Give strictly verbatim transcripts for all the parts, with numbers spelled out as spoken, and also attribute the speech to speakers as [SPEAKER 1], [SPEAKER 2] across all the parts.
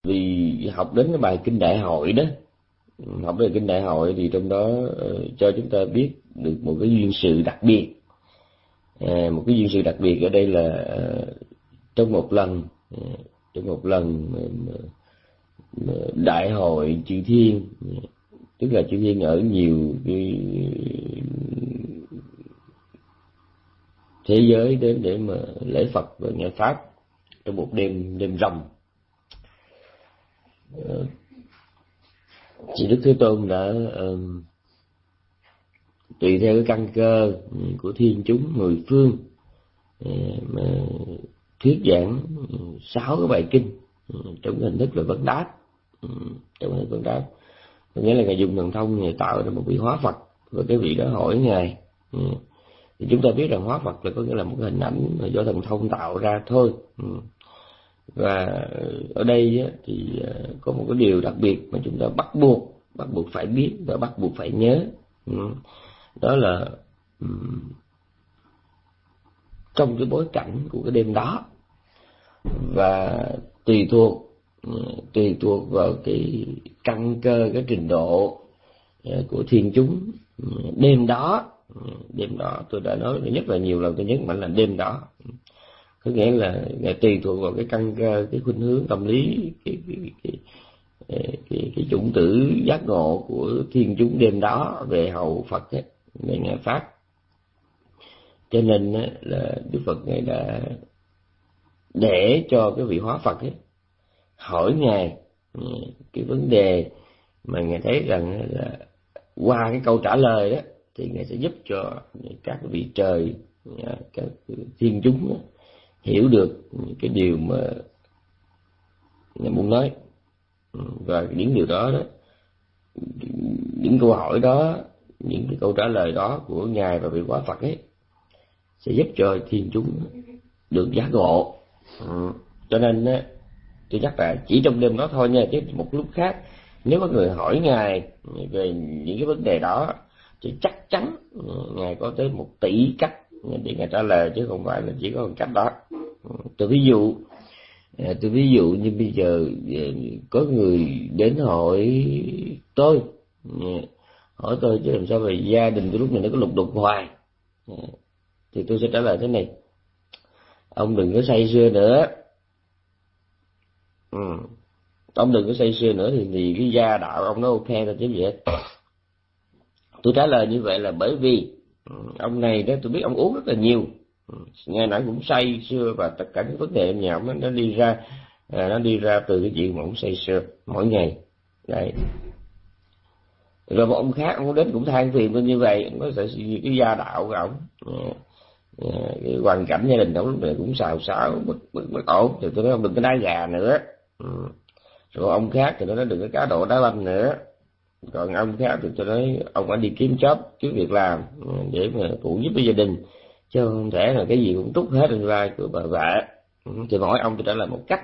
[SPEAKER 1] Vì học đến cái bài kinh Đại Hội đó, học về kinh Đại Hội thì trong đó uh, cho chúng ta biết được một cái duyên sự đặc biệt. À, một cái duyên sự đặc biệt ở đây là uh, trong một lần uh, trong một lần uh, uh, Đại Hội Chư Thiên, uh, tức là Chư Thiên ở nhiều cái thế giới đến để mà lễ Phật và nghe Pháp trong một đêm đêm rằm. Uh, thì Đức Thế Tôn đã uh, tùy theo cái căn cơ của thiên chúng mười phương uh, mà thuyết giảng sáu cái bài kinh uh, trong hình thức là vấn đáp, uh, trong hình thức vấn đáp, có nghĩa là Ngài dùng thần thông Ngài tạo ra một vị hóa Phật và cái vị đó hỏi Ngài. Uh, thì chúng ta biết rằng hóa Phật là có nghĩa là một cái hình ảnh mà do thần thông tạo ra thôi. Uh, Và ở đây thì có một cái điều đặc biệt mà chúng ta bắt buộc bắt buộc phải biết và bắt buộc phải nhớ, đó là trong cái bối cảnh của cái đêm đó, và tùy thuộc tùy thuộc vào cái căn cơ, cái trình độ của thiên chúng đêm đó. Đêm đó tôi đã nói rất là nhiều lần, tôi nhấn mạnh là đêm đó, có nghĩa là Ngài tùy thuộc vào cái căn cơ, cái khuynh hướng tâm lý, cái cái cái cái, cái, cái chủng tử giác ngộ của thiên chúng đêm đó về hậu Phật ấy, về Ngài Pháp. Cho nên ấy, là Đức Phật Ngài đã để cho cái vị hóa Phật ấy hỏi Ngài cái vấn đề mà Ngài thấy rằng là qua cái câu trả lời đó thì Ngài sẽ giúp cho các vị trời, các thiên chúng đó, hiểu được cái điều mà Ngài muốn nói. Và những điều đó đó, những câu hỏi đó, những cái câu trả lời đó của Ngài và vị hóa Phật ấy sẽ giúp cho thiên chúng được giác ngộ. Cho nên tôi nhắc lại chỉ trong đêm đó thôi nha, chứ một lúc khác nếu có người hỏi Ngài về những cái vấn đề đó thì chắc chắn Ngài có tới một tỷ cách để Ngài trả lời, chứ không phải là chỉ có một cách đó. Tôi ví dụ tôi ví dụ như bây giờ có người đến hỏi tôi hỏi tôi chứ làm sao về gia đình tôi lúc này nó có lục đục hoài, thì tôi sẽ trả lời thế này: ông đừng có say sưa nữa, ừ. ông đừng có say sưa nữa thì, thì cái gia đạo ông nó ok thôi chứ gì hết. Tôi trả lời như vậy là bởi vì ông này đó, tôi biết ông uống rất là nhiều, ngày nào cũng say sưa, và tất cả những vấn đề nhà ông nó đi ra nó đi ra từ cái chuyện mà ông say sưa mỗi ngày đấy. Rồi một ông khác ông đến cũng than phiền tôi như vậy, nó sẽ cái gia đạo của ông, cái hoàn cảnh gia đình ông lúc này cũng xào xáo bất bất bất ổn, thì tôi nói ông đừng có đá gà nữa. Rồi ông khác thì nó nói đừng có cá độ đá banh nữa. Còn ông khác thì tôi nói ông phải đi kiếm job, kiếm việc làm để mà phụ giúp với gia đình, chứ không thể là cái gì cũng trút hết lên vai của bà vợ. Thì mỗi ông tôi trả lời một cách,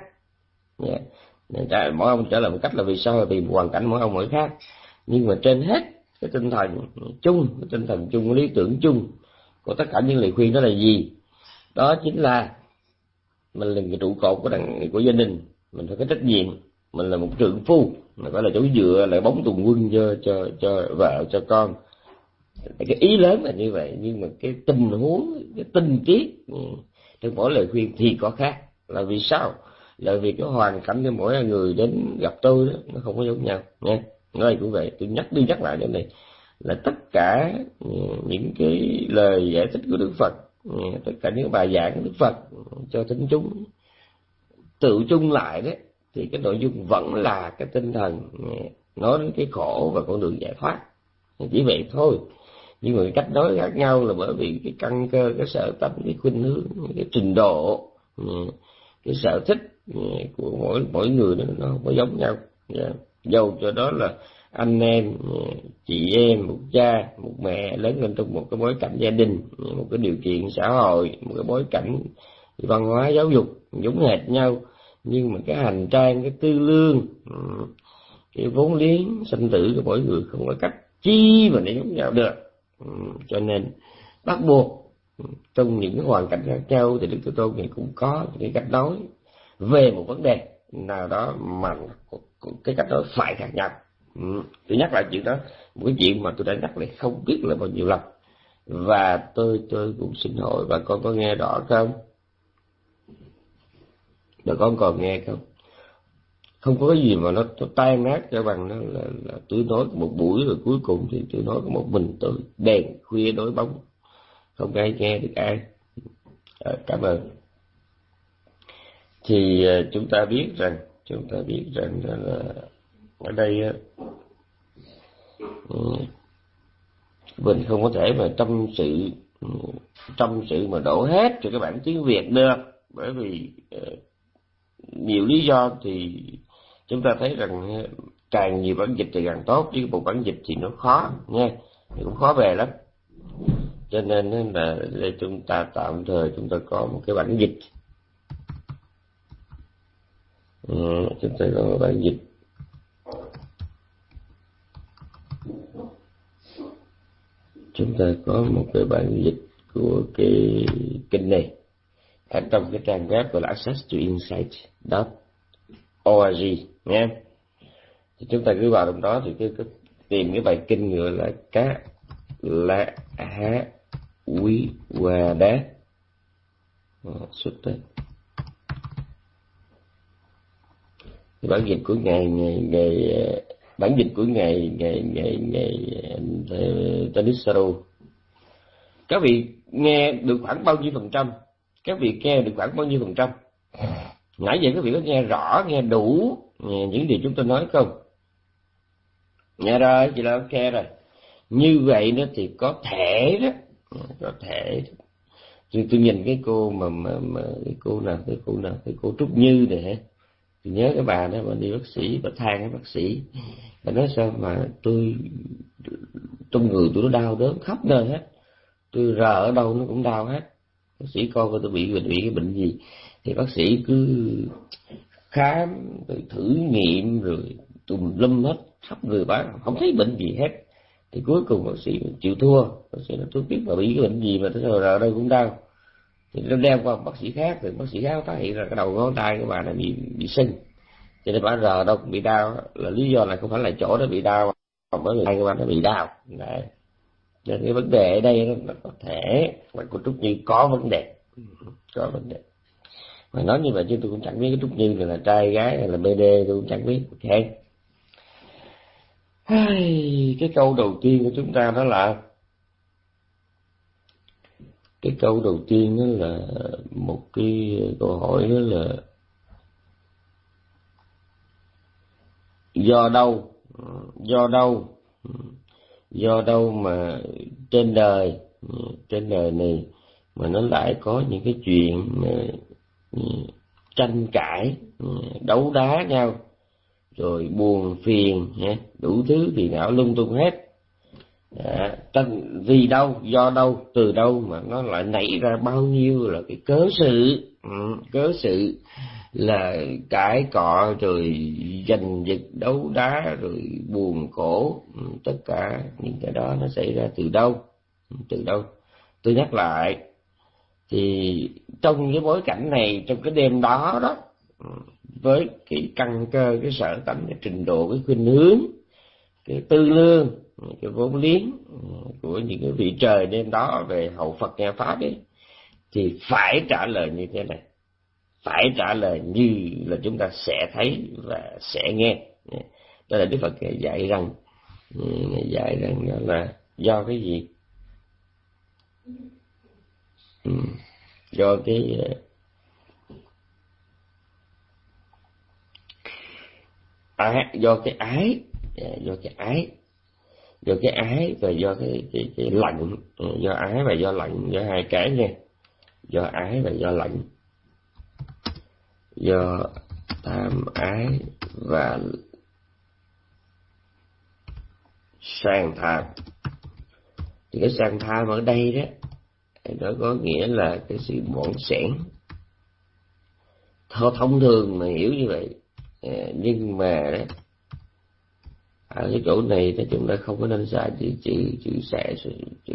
[SPEAKER 1] yeah. mỗi ông trả lời một cách là vì sao, là vì hoàn cảnh mỗi ông mỗi khác. Nhưng mà trên hết cái tinh thần chung, cái tinh thần chung, cái lý tưởng chung của tất cả những lời khuyên đó là gì? Đó chính là mình là cái trụ cột của đằng của gia đình, mình phải có trách nhiệm, mình là một trượng phu, mình phải là chỗ dựa, là bóng tùng quân cho cho cho vợ cho con. Cái ý lớn là như vậy, nhưng mà cái tình huống, cái tinh tiết trong mỗi lời khuyên thì có khác. Là vì sao? Là vì cái hoàn cảnh của mỗi người đến gặp tôi đó nó không có giống nhau nha. Nói cũng vậy, tôi nhắc đi nhắc lại cái này là tất cả những cái lời giải thích của Đức Phật, tất cả những bài giảng của Đức Phật cho thính chúng tự chung lại đấy, thì cái nội dung vẫn là cái tinh thần nói đến cái khổ và con đường giải thoát, chỉ vậy thôi. Nhưng mà cái cách nói khác nhau là bởi vì cái căn cơ, cái sở tâm, cái khuynh hướng, cái trình độ, cái sở thích của mỗi mỗi người nó, nó không có giống nhau. Yeah. Dầu cho đó là anh em, chị em, một cha, một mẹ lớn lên trong một cái bối cảnh gia đình, một cái điều kiện xã hội, một cái bối cảnh văn hóa giáo dục giống hệt nhau, nhưng mà cái hành trang, cái tư lương, cái vốn liếng sinh tử của mỗi người không có cách chi mà để giống nhau được. Cho nên bắt buộc trong những cái hoàn cảnh khác nhau thì Đức Thế Tôn này cũng có cái cách nói về một vấn đề, nào đó mà cái cách đó phải khác nhau. Ừ. Tôi nhắc lại chuyện đó, một cái chuyện mà tôi đã nhắc lại không biết là bao nhiêu lần, và tôi tôi cũng xin lỗi. Bà con có nghe rõ không? Bà con còn nghe không? Không có cái gì mà nó, nó tan nát cho bằng nó là, là tôi nói một buổi rồi cuối cùng thì tôi nói có một mình tôi, đèn khuya đối bóng, không ai nghe được ai. À, cảm ơn. Thì uh, chúng ta biết rằng chúng ta biết rằng là, là ở đây uh, mình không có thể mà tâm sự uh, tâm sự mà đổ hết cho các bản tiếng Việt được, bởi vì uh, nhiều lý do. Thì chúng ta thấy rằng càng nhiều bản dịch thì càng tốt, chứ một bản dịch thì nó khó nha, thì cũng khó về lắm. Cho nên là để chúng ta tạm thời chúng ta có một cái bản dịch, ừ, chúng ta có một bản dịch chúng ta có một cái bản dịch của cái kinh này ở trong cái trang web gọi là access to insight chấm org nha. Thì chúng ta cứ vào trong đó thì cứ, cứ tìm cái bài kinh gọi là Cá La Há Quý Hoa Đá xuất tên. Cái bản dịch của ngày ngày ngày bản dịch của ngày ngày ngày ngày Tanisaro. Các vị nghe được khoảng bao nhiêu phần trăm? Các vị nghe được khoảng bao nhiêu phần trăm? Nãy giờ các vị có nghe rõ, nghe đủ nghe những điều chúng tôi nói không? Nghe rồi, chị là ok rồi. Như vậy đó thì có thể đó, có thể tôi, tôi nhìn cái cô mà, mà, mà cái cô nào, cái cô nào, cái cô Trúc Như này hả? Tôi nhớ cái bà đó mà đi bác sĩ, bà than cái bác sĩ, bà nói sao mà tôi trong người tôi nó đau đớn khắp nơi hết, tôi rờ ở đâu nó cũng đau hết. Bác sĩ coi coi tôi bị bị cái bệnh gì, thì bác sĩ cứ khám rồi thử nghiệm rồi tùm lum hết khắp người bác, không thấy bệnh gì hết. Thì cuối cùng bác sĩ chịu thua, bác sĩ nói tôi biết bà bị cái bệnh gì mà tôi rờ ở đâu cũng đau. Thì nó đem qua một bác sĩ khác, thì bác sĩ khác phát hiện ra cái đầu ngón tay của bà này bị bị sưng, cho nên bà rờ đâu cũng bị đau. Là lý do là không phải là chỗ đó bị đau, còn bởi vì tay của bà nó bị đau. Đấy. Nên cái vấn đề ở đây nó có thể mà của Trúc Như có vấn đề, có vấn đề. Mà nói như vậy chứ tôi cũng chẳng biết cái Trúc Như là trai gái hay là bê đê, tôi cũng chẳng biết. Ok. Cái câu đầu tiên của chúng ta đó là cái câu đầu tiên đó là một cái câu hỏi đó là do đâu, do đâu, do đâu mà trên đời, trên đời này mà nó lại có những cái chuyện mà tranh cãi, đấu đá nhau, rồi buồn phiền, đủ thứ phiền não lung tung hết. À, tranh vì đâu, do đâu, từ đâu mà nó lại nảy ra bao nhiêu là cái cớ sự, ừ, cớ sự là cãi cọ rồi giành giật đấu đá rồi buồn khổ, ừ, tất cả những cái đó nó xảy ra từ đâu, từ đâu? Tôi nhắc lại, thì trong cái bối cảnh này, trong cái đêm đó đó, với cái căn cơ, cái sở tánh, cái trình độ, cái khuynh hướng, cái tư lương, cái vốn liếng của những cái vị trời đêm đó về hậu Phật nghe Pháp ấy, thì phải trả lời như thế này, phải trả lời như là chúng ta sẽ thấy và sẽ nghe. Đó là Đức Phật dạy rằng, dạy rằng đó là do cái gì? Ừ, do cái ái, do cái ái, do cái ái, do cái ái và do cái cái, cái lạnh, do ái và do lạnh, do hai cái nha, do ái và do lạnh, do tham ái và sang tham. Thì cái sang tham ở đây đó, nó có nghĩa là cái sự bỏng sẻn. Thôi thông thường mà hiểu như vậy, nhưng mà ở cái chỗ này thì chúng ta không có nên xài chữ chữ chữ xẻ chữ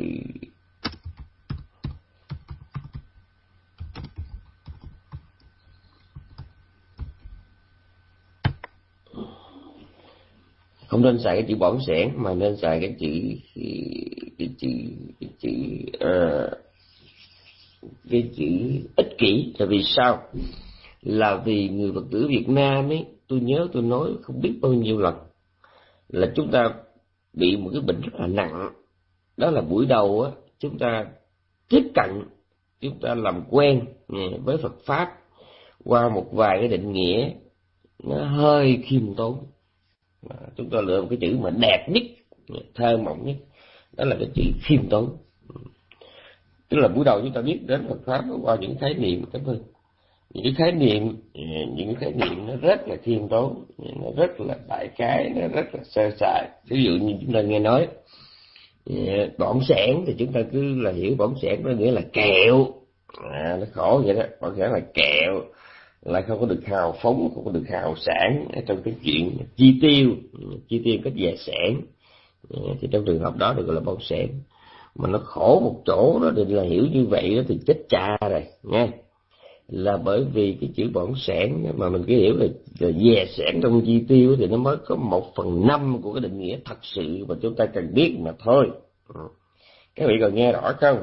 [SPEAKER 1] không nên xài cái chữ bỏng sẻn mà nên xài cái chữ cái chữ cái chữ uh, cái chữ ích kỷ. Là vì sao? Là vì người Phật tử Việt Nam ấy, tôi nhớ tôi nói không biết bao nhiêu lần là chúng ta bị một cái bệnh rất là nặng. Đó là buổi đầu á, chúng ta tiếp cận, chúng ta làm quen với Phật Pháp qua một vài cái định nghĩa nó hơi khiêm tốn. Chúng ta lựa một cái chữ mà đẹp nhất, thơ mộng nhất, đó là cái chữ khiêm tốn. Tức là buổi đầu chúng ta biết đến Phật Pháp qua những khái niệm, cảm ơn, những cái khái niệm, những cái khái niệm nó rất là khiêm tốn, nó rất là đại khái, nó rất là sơ sài. Ví dụ như chúng ta nghe nói bỏng sẻn thì chúng ta cứ là hiểu bỏng sẻn nó nghĩa là kẹo, à, nó khổ vậy đó. Bỏng sẻn là kẹo, lại không có được hào phóng, không có được hào sản trong cái chuyện chi tiêu, chi tiêu cách dè sẻn, thì trong trường hợp đó được gọi là bỏng sẻn. Mà nó khổ một chỗ đó thì là hiểu như vậy đó thì chết cha rồi nha. Là bởi vì cái chữ bỏng sẻn mà mình cứ hiểu là, là dè sẻn trong chi tiêu thì nó mới có một phần năm của cái định nghĩa thật sự mà chúng ta cần biết mà thôi. Các vị còn nghe rõ không?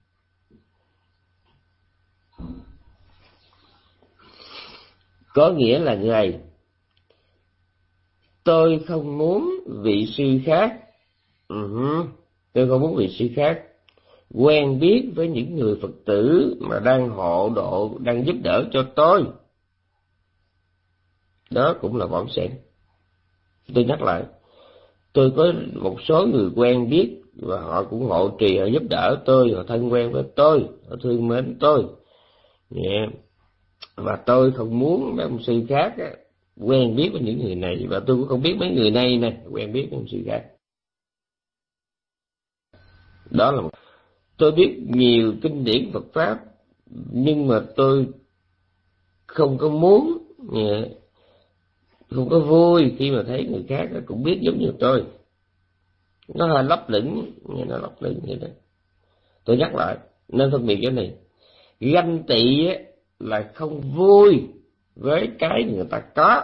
[SPEAKER 1] Có nghĩa là như này: tôi không muốn vị sư khác, uh-huh. tôi không muốn vị sư khác quen biết với những người Phật tử mà đang hộ độ, đang giúp đỡ cho tôi. Đó cũng là bỏng sẻn. Tôi nhắc lại, tôi có một số người quen biết và họ cũng hộ trì, họ giúp đỡ tôi, họ thân quen với tôi, họ thương mến tôi, yeah. Và tôi không muốn mấy ông sư khác á, quen biết với những người này, và tôi cũng không biết mấy người này nè quen biết với ông sư khác. Đó là một... Tôi biết nhiều kinh điển Phật Pháp, nhưng mà tôi không có muốn, không có vui khi mà thấy người khác cũng biết giống như tôi. Nó hơi lấp lửng, nó lấp lửng vậy đó. Tôi nhắc lại, nên phân biệt cái này. Ganh tị là không vui với cái người ta có,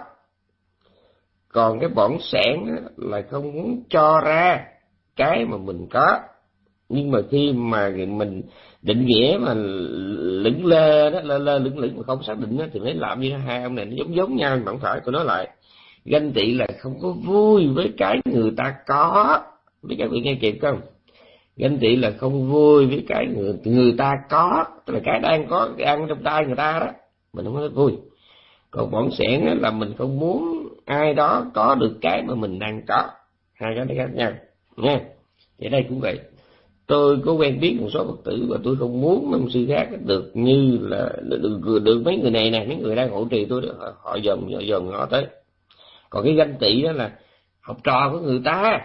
[SPEAKER 1] còn cái bỏng sẻn là không muốn cho ra cái mà mình có. Nhưng mà khi mà mình định nghĩa mà lửng lơ đó, lơ lơ lửng lửng mà không xác định đó, thì mới làm như hai ông này nó giống giống nhau. Mà không phải. Tôi nói lại, ganh tị là không có vui với cái người ta có. Biết các vị nghe kịp không? Ganh tị là không vui với cái người người ta có, tức là cái đang có, cái ăn trong tay người ta đó, mình không có vui. Còn bỏng sẻn là mình không muốn ai đó có được cái mà mình đang có. Hai cái này khác nhau nha. Thì đây cũng vậy. Tôi có quen biết một số Phật tử và tôi không muốn mấy sư khác được như là được, được, được mấy người này nè, mấy người đang hộ trì tôi đó, họ, họ dòm họ dòm ngó tới. Còn cái ganh tị đó là học trò của người ta,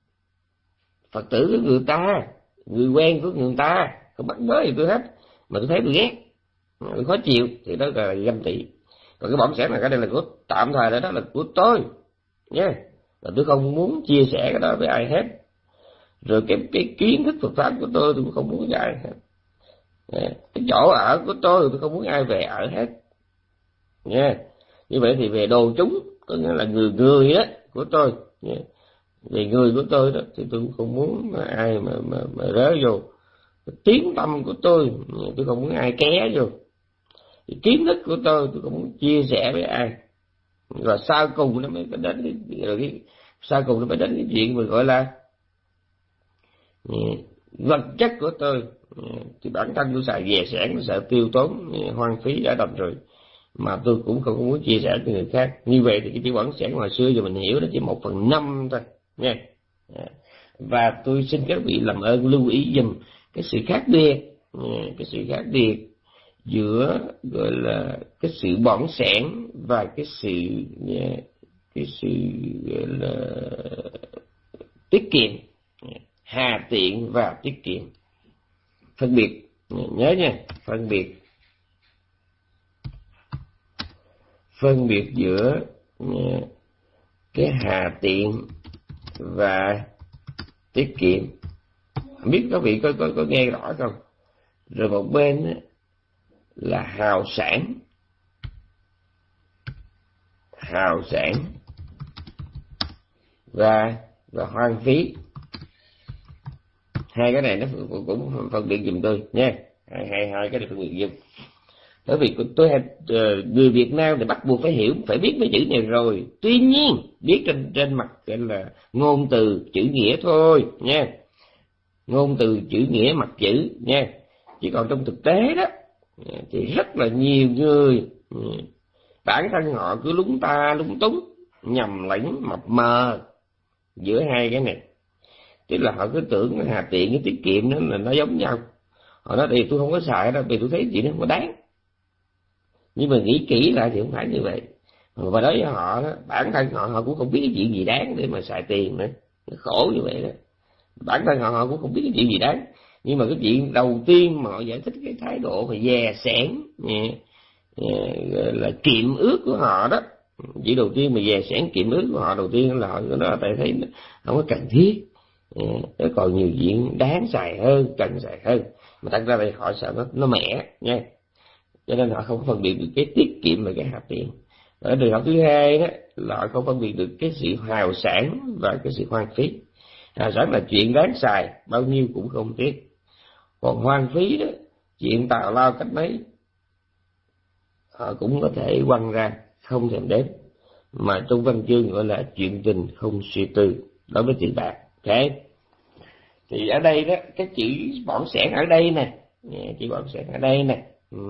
[SPEAKER 1] Phật tử của người ta, người quen của người ta, không bắt bớ gì tôi hết, mà tôi thấy tôi ghét, tôi khó chịu, thì đó là ganh tị. Còn cái bỏng sẻn là cái đây là của tạm thời, là đó là của tôi nhé, yeah. Và tôi không muốn chia sẻ cái đó với ai hết. Rồi cái, cái kiến thức Phật Pháp của tôi tôi cũng không muốn ai hết, yeah. Cái chỗ ở của tôi tôi không muốn ai về ở hết nha, yeah. Như vậy thì về đồ chúng, có nghĩa là người người đó của tôi, yeah. Về người của tôi đó thì tôi cũng không muốn ai mà mà, mà rớ vô. Tiếng tâm của tôi tôi không muốn ai ké vô. Kiến thức của tôi tôi không muốn chia sẻ với ai. Và sau cùng nó mới đến cái, rồi cái sau cùng nó mới đến cái chuyện mà gọi là vật chất của tôi. Thì bản thân tôi xài dè sẻn, tôi sợ tiêu tốn hoang phí đã đành rồi, mà tôi cũng không muốn chia sẻ với người khác. Như vậy thì cái chữ bỏng sẻn hồi xưa giờ mình hiểu nó chỉ một phần năm thôi nha. Và tôi xin các vị làm ơn lưu ý dùm cái sự khác biệt, cái sự khác biệt giữa gọi là cái sự bỏng sẻn và cái sự cái sự gọi là tiết kiệm, hà tiện và tiết kiệm. Phân biệt, nhớ nha, phân biệt phân biệt giữa cái hà tiện và tiết kiệm. Không biết các vị có có có nghe rõ không? Rồi một bên là hào sản, hào sản và và hoang phí. Hai cái này nó cũng phân biệt giùm tôi nha, hai hai hai cái này phân biệt giùm. Bởi vì tôi người Việt Nam thì bắt buộc phải hiểu, phải biết mấy chữ này rồi. Tuy nhiên biết trên trên mặt gọi là ngôn từ chữ nghĩa thôi nha, ngôn từ chữ nghĩa mặt chữ nha. Chỉ còn trong thực tế đó thì rất là nhiều người bản thân họ cứ lúng ta lúng túng, nhầm lẫn mập mờ giữa hai cái này. Tức là họ cứ tưởng là Hà Tiện cái tiết kiệm nó là nó giống nhau. Họ nói thì tôi không có xài đâu, vì tôi thấy chuyện nó không có đáng. Nhưng mà nghĩ kỹ lại thì không phải như vậy. Và đối với họ đó, bản thân họ họ cũng không biết cái chuyện gì đáng để mà xài tiền nữa. Nó khổ như vậy đó. Bản thân họ họ cũng không biết cái chuyện gì đáng. Nhưng mà cái chuyện đầu tiên mà họ giải thích cái thái độ mà dè sẻn là kiệm ước của họ đó. Chỉ đầu tiên mà dè sẻn kiệm ước của họ đầu tiên là họ nó tại thấy nó không có cần thiết. Nó còn nhiều chuyện đáng xài hơn, cần xài hơn. Mà thật ra thì họ sợ nó, nó mẻ nha. Cho nên họ không phân biệt được cái tiết kiệm và cái hạt tiền. Ở trường hợp thứ hai đó là họ không phân biệt được cái sự hào sản và cái sự hoang phí. Hào sản là chuyện đáng xài, bao nhiêu cũng không tiếc. Còn hoang phí đó, chuyện tào lao cách mấy họ cũng có thể quăng ra, không thèm đếm. Mà trong văn chương gọi là chuyện tình không suy tư đối với tiền bạc. Okay. Thì ở đây đó, cái chữ bỏng sẻn ở đây nè, chữ bỏng sẻn ở đây nè,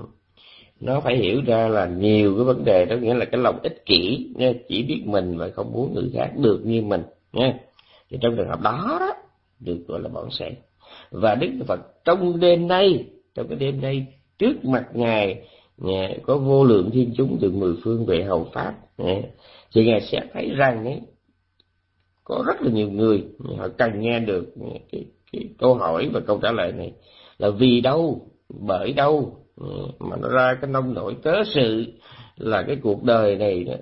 [SPEAKER 1] nó phải hiểu ra là nhiều cái vấn đề đó, nghĩa là cái lòng ích kỷ nha, chỉ biết mình và không muốn người khác được như mình nha. Thì trong trường hợp đó đó được gọi là bỏng sẻn. Và Đức Phật trong đêm nay, trong cái đêm nay trước mặt Ngài, Ngài có vô lượng thiên chúng từ mười phương về hầu pháp, thì Ngài sẽ thấy rằng ấy, có rất là nhiều người họ cần nghe được cái, cái câu hỏi và câu trả lời này là vì đâu, bởi đâu mà nó ra cái nông nổi cớ sự là cái cuộc đời này đó,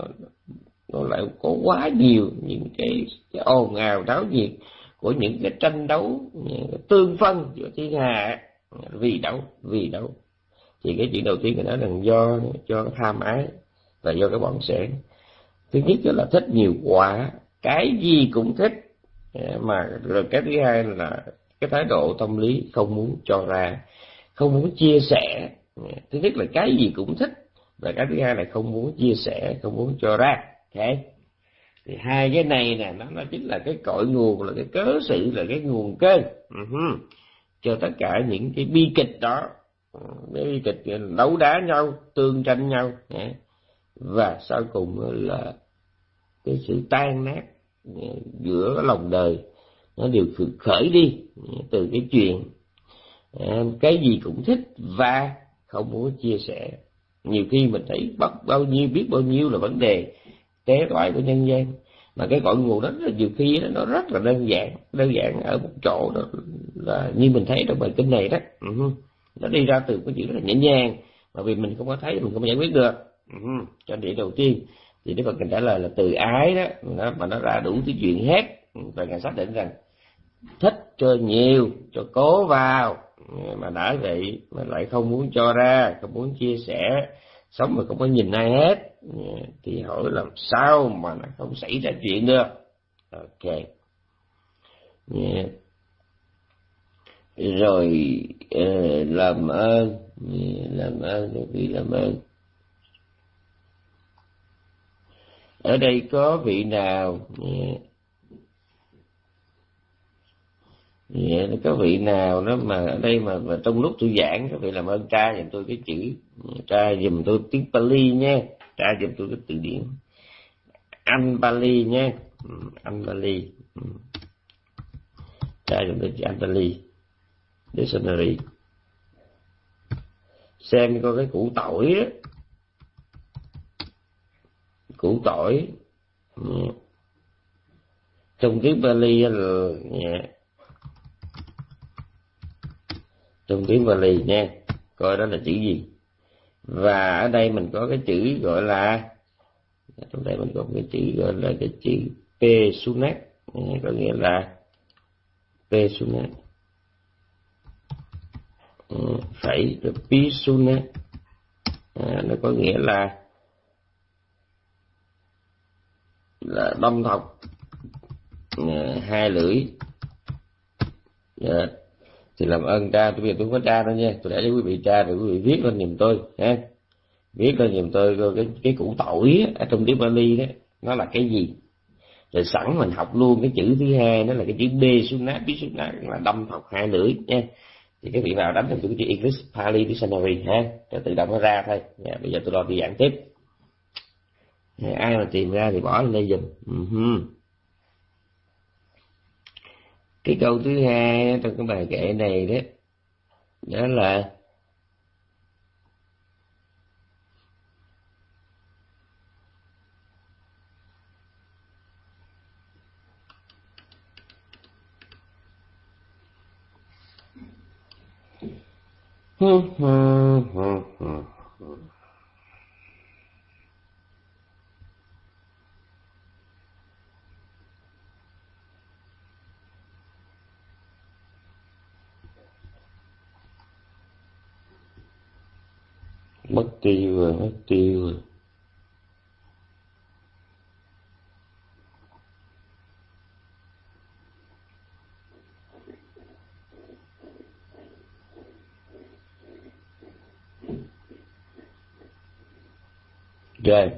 [SPEAKER 1] nó lại có quá nhiều những cái, cái ồn ào náo nhiệt của những cái tranh đấu, những cái tương phân giữa thiên hạ. Vì đâu, vì đâu? Thì cái chuyện đầu tiên là nói rằng do cho tham ái và do cái bỏng sẻn. Thứ nhất là thích nhiều quá, cái gì cũng thích, mà rồi cái thứ hai là cái thái độ tâm lý không muốn cho ra, không muốn chia sẻ. Thứ nhất là cái gì cũng thích, và cái thứ hai là không muốn chia sẻ, không muốn cho ra. Okay. Thì hai cái này nè, nó, nó chính là cái cội nguồn, là cái cớ sự, là cái nguồn cơn uh-huh. cho tất cả những cái bi kịch đó, bi kịch đấu đá nhau, tương tranh nhau, và sau cùng là cái sự tan nát giữa lòng đời, nó đều khởi đi từ cái chuyện cái gì cũng thích và không muốn chia sẻ. Nhiều khi mình thấy bắt bao nhiêu biết bao nhiêu là vấn đề tế toại của nhân gian, mà cái cội nguồn đó là nhiều khi nó rất là đơn giản, đơn giản ở một chỗ đó là như mình thấy trong bài kinh này đó, uh-huh. nó đi ra từ cái chuyện rất là nhẹ nhàng, mà vì mình không có thấy, mình không có giải quyết được. Uh-huh. Cho điểm đầu tiên thì Đức Phật cần trả lời là từ ái đó, nó, mà nó ra đủ cái chuyện hết, và Ngài xác định rằng thích cho nhiều, cho cố vào, mà đã vậy mà lại không muốn cho ra, không muốn chia sẻ, sống mà không có nhìn ai hết, thì hỏi làm sao mà nó không xảy ra chuyện được. Ok. Yeah. Rồi uh, làm ơn, làm ơn, vì làm ơn. Ở đây có vị nào, yeah. Yeah, có vị nào đó mà ở đây mà, mà trong lúc tôi giảng, có vị làm ơn tra giùm tôi cái chữ, tra giùm tôi tiếng Pali nha, tra giùm tôi cái từ điển Anh Pali nha, Anh Pali, tra giùm tôi chữ Anh Pali Dictionary, xem coi cái củ tỏi á, củ tỏi trong tiếng Pali là yeah. trong tiếng Pali nha, coi đó là chữ gì. Và ở đây mình có cái chữ gọi là, trong đây mình có cái chữ gọi là cái chữ Pesunat, có nghĩa là Pesunat, phải là Pesunat, à, nó có nghĩa là là đông thọc, uh, hai lưỡi. Yeah. Thì làm ơn tra, tôi bây giờ tôi không có tra đâu nha, tôi để cho quý vị tra rồi quý vị viết lên giùm tôi ha, viết lên giùm tôi cái cái củ tỏi ở trong tiếng Bali đó nó là cái gì, rồi sẵn mình học luôn cái chữ thứ hai, nó là cái chữ B sunat, B sunat là đâm thọc hai lưỡi nha. Thì các vị nào đánh được cái chữ English Pali Dictionary ha, cho tự động nó ra thôi nha. Bây giờ tôi lo đi giảng tiếp, ai mà tìm ra thì bỏ lên đây giùm. Uh-huh. Cái câu thứ hai trong cái bài kệ này đó, đó là mất tiêu rồi, mất tiêu rồi. Rồi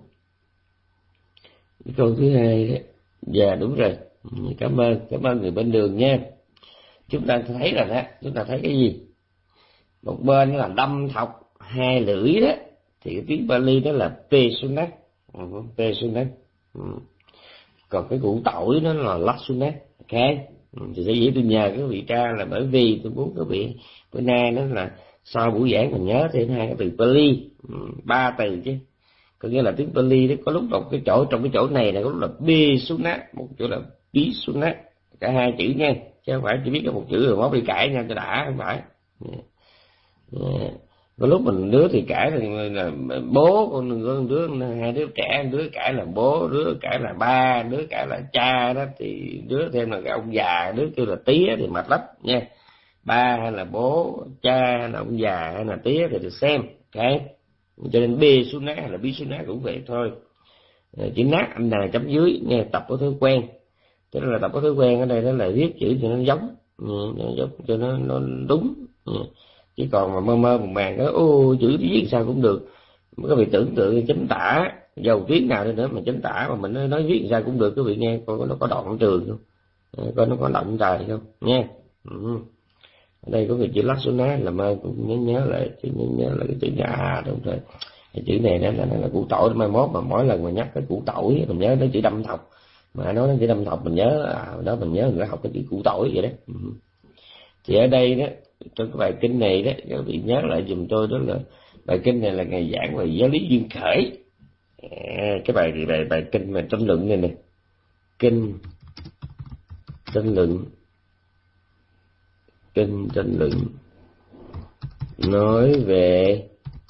[SPEAKER 1] câu thứ hai đấy, dạ đúng rồi, cảm ơn cảm ơn người bên đường nha. Chúng ta thấy rồi đó, chúng ta thấy cái gì, một bên là đâm thọc hai lưỡi đó, thì cái tiếng Bali đó là pesunat, pesunat. Còn cái củ tỏi nó là lasunat. Ok, thì sẽ dễ tôi nhờ các vị tra là bởi vì tôi muốn các vị bữa nay nó là sau buổi giảng mình nhớ thêm hai cái từ Bali, ba từ chứ. Có nghĩa là tiếng Bali nó có lúc đọc cái chỗ trong cái chỗ này là có lúc là pesunat, một chỗ là bisunat, cả hai chữ nha, chứ không phải chỉ biết có một chữ rồi mốt đi cãi nha cho đã, không phải. Yeah. Có lúc mình đứa thì cãi là bố, con đứa hai đứa trẻ, đứa cãi là bố, đứa cãi là ba, đứa cãi là cha đó, thì đứa thêm là cái ông già, đứa kêu là tía thì mệt lắm nha. Ba hay là bố, cha hay là ông già hay là tía thì được xem. Okay. Cho nên B sunat hay là B sunat cũng vậy thôi. Chữ nát anh này chấm dưới nghe, tập có thói quen. Cho nên là tập có thói quen ở đây đó là viết chữ cho nó giống, cho nó, nó đúng. Chứ còn mà mơ mơ một màng đó, ô chữ viết sao cũng được, các vị tưởng tượng chấm tả dầu tiếng nào đi nữa mà chấm tả mà mình nói, nói viết sao cũng được, các vị nghe coi nó có đoạn trường không, coi nó có động trời không nha. Ừ. Ở đây có cái chữ Laksana làm ơn cũng nhớ nhớ lại, chữ nhớ nhớ là cái chữ nhà đúng rồi. Cái chữ này đó là, là, là củ tỏi, mai mốt mà mỗi lần mà nhắc cái củ tỏi mình nhớ đến chữ đâm thọc, mà nói đến chữ đâm thọc mình nhớ à, đó mình nhớ mình đã học cái chữ củ tỏi vậy đó. Ừ. Thì ở đây đó, trong cái bài kinh này đó, các vị nhớ lại giùm tôi, đó là bài kinh này là ngày giảng về giáo lý duyên khởi. À, cái bài bài bài kinh mà tranh luận này nè, kinh tranh luận, kinh tranh luận nói về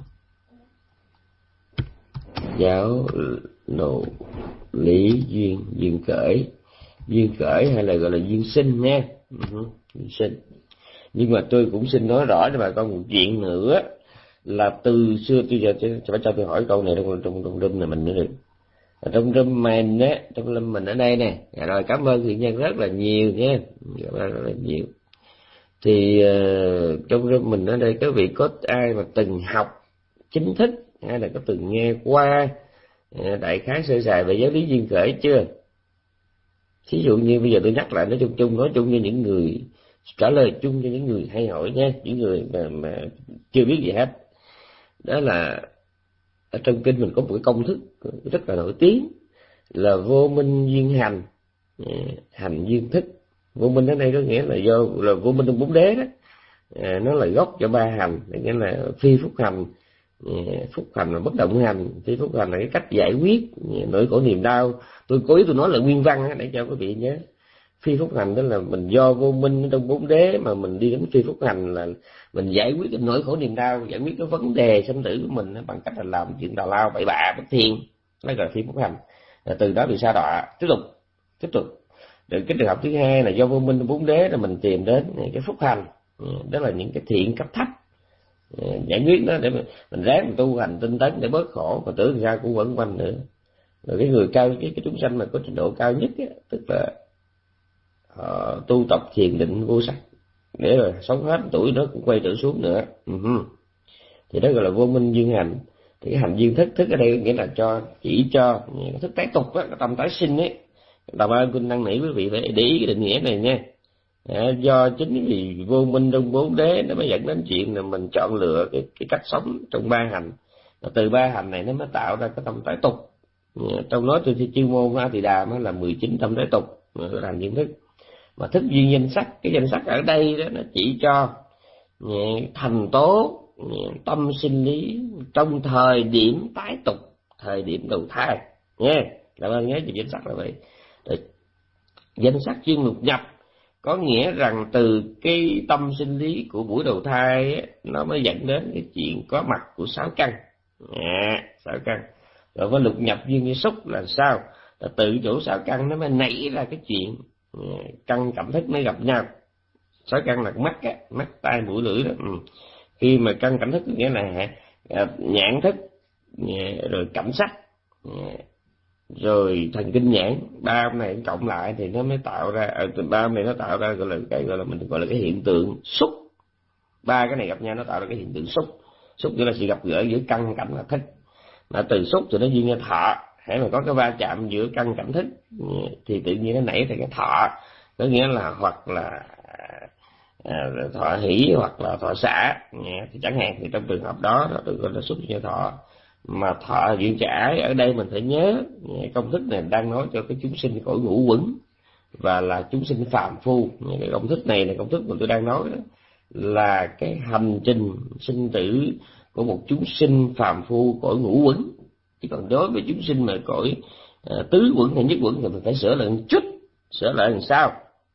[SPEAKER 1] giáo nộ lý duyên duyên khởi, duyên khởi hay là gọi là duyên sinh nha. Uh-huh. Duyên sinh. Nhưng mà tôi cũng xin nói rõ cho bà con một chuyện nữa là từ xưa tôi giờ phải cho tôi hỏi câu này trong trong trong room này mình nữa được. Ở trong room mình á, trong room mình ở đây nè. Rồi cảm ơn thiện nhân rất là nhiều nha, cảm ơn rất là nhiều. Thì uh, trong room mình ở đây các vị có ai mà từng học chính thức hay là có từng nghe qua uh, đại khái sơ sài về giáo lý duyên khởi chưa? Ví dụ như bây giờ tôi nhắc lại nói chung chung, nói chung như những người trả lời chung cho những người hay hỏi nha, những người mà, mà chưa biết gì hết. Đó là ở trong kinh mình có một cái công thức rất là nổi tiếng là vô minh duyên hành, hành duyên thức. Vô minh ở đây có nghĩa là do là vô minh trong bốn đế đó, à, nó là gốc cho ba hành, nghĩa là phi phúc hành, phúc hành là bất động hành, phi phúc hành là cái cách giải quyết nỗi khổ niềm đau. Tôi cố ý tôi nói là nguyên văn để cho quý vị nhớ. Phi phúc hành đó là mình do vô minh trong bốn đế mà mình đi đến phi phúc hành, là mình giải quyết cái nỗi khổ niềm đau, giải quyết cái vấn đề sinh tử của mình bằng cách là làm chuyện tào lao bậy bạ bất thiên, đó là phi phúc hành. Rồi từ đó bị sa đọa. Tiếp tục tiếp tục rồi cái trường hợp thứ hai là do vô minh trong bốn đế là mình tìm đến cái phúc hành, đó là những cái thiện cấp thấp, giải quyết nó để mình, mình ráng mình tu hành tinh tấn để bớt khổ, mà tưởng ra cũng vẫn quanh nữa. Rồi cái người cao, cái, cái chúng sanh mà có trình độ cao nhất á, tức là họ tu tập thiền định vô sắc để rồi sống hết tuổi nó cũng quay trở xuống nữa. Uh-huh. Thì đó gọi là vô minh duyên hành. Thì cái hành duyên thức, thức ở đây nghĩa là cho chỉ cho thức tái tục á, cái tâm tái sinh ấy. Đồng ơn kinh năn nỉ quý vị phải để ý cái định nghĩa này nha. À, do chính vì vô minh trong bốn đế nó mới dẫn đến chuyện là mình chọn lựa cái, cái cách sống trong ba hành. Và từ ba hành này nó mới tạo ra cái tâm tái tục. À, trong nói từ chuyên môn A Tỳ Đàm nó là mười chín tâm tái tục là hành duyên thức. Mà thức duyên danh sắc, cái danh sắc ở đây đó nó chỉ cho thành tố tâm sinh lý trong thời điểm tái tục, thời điểm đầu thai nha. Cảm ơn nhớ về danh sắc là vậy. Rồi, danh sắc chuyên lục nhập có nghĩa rằng từ cái tâm sinh lý của buổi đầu thai ấy, nó mới dẫn đến cái chuyện có mặt của sáu căn. À, sáu căn. Rồi với lục nhập duyên như xúc là sao? Là từ chỗ sáu căn nó mới nảy ra cái chuyện căn cảm thức nó gặp nhau. Sáu căn là mắt á, mắt tai mũi lưỡi đó. Ừ. Khi mà căn cảm thức nghĩa là nhãn thức, rồi cảm sắc, rồi thần kinh nhãn, ba cái này cộng lại thì nó mới tạo ra, từ ba này nó tạo ra gọi là cái gọi là mình gọi là cái hiện tượng xúc. Ba cái này gặp nhau nó tạo ra cái hiện tượng xúc. Xúc nghĩa là sự gặp gỡ giữa căn cảnh và thức. Mà từ xúc thì nó duyên ra thọ. Hãy mà có cái va chạm giữa căn cảm thức thì tự nhiên nó nảy thành cái thọ. Có nghĩa là hoặc là à, thọ hỷ hoặc là thọ xả. Thì chẳng hạn thì trong trường hợp đó nó được gọi là xúc duyên thọ. Mà thọ duyên trả ở đây mình phải nhớ công thức này đang nói cho cái chúng sinh cõi ngũ quẩn và là chúng sinh phàm phu. Cái công thức này là công thức mà tôi đang nói đó, là cái hành trình sinh tử của một chúng sinh phàm phu cõi ngũ quẩn. Chứ còn đối với chúng sinh mà cõi uh, tứ quẩn hay nhất quẩn thì mình phải sửa lại một chút. Sửa lại làm sao?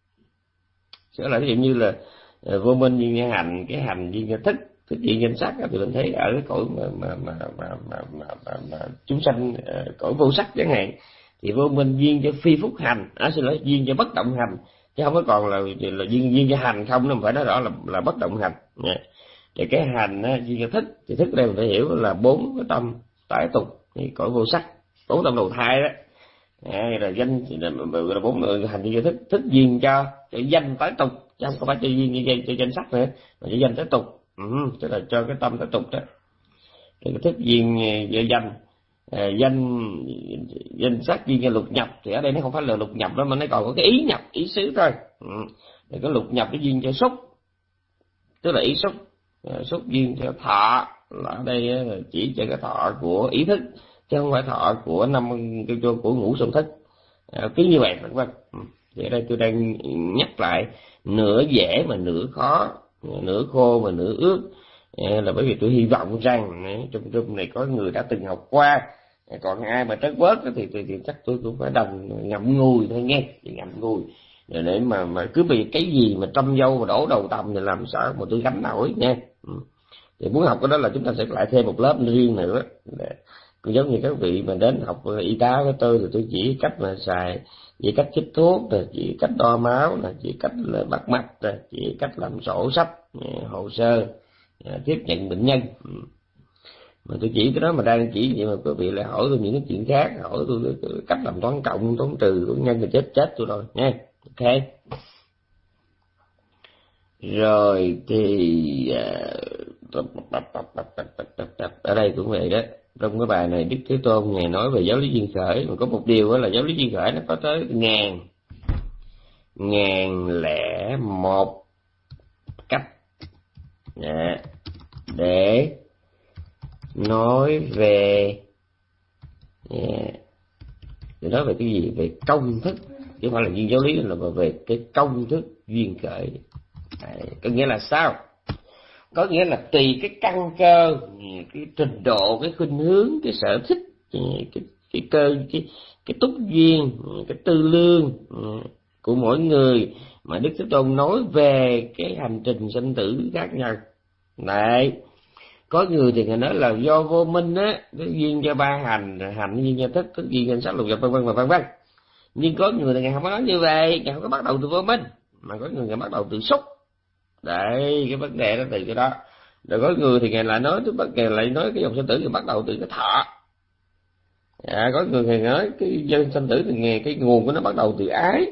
[SPEAKER 1] Sửa lại ví dụ như là uh, vô minh duyên hành, cái hành duyên thức, cái chuyện danh sắc thì mình thấy ở cái cõi mà mà mà mà mà, mà, mà, mà chúng sanh uh, cõi vô sắc chẳng hạn, thì vô minh duyên cho phi phúc hành, à, xin lỗi, duyên cho bất động hành, chứ không có còn là là duyên duyên cho hành không, nó phải nói rõ là là bất động hành. Yeah. Thì cái hành á, duyên cho thích, thì thích đây mình phải hiểu là bốn cái tâm tái tục thì cõi vô sắc, bốn tâm đầu thai đó. À, là danh là, là bốn hành duyên cho thích, thích duyên cho, cho danh tái tục, chứ không có phải cho duyên cho, cho danh sắc nữa, mà cho danh tái tục. Ừ, tức là cho cái tâm tái tục đó. Thì cái thích duyên do danh, à, danh danh sắc duyên cho lục nhập, thì ở đây nó không phải là lục nhập đó mà nó còn có cái ý nhập, ý xứ thôi. Ừ. Thì cái lục nhập cái duyên cho xúc, tức là ý xúc, à, xúc duyên cho thọ, là ở đây là chỉ cho cái thọ của ý thức chứ không phải thọ của năm của ngũ song thức. À, cứ như vậy vân vân. Ừ. Thì ở đây tôi đang nhắc lại nửa dễ mà nửa khó, nửa khô mà nửa ướt, à, là bởi vì tôi hy vọng rằng trong room này có người đã từng học qua, còn ai mà trớt bớt thì, thì, thì chắc tôi cũng phải đành ngậm ngùi thôi nghe, ngậm ngùi để mà mà cứ bị cái gì mà trăm dâu mà đổ đầu tầm thì làm sao mà tôi gánh nổi nha. Ừ. Thì muốn học cái đó là chúng ta sẽ lại thêm một lớp riêng nữa. Cũng giống như các vị mà đến học y tá với tôi thì tôi chỉ cách mà xài, chỉ cách chích thuốc, rồi chỉ cách đo máu, là chỉ cách là bắt mạch, rồi chỉ cách làm sổ sách, hồ sơ, tiếp nhận bệnh nhân. Mà tôi chỉ cái đó mà đang chỉ vậy mà quý vị lại hỏi tôi những cái chuyện khác, hỏi tôi cách làm toán cộng, toán trừ của nhân thì chết chết tôi rồi nha. Ok. Rồi thì ở đây cũng vậy đó. Trong cái bài này Đức Thế Tôn ngài nói về giáo lý duyên khởi, mà có một điều đó là giáo lý duyên khởi nó có tới ngàn ngàn lẻ một cách để nói về để nói về cái gì, về công thức, chứ không phải là duyên giáo lý, là về cái công thức duyên khởi. Có nghĩa là sao? Có nghĩa là tùy cái căn cơ, cái trình độ, cái khuynh hướng, cái sở thích, cái cái cơ, cái cái túc duyên, cái tư lương của mỗi người mà Đức Thế Tôn nói về cái hành trình sinh tử khác nhau. Này, có người thì người nói là do vô minh á, cái duyên cho ba hành, hành duyên cho thức, thức duyên cho sắc lục nhập vân vân và vân vân. Nhưng có người thì ngài không có nói như vậy, ngài không có bắt đầu từ vô minh, mà có người ngài bắt đầu từ xúc. Đấy, cái vấn đề đó từ cái đó. Rồi có người thì ngài lại nói, tức bất ngài lại nói cái dòng sinh tử thì bắt đầu từ cái thọ. À, có người ngài nói cái dòng sinh tử thì ngài cái nguồn của nó bắt đầu từ ái.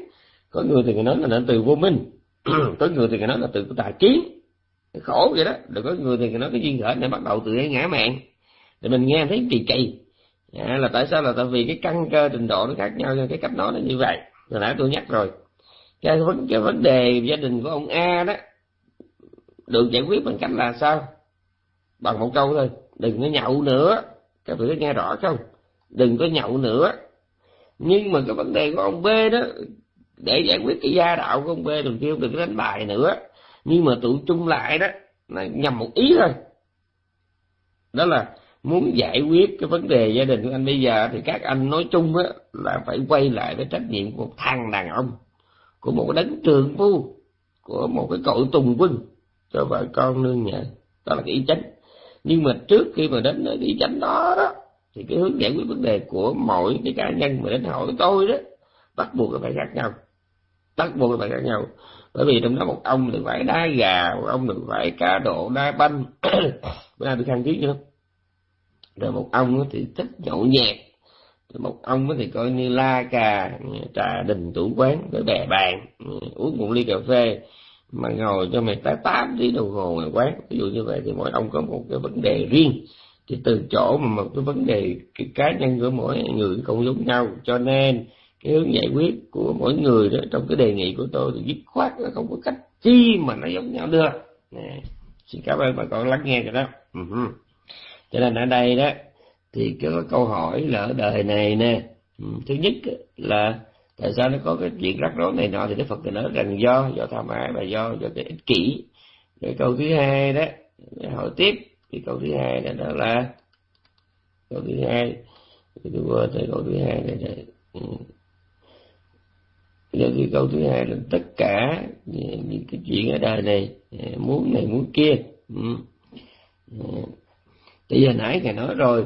[SPEAKER 1] Có người thì người nói là từ vô minh, có người thì người nói là từ tà kiến, khổ vậy đó. Rồi có người thì người nói cái duyên khởi này bắt đầu từ cái ngã mạn. Thì mình nghe thấy kỳ kỳ à, là tại sao? Là tại vì cái căn cơ trình độ nó khác nhau, cái cách nói nó như vậy. Hồi nãy tôi nhắc rồi, cái vấn cái vấn đề gia đình của ông A đó được giải quyết bằng cách là sao? Bằng một câu thôi: đừng có nhậu nữa. Các vị có nghe rõ không? Đừng có nhậu nữa. Nhưng mà cái vấn đề của ông B đó, để giải quyết cái gia đạo của ông B, đừng kêu đừng có đánh bài nữa. Nhưng mà tụi chung lại đó là nhằm một ý thôi, đó là muốn giải quyết cái vấn đề gia đình của anh bây giờ thì các anh nói chung á là phải quay lại với trách nhiệm của một thằng đàn ông, của một cái đấng trường phu, của một cái cội tùng quân cho vợ con nương nhờ. Đó là cái ý chánh. Nhưng mà trước khi mà đến cái ý chánh đó đó thì cái hướng giải quyết vấn đề của mỗi cái cá nhân mà đến hỏi tôi đó bắt buộc là phải khác nhau, bắt buộc là phải khác nhau. Bởi vì trong đó một ông thì phải đá gà, một ông thì phải cá độ đá banh bữa nay tôi khăn thiết chứ. Rồi một ông thì thích nhậu nhẹt, rồi một ông thì coi như la cà trà đình tủ quán với bè bạn, uống một ly cà phê mà ngồi cho mày tới tám tiếng đồng hồ ngoài quán. Ví dụ như vậy thì mỗi ông có một cái vấn đề riêng. Thì từ chỗ mà một cái vấn đề cái cá nhân của mỗi người không giống nhau, cho nên cái hướng giải quyết của mỗi người đó trong cái đề nghị của tôi thì dứt khoát nó không có cách chi mà nó giống nhau được. Nè, xin cảm ơn bà con lắng nghe rồi đó. Uh-huh. Cho nên ở đây đó thì cái câu hỏi là ở đời này nè, thứ nhất là tại sao nó có cái chuyện rắc rối này nọ, thì Đức Phật thì nói rằng do do tham ái và do do cái ích kỷ. Cái câu thứ hai đó, hỏi tiếp cái câu thứ hai đó, đó là câu thứ hai tôi quên tới câu thứ hai này này. Giờ thì câu thứ hai là tất cả những cái chuyện ở đời này muốn này muốn kia. Thì giờ nãy Ngài nói rồi,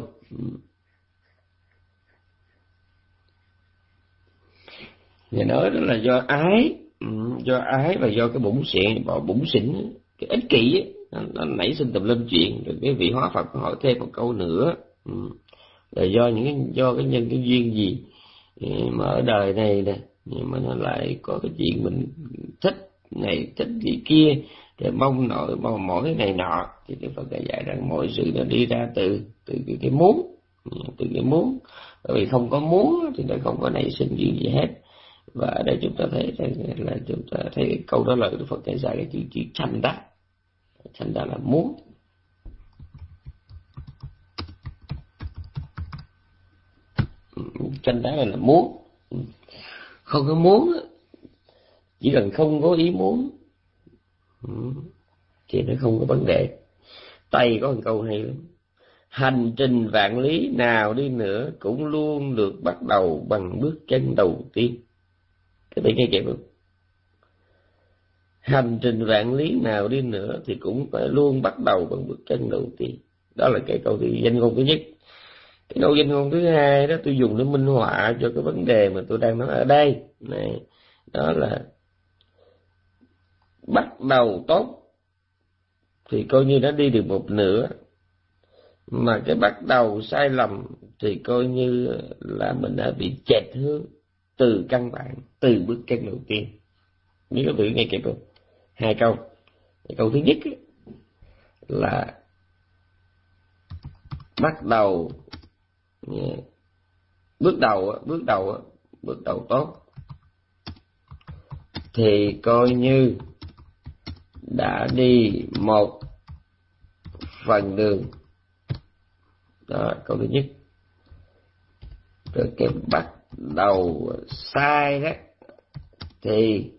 [SPEAKER 1] Ngài nói đó là do ái, do ái và do cái bụng xịn, bỏ bụng xỉn, cái ích kỷ nó, nó nảy sinh tùm lum chuyện. Rồi cái vị hóa Phật hỏi thêm một câu nữa là do những cái do cái nhân cái duyên gì mà ở đời này nè, nhưng mà nó lại có cái chuyện mình thích này thích gì kia, rồi mong nổi mong mỗi cái này nọ. Thì Đức Phật đã dạy rằng mọi sự nó đi ra từ từ cái, cái muốn, từ cái muốn. Bởi vì không có muốn thì nó không có nảy sinh chuyện gì hết. Và ở đây chúng ta thấy là chúng ta thấy cái câu đó là Đức Phật dạy cái chữ chữ chanh đá, chanh đá là muốn. Chanh đá là muốn, không có muốn, chỉ cần không có ý muốn thì nó không có vấn đề. Tây có một câu hay lắm: hành trình vạn lý nào đi nữa cũng luôn được bắt đầu bằng bước chân đầu tiên. Các bạn nghe kịp không? Hành trình vạn lý nào đi nữa thì cũng phải luôn bắt đầu bằng bước chân đầu tiên. Đó là cái câu thì danh ngôn thứ nhất. Cái câu danh ngôn thứ hai đó tôi dùng để minh họa cho cái vấn đề mà tôi đang nói ở đây này, đó là bắt đầu tốt thì coi như đã đi được một nửa, mà cái bắt đầu sai lầm thì coi như là mình đã bị chệch hướng từ căn bản, từ bước chân đầu tiên. Biết các vị nghe kịp không? Hai câu. Cái câu thứ nhất là bắt đầu, bước đầu bước đầu bước đầu tốt thì coi như đã đi một phần đường. Đó, câu thứ nhất. Rồi cái bắt đầu sai đó thì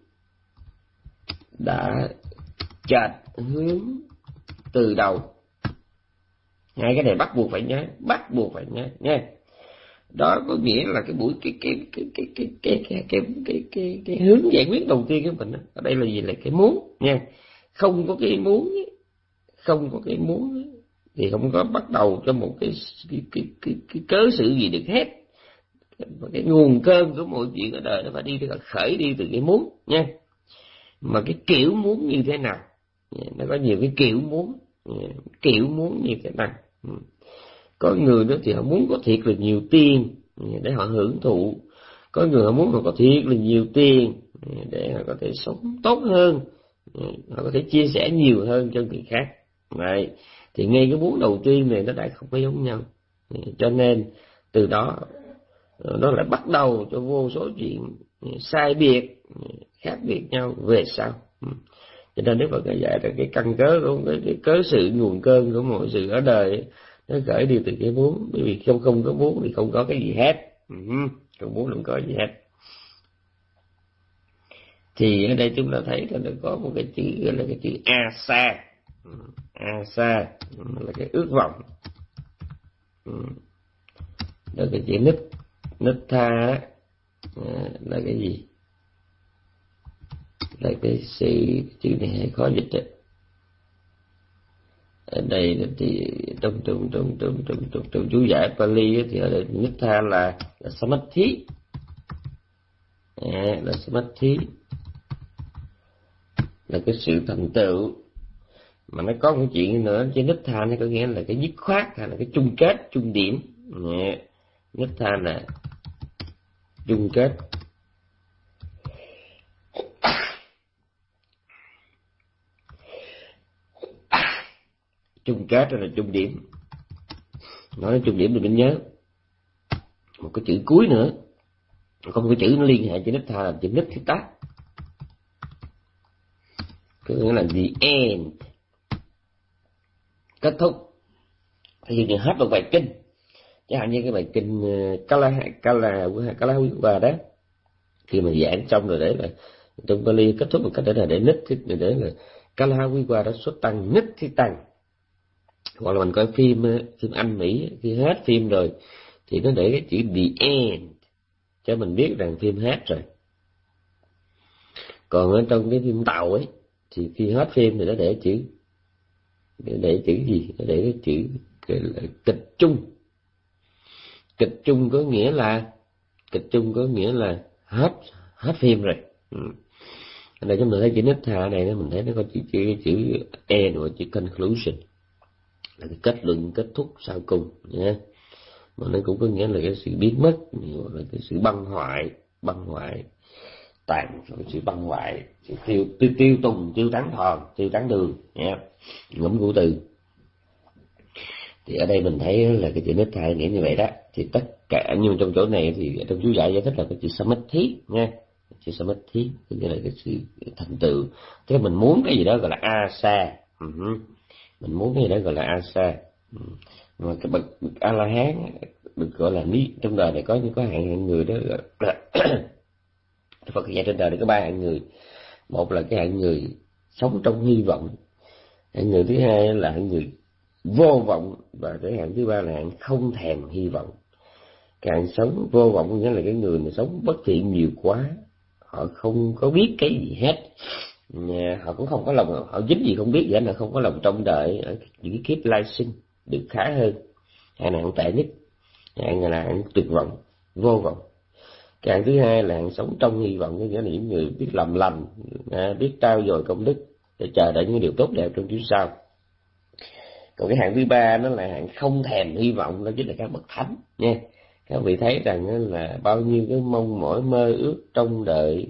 [SPEAKER 1] đã chệch hướng từ đầu. Hai cái này bắt buộc phải nhớ, bắt buộc phải nhớ nha. Đó có nghĩa là cái buổi cái cái cái cái cái cái cái cái cái cái cái hướng giải quyết đầu tiên của mình ở đây là gì? Là cái muốn nha. Không có cái muốn, không có cái muốn thì không có bắt đầu cho một cái cái cái cái, cái cớ sự gì được hết. Cái nguồn cơn của mọi chuyện ở đời nó phải đi từ khởi đi từ cái muốn nha. Mà cái kiểu muốn như thế nào? Nó có nhiều cái kiểu muốn, kiểu muốn như thế nào. Có người đó thì họ muốn có thiệt là nhiều tiền để họ hưởng thụ, có người họ muốn họ có thiệt là nhiều tiền để họ có thể sống tốt hơn, họ có thể chia sẻ nhiều hơn cho người khác. Đấy. Thì ngay cái muốn đầu tiên này nó đã không có giống nhau, cho nên từ đó nó lại bắt đầu cho vô số chuyện sai biệt, khác biệt nhau về sau. Cho nên Đức Phật dạy là cái căn cớ của cái, cái cớ sự nguồn cơn của mọi sự ở đời nó khởi đi từ cái muốn, bởi vì không không có muốn thì không có cái gì hết, không muốn không có gì hết. Thì ở đây chúng ta thấy là nó có một cái chữ gọi là cái chữ asa, asa là cái ước vọng, đó cái chữ nít nít tha là cái gì, là cái sự, chữ này hay khó dịch đấy. Ở đây thì trong trong trong trong trong trong, trong chú giải Pali thì ở đây nít tha là là samadhi, à, là samadhi, là cái sự thành tựu. Mà nó có một chuyện nữa, chứ nít tha nó có nghĩa là cái dứt khoát hay là cái chung kết, chung điểm. Nít tha là chung kết, chung kết là chung điểm. Nói đến chung điểm thì mình nhớ một cái chữ cuối nữa, có một cái chữ nó liên hệ chữ nít tha là chữ nít thiết tác, cái nghĩa là the end, kết thúc. Ví dụ như hết một bài kinh, chẳng hạn như cái bài kinh Kala Kala Kala Viva đó, khi mà giảng xong rồi đấy là trong Pali kết thúc một cách để là để nít để để là Kala Viva đó xuất tăng nít thiết tăng. Hoặc là mình coi phim phim Anh Mỹ, khi hết phim rồi thì nó để cái chữ the end cho mình biết rằng phim hết rồi. Còn ở trong cái phim tàu ấy thì khi hết phim thì nó để chữ để, để chữ gì? Nó để cái chữ cái là kịch chung. Kịch chung có nghĩa là kịch chung có nghĩa là hết hết phim rồi. Ừ. Ở đây chúng ta thấy chữ nít tha này mình thấy nó có chữ chữ chữ end và chữ conclusion, là cái kết luận, kết thúc sau cùng nha. Mà nó cũng có nghĩa là cái sự biến mất, hoặc là cái sự băng hoại, băng hoại tàn, sự băng hoại, sự tiêu tiêu tiêu tùng, tiêu tán thòn, tiêu tán đường nha. Ngẫm của từ thì ở đây mình thấy là cái chữ nít tha nghĩa như vậy đó. Thì tất cả, nhưng trong chỗ này thì trong chú giải giải thích là cái chữ samadhi nha, chữ samadhi nghĩa là cái sự thành tựu. Thế mình muốn cái gì đó gọi là asa, uh-huh. Mình muốn cái gì đó gọi là asa. Mà cái bậc a la hán được gọi là ní, trong đời này có những có hạng hạng người đó gọi là Phật dạy trên đời này có ba hạng người. Một là cái hạng người sống trong hy vọng, hạng người thứ hai là hạng người vô vọng, và cái hạng thứ ba là hạng không thèm hy vọng. Cái hạng sống vô vọng nghĩa là cái người mà sống bất thiện nhiều quá, họ không có biết cái gì hết, họ cũng không có lòng, họ dính gì không biết vậy, là không có lòng trông đợi ở những cái kiếp lai sinh được khá hơn. Hạng này hạng tệ nhất, hạng này là hạng tuyệt vọng, vô vọng. Cái hạng thứ hai là hạng sống trong hy vọng, có nghĩa là những người biết làm lành, biết trao dồi công đức để chờ đợi những điều tốt đẹp trong kiếp sau. Còn cái hạng thứ ba nó là hạng không thèm hy vọng, đó chính là các bậc thánh nha. Các vị thấy rằng là bao nhiêu cái mong mỏi mơ ước trong đời,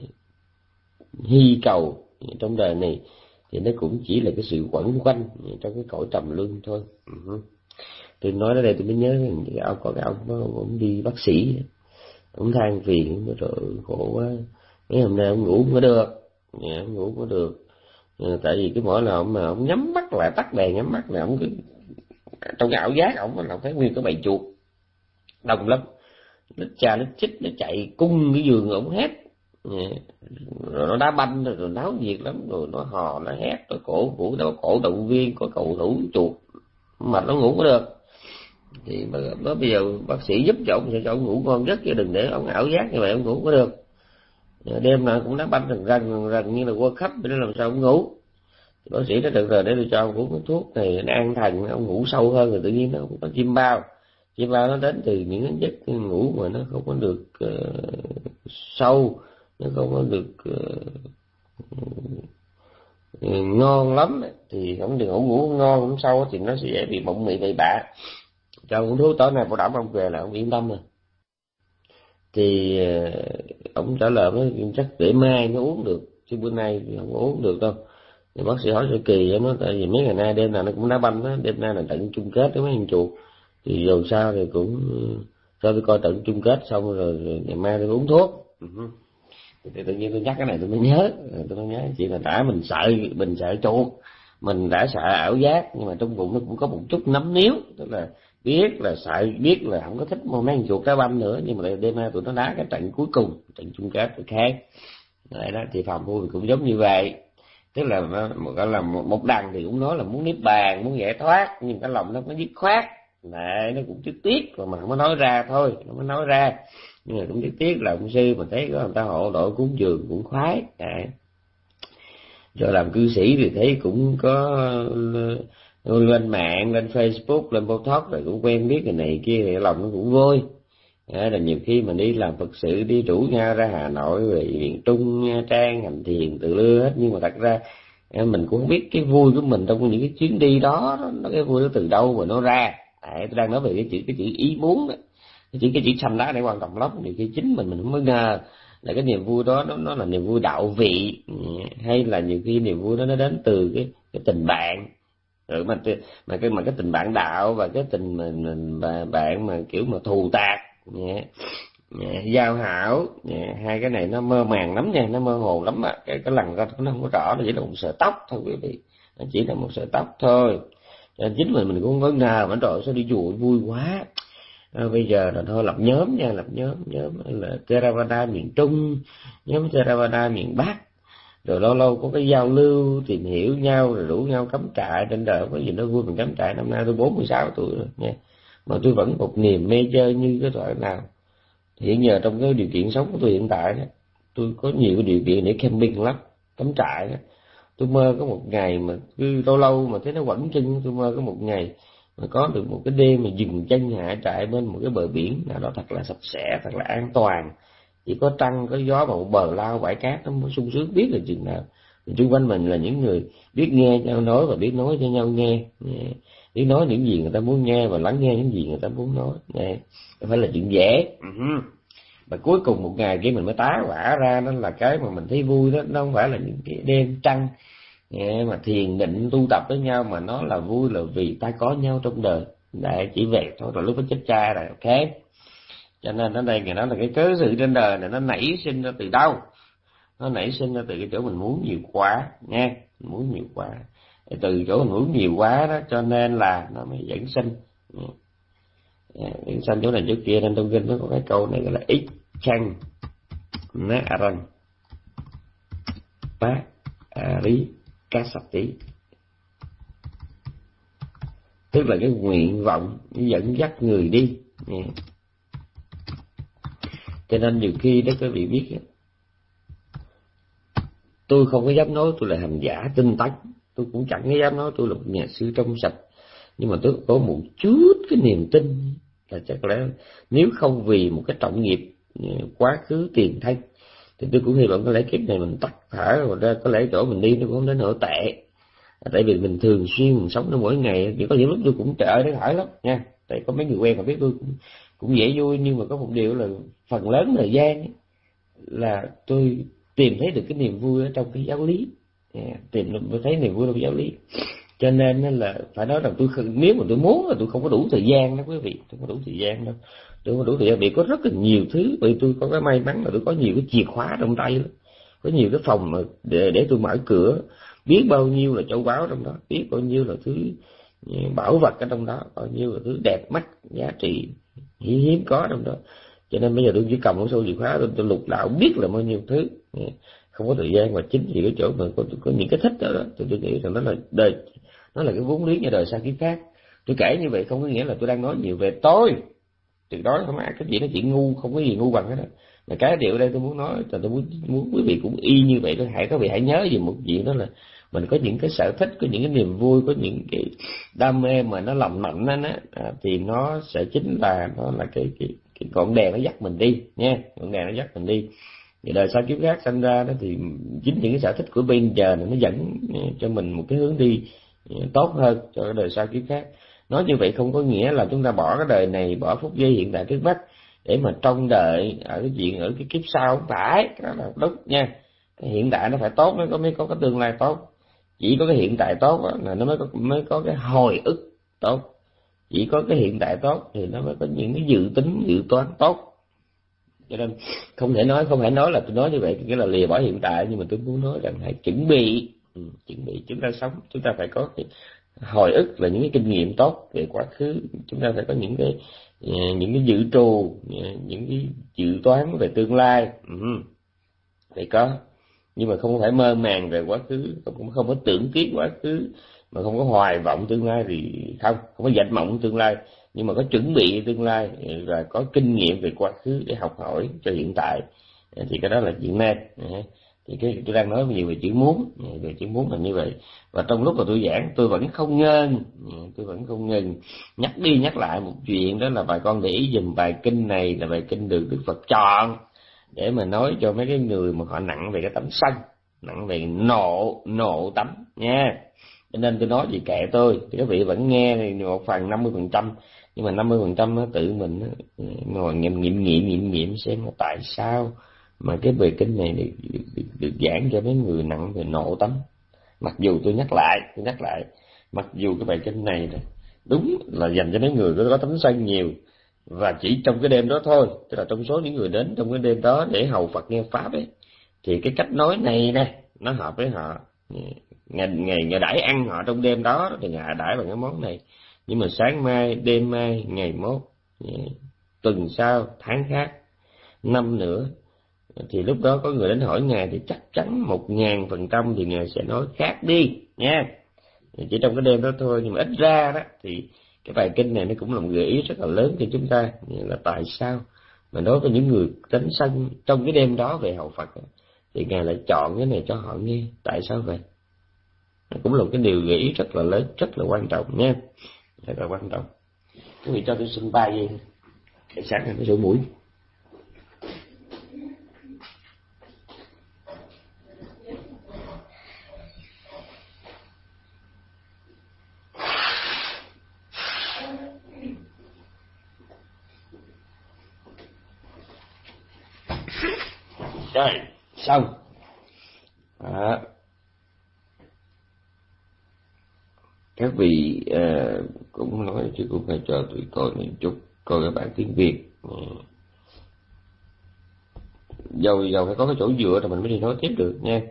[SPEAKER 1] hy cầu trong đời này thì nó cũng chỉ là cái sự quẩn quanh trong cái cõi trầm luân thôi. Uh-huh. Tôi nói đến đây tôi mới nhớ cái ông có cái ông ông đi bác sĩ, ông than phiền rồi khổ quá, mấy hôm nay ông ngủ không có được, ông ngủ không có được, tại vì cái mỗi lần ông mà ông nhắm mắt lại, tắt đèn nhắm mắt là ông cứ trong cái ảo giác ông là thấy nguyên cái bầy chuột đông lắm, nó cha nó chích nó chạy cung cái giường ông hét, rồi nó đá banh rồi náo nhiệt lắm, rồi nó hò nó hét, rồi cổ vũ nó cổ động viên có cầu thủ chuột mà nó ngủ có được. Thì mới bây giờ bác sĩ giúp cho ông, cho ông ngủ ngon giấc, chứ đừng để ông ảo giác như vậy ông ngủ có được. Đêm nào cũng đá banh rần rần rần như là World Cup, để làm sao ông ngủ. Thì bác sĩ nói được rồi, để tôi cho ông uống cái thuốc này nó an thần, ông ngủ sâu hơn, rồi tự nhiên nó không có chim bao. Chim bao nó đến từ những cái giấc ngủ mà nó không có được uh, sâu, nó không có được uh, ngon lắm, thì không được ngủ ngủ ngon không sâu thì nó sẽ dễ bị mộng mị bậy bạ. Cho uống thuốc tối nay bảo đảm ông về là ông yên tâm rồi. Thì uh, ông trả lời với chắc để mai nó uống được, chứ bữa nay thì không có uống được đâu. Thì bác sĩ hỏi sẽ kỳ vậy nó, tại vì mấy ngày nay đêm nào nó cũng đá banh á, đêm nay là trận chung kết với mấy thằng chuột, thì dù sao thì cũng cho tôi coi trận chung kết xong rồi, rồi ngày mai tôi uống thuốc. Uh-huh. Thì tự nhiên tôi nhắc cái này tôi mới nhớ, tôi mới nhớ chuyện là đã mình sợ mình sợ chuột, mình đã sợ ảo giác, nhưng mà trong bụng nó cũng có một chút nấm níu, tức là biết là sợ, biết là không có thích mấy thằng chuột đá banh nữa, nhưng mà đêm nay tụi nó đá cái trận cuối cùng, trận chung kết thì khác. Đấy đó, thì Phạm Phu cũng giống như vậy, tức là một gọi là một, một đằng thì cũng nói là muốn niết bàn, muốn giải thoát, nhưng cái lòng nó có dứt khoát, này nó cũng tiếc tiếc, mà không có nói ra thôi, nó mới nói ra, nhưng mà cũng tiếc tiếc là ông sư mà thấy có người ta hộ độ cúng dường cũng khoái. Đấy. Rồi làm cư sĩ thì thấy cũng có lên mạng, lên Facebook, lên Botox rồi cũng quen biết người này kia, thì lòng nó cũng vui. Đó là nhiều khi mà đi làm Phật sự, đi rủ nhau ra Hà Nội rồi miền Trung, Nha Trang, Hành Thiền, Từ Lưa hết, nhưng mà thật ra mình cũng không biết cái vui của mình trong những cái chuyến đi đó, nó cái vui nó từ đâu mà nó ra. Đấy, tôi đang nói về cái chữ cái chữ ý muốn đó, cái chữ cái chữ xanh lá này quan trọng lắm. Nhiều khi chính mình mình không có ngờ là cái niềm vui đó nó, nó là niềm vui đạo vị, hay là nhiều khi niềm vui đó nó đến từ cái cái tình bạn, rồi mà mà cái mà cái tình bạn đạo và cái tình mình, mình bạn mà kiểu mà thù tạc, yeah. Yeah, giao hảo, yeah. Hai cái này nó mơ màng lắm nha, nó mơ hồ lắm á, cái cái lần ra nó không có rõ, nó chỉ là một sợi tóc thôi quý vị, nó chỉ là một sợi tóc thôi. Cho nên chính mình mình cũng không có ngờ mà trời sao đi chùa vui quá. À, bây giờ là thôi lập nhóm nha, lập nhóm nhóm là Theravada miền Trung, nhóm Theravada miền Bắc, rồi lâu lâu có cái giao lưu tìm hiểu nhau, rồi rủ nhau cắm trại. Trên đời có gì nó vui mình cắm trại. Năm nay tôi bốn mươi sáu tuổi rồi nha, mà tôi vẫn một niềm mê chơi như cái thời nào. Hiện giờ trong cái điều kiện sống của tôi hiện tại đó, tôi có nhiều cái điều kiện để camping lắm, cắm trại đó. Tôi mơ có một ngày mà cứ lâu lâu mà thấy nó quẩn chân, tôi mơ có một ngày mà có được một cái đêm mà dừng chân hạ trại bên một cái bờ biển nào đó thật là sạch sẽ, thật là an toàn, chỉ có trăng có gió và một bờ lao bãi cát, nó mới sung sướng biết là chừng nào. Xung quanh mình là những người biết nghe nhau nói và biết nói cho nhau nghe, biết nói những gì người ta muốn nghe và lắng nghe những gì người ta muốn nói, không phải là chuyện dễ. Và cuối cùng một ngày kia mình mới tá hỏa ra, đó là cái mà mình thấy vui đó, nó không phải là những cái đêm trăng mà thiền định tu tập với nhau, mà nó là vui là vì ta có nhau trong đời. Đấy, chỉ vậy thôi, rồi lúc đó chết cha rồi, ok. Cho nên ở đây người nói là cái cớ sự trên đời này nó nảy sinh ra từ đâu? Nó nảy sinh ra từ cái chỗ mình muốn nhiều quá nha, mình muốn nhiều quá. Từ chỗ mình muốn nhiều quá đó cho nên là nó mới dẫn sinh. Dẫn sinh chỗ này chỗ kia, nên trong kinh nó có cái câu này gọi là ít chăng ná răng bá rí cá sạch tí, tức là cái nguyện vọng dẫn dắt người đi. Cho nên nhiều khi đó quý vị biết, tôi không có dám nói tôi là hành giả tinh tấn, tôi cũng chẳng có dám nói tôi là một nhà sư trong sạch, nhưng mà tôi có một chút cái niềm tin là chắc lẽ nếu không vì một cái trọng nghiệp quá khứ tiền thân thì tôi cũng hy vọng có lẽ kiếp này mình tắt thở rồi ra, có lẽ chỗ mình đi nó cũng không đến nỗi tệ. Tại vì mình thường xuyên mình sống nó mỗi ngày, chỉ có những lúc tôi cũng trời để hỏi lắm nha, tại có mấy người quen mà biết tôi cũng cũng dễ vui, nhưng mà có một điều là phần lớn thời gian ấy, là tôi tìm thấy được cái niềm vui ở trong cái giáo lý, tìm được thấy niềm vui trong giáo lý. Cho nên là phải nói rằng tôi nếu mà tôi muốn là tôi không có đủ thời gian đó quý vị, tôi không có đủ thời gian đâu, tôi không có đủ thời gian vì có rất là nhiều thứ. Vì tôi có cái may mắn là tôi có nhiều cái chìa khóa trong tay đó, có nhiều cái phòng mà để để tôi mở cửa, biết bao nhiêu là châu báu trong đó, biết bao nhiêu là thứ bảo vật ở trong đó, bao nhiêu là thứ đẹp mắt giá trị hiếm hiếm có trong đó. Cho nên bây giờ tôi chỉ cầm một số chìa khóa, tôi, tôi lục lạo biết là bao nhiêu thứ, không có thời gian. Mà chính vì cái chỗ mà có, có những cái thích đó, đó tôi, tôi nghĩ rằng đó là đời, nó là cái vốn liếng cho đời sau kiếp khác. Tôi kể như vậy không có nghĩa là tôi đang nói nhiều về tôi, từ đó không ai cái gì nó chỉ ngu, không có gì ngu bằng hết đó. Mà cái điều ở đây tôi muốn nói là tôi muốn muốn quý vị cũng y như vậy. Tôi hãy các vị hãy nhớ về một chuyện, đó là mình có những cái sở thích, có những cái niềm vui, có những cái đam mê mà nó lầm mạnh đó, á, thì nó sẽ chính là nó là cái cái cái ngọn đèn nó dắt mình đi nha, ngọn đèn nó dắt mình đi. Thì đời sau kiếp khác sinh ra đó thì chính những cái sở thích của bây giờ này nó dẫn cho mình một cái hướng đi tốt hơn cho đời sau kiếp khác. Nói như vậy không có nghĩa là chúng ta bỏ cái đời này, bỏ phút giây hiện tại trước mắt, để mà trông đợi ở cái chuyện ở cái kiếp sau, không phải, đó là đúng nha. Cái hiện tại nó phải tốt mới có mới có cái tương lai tốt. Chỉ có cái hiện tại tốt đó, là nó mới có mới có cái hồi ức tốt. Chỉ có cái hiện tại tốt thì nó mới có những cái dự tính dự toán tốt. Cho nên không thể nói không thể nói là tôi nói như vậy nghĩa là lìa bỏ hiện tại, nhưng mà tôi muốn nói rằng hãy chuẩn bị. Ừ, chuẩn bị. Chúng ta sống chúng ta phải có cái hồi ức là những cái kinh nghiệm tốt về quá khứ. Chúng ta phải có những cái những cái dự trù, những cái dự toán về tương lai. Ừ, phải có, nhưng mà không phải mơ màng về quá khứ, không không có tưởng tiếc quá khứ, mà không có hoài vọng tương lai thì không không có dạch mộng tương lai, nhưng mà có chuẩn bị tương lai và có kinh nghiệm về quá khứ để học hỏi cho hiện tại, thì cái đó là chuyện nên. Thì cái tôi đang nói nhiều về chữ muốn, về chữ muốn là như vậy. Và trong lúc mà tôi giảng tôi vẫn không ngưng tôi vẫn không ngừng nhắc đi nhắc lại một chuyện, đó là bà con để ý dùm bài kinh này là bài kinh được Đức Phật chọn để mà nói cho mấy cái người mà họ nặng về cái tánh sân, nặng về nộ nộ tánh nha. Cho nên tôi nói gì kệ tôi, thì các vị vẫn nghe thì một phần năm mươi phần trăm, nhưng mà năm mươi phần trăm nó tự mình nó ngồi nghiệm nghiệm nghiệm nghiệm nghiệm xem là tại sao mà cái bài kinh này được, được, được, được giảng cho mấy người nặng về nộ tánh. Mặc dù tôi nhắc lại tôi nhắc lại mặc dù cái bài kinh này đúng là dành cho mấy người có, có tánh sân nhiều, và chỉ trong cái đêm đó thôi, tức là trong số những người đến trong cái đêm đó để hầu Phật nghe pháp ấy, thì cái cách nói này nè nó hợp với họ. Ngày ngày ngày đãi ăn họ trong đêm đó thì ngày đãi bằng cái món này, nhưng mà sáng mai đêm mai ngày mốt, tuần sau tháng khác, năm nữa, thì lúc đó có người đến hỏi ngài thì chắc chắn một ngàn phần trăm thì ngài sẽ nói khác đi nha. Chỉ trong cái đêm đó thôi, nhưng mà ít ra đó thì cái bài kinh này nó cũng là một gợi ý rất là lớn cho chúng ta, là tại sao mà đối với những người tránh sân trong cái đêm đó về hầu Phật thì ngài lại chọn cái này cho họ nghe, tại sao vậy? Nó cũng là một cái điều gợi ý rất là lớn, rất là quan trọng nha, rất là quan trọng. Quý vị cho tôi xin ba giây để sáng này nó sổ mũi. Rồi xong à, các vị uh, cũng nói chứ cũng phải cho tụi coi một chút, coi các bạn tiếng Việt. uh, dầu dầu phải có cái chỗ dựa rồi mình mới đi nói tiếp được nha.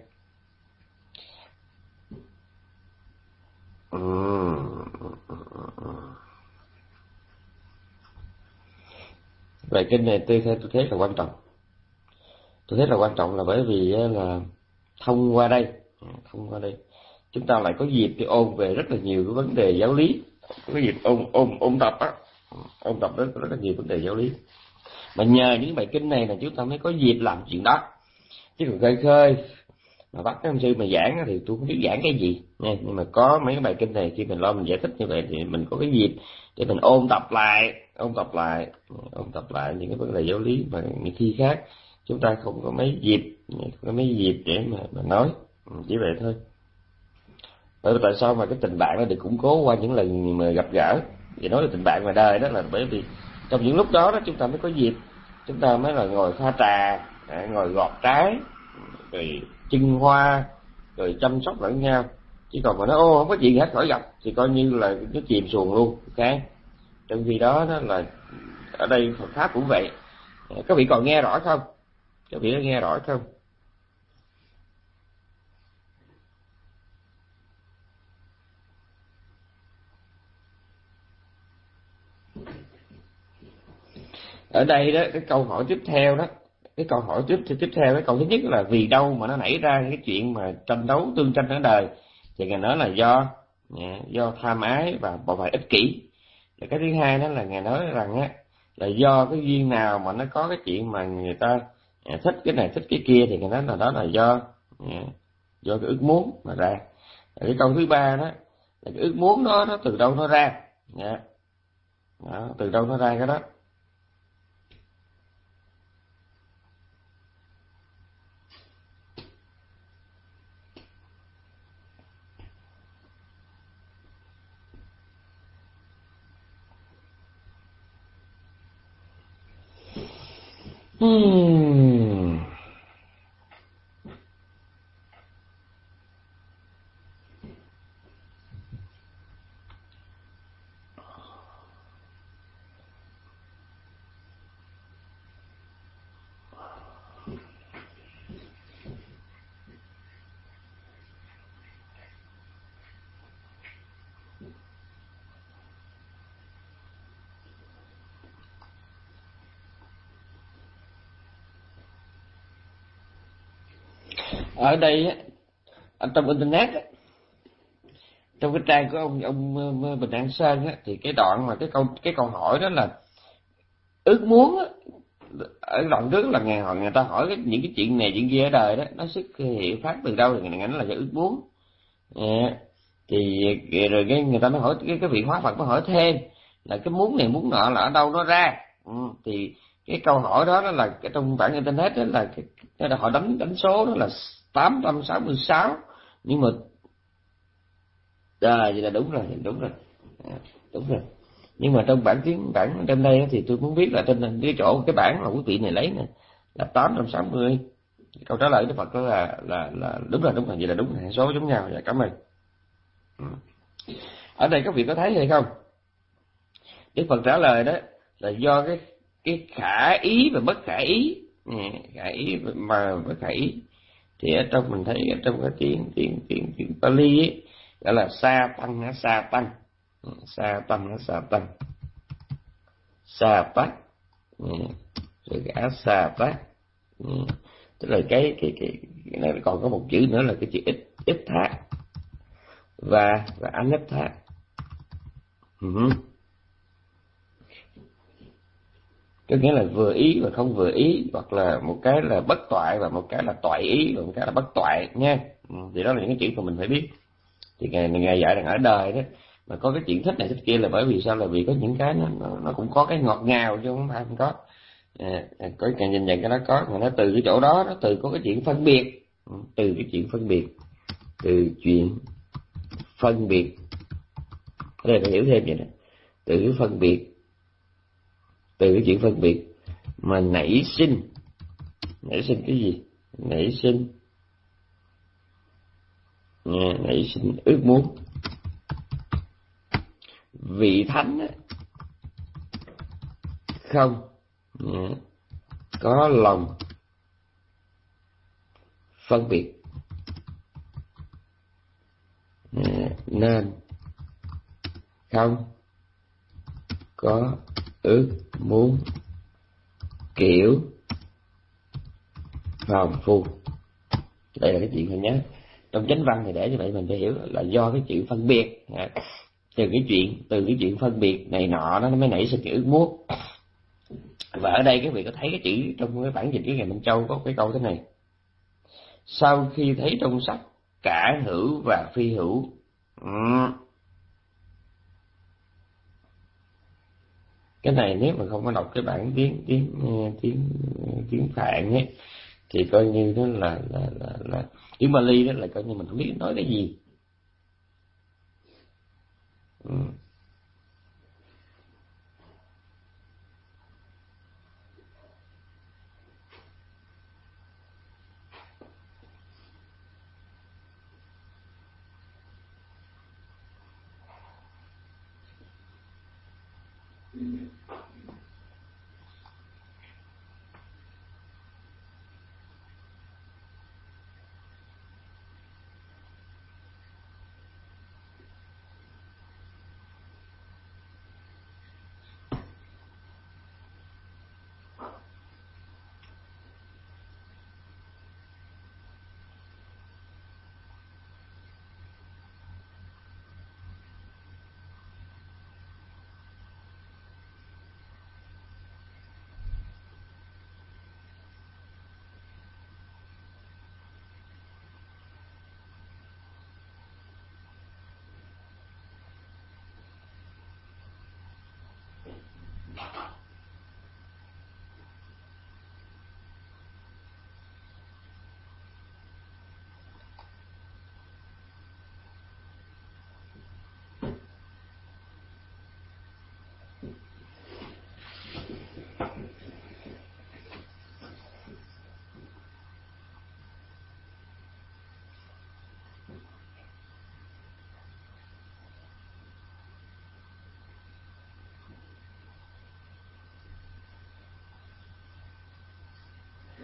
[SPEAKER 1] Bài kinh này tôi thấy tôi thấy là quan trọng, tôi thấy là quan trọng là bởi vì là thông qua đây thông qua đây chúng ta lại có dịp để ôn về rất là nhiều cái vấn đề giáo lý, có cái dịp ôn ôn ôn tập á, ôn tập rất rất là nhiều vấn đề giáo lý, mà nhờ những bài kinh này là chúng ta mới có dịp làm chuyện đó. Chứ còn khơi khơi mà bắt các ông sư mà giảng thì tôi không biết giảng cái gì nha, nhưng mà có mấy cái bài kinh này khi mình lo mình giải thích như vậy thì mình có cái dịp để mình ôn tập lại ôn tập lại ôn tập lại những cái vấn đề giáo lý mà những khi khác chúng ta không có mấy dịp không có mấy dịp để mà, mà nói. Chỉ vậy thôi. Bởi vì tại sao mà cái tình bạn nó được củng cố qua những lần mà gặp gỡ, vì nói là tình bạn ngoài đời đó là bởi vì trong những lúc đó đó chúng ta mới có dịp, chúng ta mới là ngồi pha trà, ngồi gọt trái, rồi trưng hoa, rồi chăm sóc lẫn nhau. Chứ còn mà nói ô không có chuyện gì hết khỏi gặp thì coi như là nó chìm xuồng luôn. Ok, trong khi đó đó là ở đây Phật pháp cũng vậy. Các vị còn nghe rõ không? Các vị có nghe rõ không? Ở đây đó cái câu hỏi tiếp theo đó, cái câu hỏi tiếp tiếp theo cái câu thứ nhất là vì đâu mà nó nảy ra cái chuyện mà tranh đấu tương tranh ở đời, thì ngài nói là do do tham ái và bộc bạch ích kỷ. Và cái thứ hai đó là ngài nói rằng á là do cái duyên nào mà nó có cái chuyện mà người ta thích cái này thích cái kia, thì ngài nói là đó là do do cái ước muốn mà ra. Cái câu thứ ba đó là cái ước muốn đó nó từ đâu nó ra, đó, từ đâu nó ra cái đó. Hmm. Ở đây á, ở trong internet á, trong cái trang của ông ông ờ, Bình An Sơn á, thì cái đoạn mà cái câu cái câu hỏi đó là ước muốn á, ở đoạn trước là ngày họ người ta hỏi cái, những cái chuyện này chuyện kia ở đời đó nó xuất hiện phát từ đâu, thì người nó là cái ước muốn. À, thì rồi cái người ta mới hỏi cái cái vị hóa Phật mới hỏi thêm là cái muốn này muốn nọ là ở đâu nó ra. Ừ, thì cái câu hỏi đó đó là cái trong bản internet đó là cái, cái là họ đánh đánh số đó là tám trăm sáu mươi sáu, nhưng mà à, vậy là đúng rồi, đúng rồi, à, đúng rồi. Nhưng mà trong bản tiếng bản trên đây thì tôi muốn biết là trên cái chỗ cái bản mà quý vị này lấy nè là tám trăm sáu mươi. Câu trả lời của Đức Phật đó là là là đúng rồi, đúng rồi, vậy là đúng, hệ số giống nhau. Dạ, cảm ơn. Ừ. Ở đây các vị có thấy hay không? Đức Phật trả lời đó là do cái cái khả ý và bất khả ý. Ừ, khả ý mà bất khả ý thì ở trong mình thấy ở trong cái tiếng tiếng tiếng tiếng Pali ấy, gọi là sa tăng á, sa tăng. Ừ, sa tăng á, sa tăng, sa tát. Ừ, rồi cái á sa tát. Ừ, tức là cái cái cái, cái này còn có một chữ nữa là cái chữ ít ít thác và và anh ít thác. Ừ. Có nghĩa là vừa ý và không vừa ý, hoặc là một cái là bất toại và một cái là toại ý và một cái là bất toại nha. Ừ, thì đó là những cái chuyện mà mình phải biết. Thì ngài ngài dạy rằng ở đời đó mà có cái chuyện thích này thích kia là bởi vì sao, là vì có những cái nó nó, nó cũng có cái ngọt ngào chứ không phải không có. À, có cái nhìn nhận cái nó có, mà nó từ cái chỗ đó nó từ có cái chuyện phân biệt. Ừ, từ cái chuyện phân biệt, từ chuyện phân biệt, ở đây phải hiểu thêm vậy nè. Từ cái phân biệt, từ cái chuyện phân biệt mà nảy sinh, nảy sinh cái gì? Nảy sinh à, nảy sinh ước muốn. Vị thánh á, không à, có lòng phân biệt à, nên không có ước muốn kiểu phàm phu. Đây là cái chuyện phải nhớ. Trong chánh văn thì để như vậy mình phải hiểu là do cái chuyện phân biệt à, từ cái chuyện từ cái chuyện phân biệt này nọ nó mới nảy sinh cái ước muốn. Và ở đây các vị có thấy cái chữ trong cái bản dịch của Ngài Minh Châu có cái câu thế này: sau khi thấy trong sắc cả hữu và phi hữu. Ừ. Cái này nếu mà không có đọc cái bản tiếng tiếng tiếng tiếng Phạn ấy thì coi như đó là là là, là tiếng Bali đó là coi như mình không biết nói cái gì. Ừ.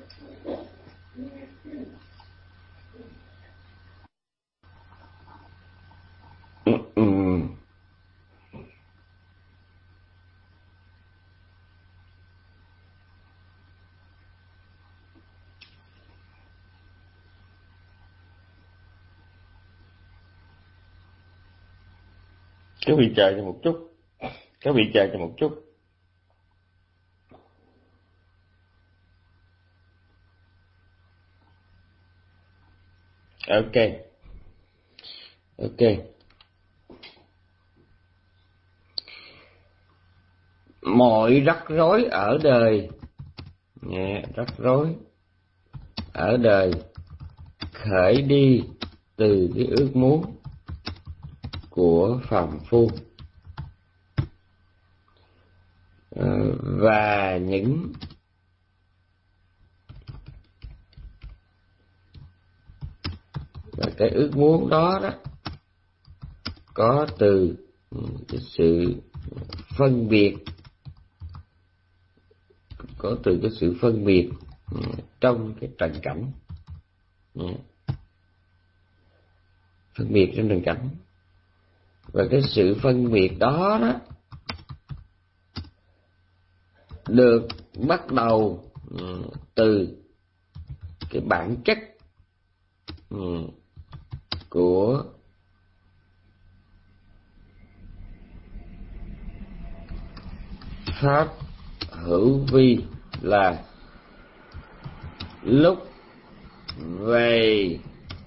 [SPEAKER 1] Ừ, ừ. Cái vị chờ cho một chút, cái vị chờ cho một chút. Ok, ok. Mọi rắc rối ở đời, nghe, rắc rối ở đời khởi đi từ cái ước muốn của phàm phu, và những và cái ước muốn đó đó có từ cái sự phân biệt, có từ cái sự phân biệt trong cái trần cảnh, phân biệt trong trần cảnh. Và cái sự phân biệt đó đó được bắt đầu từ cái bản chất của pháp hữu vi, là lúc về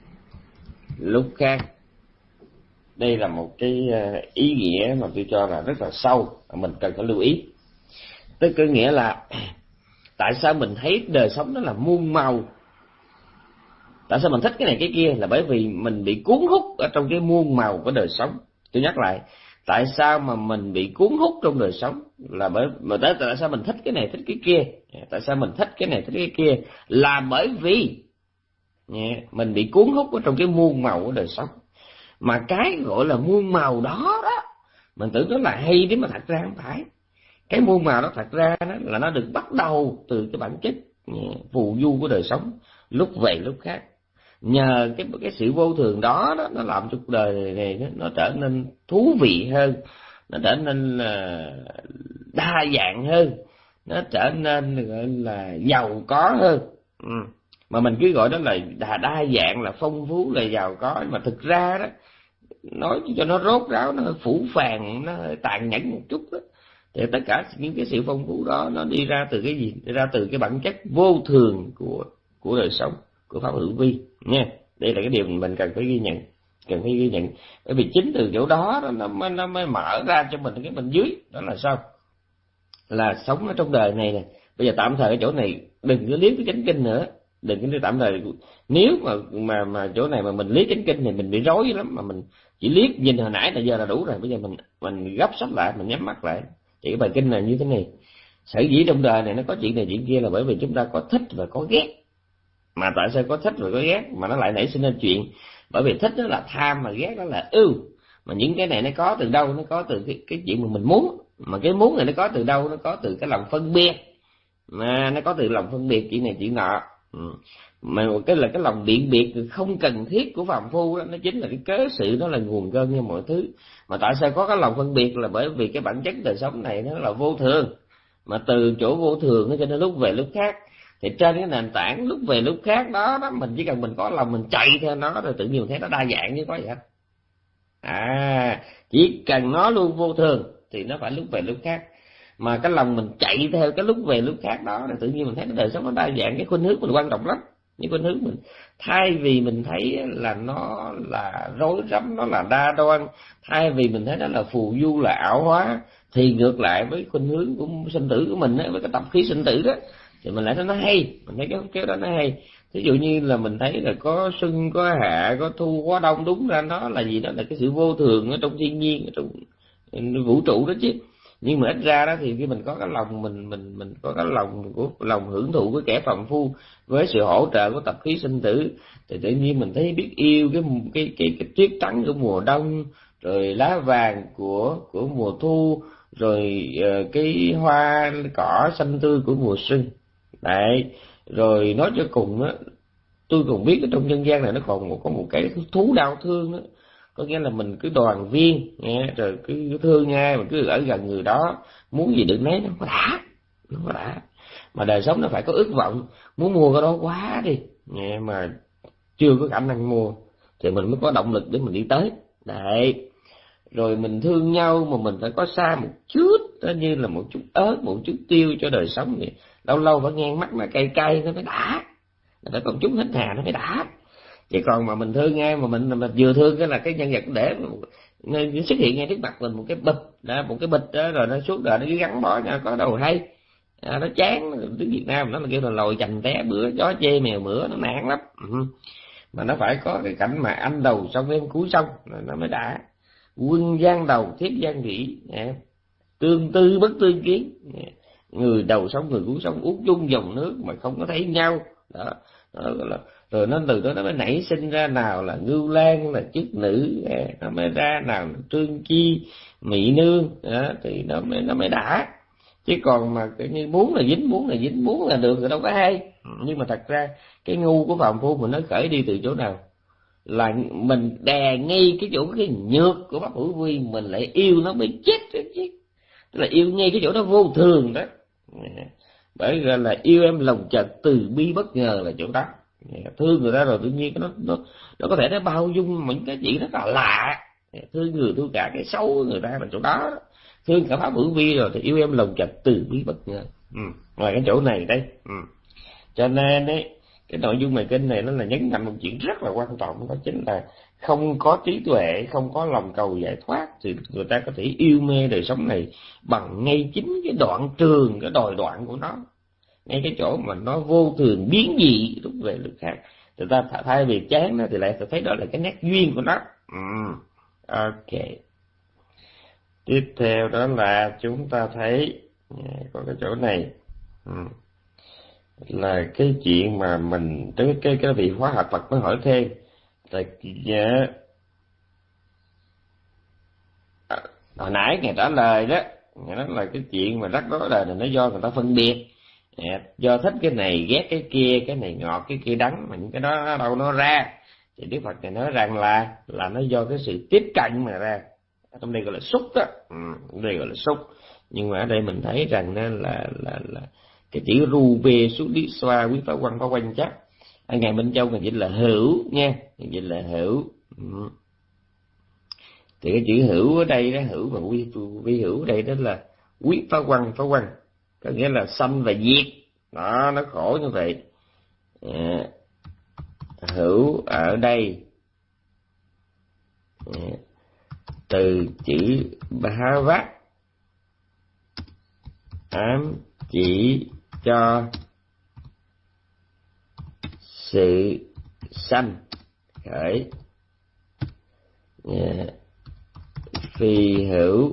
[SPEAKER 1] lúc khác. Đây là một cái ý nghĩa mà tôi cho là rất là sâu, mình cần phải lưu ý. Tức có nghĩa là tại sao mình thấy đời sống đó là muôn màu, tại sao mình thích cái này cái kia, là bởi vì mình bị cuốn hút ở trong cái muôn màu của đời sống. Tôi nhắc lại, tại sao mà mình bị cuốn hút trong đời sống là bởi mà tại, tại sao mình thích cái này thích cái kia, tại sao mình thích cái này thích cái kia là bởi vì mình bị cuốn hút ở trong cái muôn màu của đời sống. Mà cái gọi là muôn màu đó đó, mình tưởng nó là hay đến mà thật ra không phải. Cái muôn màu đó thật ra đó là nó được bắt đầu từ cái bản chất phù du của đời sống, lúc về lúc khác. Nhờ cái cái sự vô thường đó, đó nó làm cho cuộc đời này nó, nó trở nên thú vị hơn, nó trở nên là đa dạng hơn, nó trở nên gọi là giàu có hơn. Ừ. Mà mình cứ gọi đó là đa, đa dạng, là phong phú, là giàu có, mà thực ra đó, nói cho nó rốt ráo, nó phủ phàng, nó tàn nhẫn một chút đó, thì tất cả những cái sự phong phú đó nó đi ra từ cái gì? Đi ra từ cái bản chất vô thường của của đời sống, của pháp hữu vi nha. Đây là cái điều mình cần phải ghi nhận, cần phải ghi nhận. Bởi vì chính từ chỗ đó nó mới nó mới mở ra cho mình cái bên dưới, đó là sao? Là sống ở trong đời này nè. Bây giờ tạm thời ở chỗ này đừng có liếc cái chánh kinh nữa, đừng có tạm thời. Nếu mà mà mà chỗ này mà mình liếc chánh kinh thì mình bị rối lắm, mà mình chỉ liếc nhìn hồi nãy là giờ là đủ rồi. Bây giờ mình mình gấp sách lại, mình nhắm mắt lại. Thì cái bài kinh này như thế này: sở dĩ trong đời này nó có chuyện này chuyện kia là bởi vì chúng ta có thích và có ghét. Mà tại sao có thích và có ghét mà nó lại nảy sinh ra chuyện? Bởi vì thích đó là tham, mà ghét đó là ưu. Mà những cái này nó có từ đâu? Nó có từ cái cái chuyện mà mình muốn. Mà cái muốn này nó có từ đâu? Nó có từ cái lòng phân biệt. Mà nó có từ lòng phân biệt chuyện này chuyện nọ. Ừ. Mà cái là cái lòng biện biệt không cần thiết của phàm phu đó, nó chính là cái cớ sự, đó là nguồn cơn như mọi thứ. Mà tại sao có cái lòng phân biệt? Là bởi vì cái bản chất đời sống này nó là vô thường. Mà từ chỗ vô thường cho nên lúc về lúc khác. Thì trên cái nền tảng lúc về lúc khác đó, đó mình chỉ cần mình có lòng mình chạy theo nó rồi tự nhiên mình thấy nó đa dạng như có vậy. À, chỉ cần nó luôn vô thường thì nó phải lúc về lúc khác. Mà cái lòng mình chạy theo cái lúc về lúc khác đó là tự nhiên mình thấy cái đời sống nó đa dạng. Cái khuynh hướng mình quan trọng lắm. Những khuynh hướng mình, thay vì mình thấy là nó là rối rắm, nó là đa đoan, thay vì mình thấy nó là phù du, là ảo hóa, thì ngược lại với khuynh hướng của sinh tử của mình ấy, với cái tập khí sinh tử đó, thì mình lại thấy nó hay, mình thấy cái kéo đó nó hay. Ví dụ như là mình thấy là có xuân, có hạ, có thu, có đông, đúng ra nó là gì? Đó là cái sự vô thường ở trong thiên nhiên, ở trong vũ trụ đó chứ. Nhưng mà ít ra đó thì khi mình có cái lòng mình mình mình có cái lòng của lòng hưởng thụ với kẻ phàm phu, với sự hỗ trợ của tập khí sinh tử, thì tự nhiên mình thấy biết yêu cái cái cái, cái tuyết trắng của mùa đông, rồi lá vàng của của mùa thu, rồi uh, cái hoa cỏ xanh tươi của mùa xuân. Đấy, Rồi nói cho cùng á, tôi còn biết ở trong nhân gian này nó còn một có một cái thú đau thương đó, có nghĩa là mình cứ đoàn viên nghe, rồi cứ thương ai, mình cứ ở gần người đó, muốn gì được nấy, nó có đã, nó có đã. Mà đời sống nó phải có ước vọng, muốn mua cái đó quá đi nghe, mà chưa có khả năng mua thì mình mới có động lực để mình đi tới đấy. Rồi mình thương nhau mà mình phải có xa một chút, đó như là một chút ớt, một chút tiêu cho đời sống vậy. Lâu lâu phải ngang mắt nó cay cay nó mới đã, nó phải còn chút hết hà nó mới đã. Chứ còn mà mình thương ai mà mình mình vừa thương cái là cái nhân vật để nó xuất hiện ngay trước mặt mình một cái bịch đó, một cái bịch đó, rồi nó suốt đời nó cứ gắn bó nhau có đâu hay. À, nó chán. Tiếng Việt Nam nó là kêu là lồi chành té bữa chó chê mèo mửa, nó nản lắm. Ừ. Mà nó phải có cái cảnh mà anh đầu xong em cuối xong nó mới đã. Quân gian đầu thiếp gian thủy, tương tư bất tương kiến, người đầu sống người cuối sống, uống chung dòng nước mà không có thấy nhau đó, đó là, rồi nó từ đó nó mới nảy sinh ra nào là Ngưu Lang là chức nữ, nó mới ra nào là Trương Chi Mỹ Nương đó, thì nó mới nó mới đã. Chứ còn mà kiểu như muốn là dính, muốn là dính, muốn là được rồi đâu có hay. Nhưng mà thật ra cái ngu của phàm phu mình nó khởi đi từ chỗ nào, là mình đè ngay cái chỗ cái nhược của Pháp Hữu Vi, mình lại yêu nó mới chết đó chứ. Tức là yêu ngay cái chỗ đó vô thường đó. Bởi gọi là yêu em lòng chợt từ bi bất ngờ là chỗ đó. Thương người ta rồi tự nhiên nó nó nó có thể nó bao dung những cái chuyện rất là lạ. Thương người thương cả cái xấu của người ta là chỗ đó. Thương cả Pháp Hữu Vi rồi thì yêu em lòng chợt từ bi bất ngờ. Ừ. Ngoài cái chỗ này đây. Ừ. Cho nên ấy, cái nội dung bài kinh này nó là nhấn mạnh một chuyện rất là quan trọng, đó chính là không có trí tuệ, không có lòng cầu giải thoát thì người ta có thể yêu mê đời sống này bằng ngay chính cái đoạn trường, cái đòi đoạn của nó, ngay cái chỗ mà nó vô thường biến dị lúc về lúc khác. Người ta thay vì chán nó thì lại thấy đó là cái nét duyên của nó. Ừ. Ok. Tiếp theo đó là chúng ta thấy có cái chỗ này. Ừ. Là cái chuyện mà mình tới cái cái vị hóa học Phật mới hỏi thêm là dạ, à, hồi nãy ngài trả lời đó, ngài nói là cái chuyện mà rắc rối là nó do người ta phân biệt, à, do thích cái này ghét cái kia, cái này ngọt cái kia đắng, mà những cái đó nó đâu nó ra. Thì Đức Phật này nói rằng là là nó do cái sự tiếp cận mà ra, trong đây gọi là xúc đó. Ừ, trong đây gọi là xúc. Nhưng mà ở đây mình thấy rằng nó là là là cái chữ ru bê xuất đi xoa quý phá quan phá quanh chắc. Ở ngày Minh Châu ngài dịch là hữu nha, ngài dịch là hữu. Ừ. Thì cái chữ hữu ở đây đó, hữu và vi, vi hữu ở đây đó là quý phá quan phá quanh, có nghĩa là sanh và diệt. Đó, nó khổ như vậy. À, hữu ở đây à, từ chữ bá vát ám chỉ cho sự sanh khởi. Yeah. Phi hữu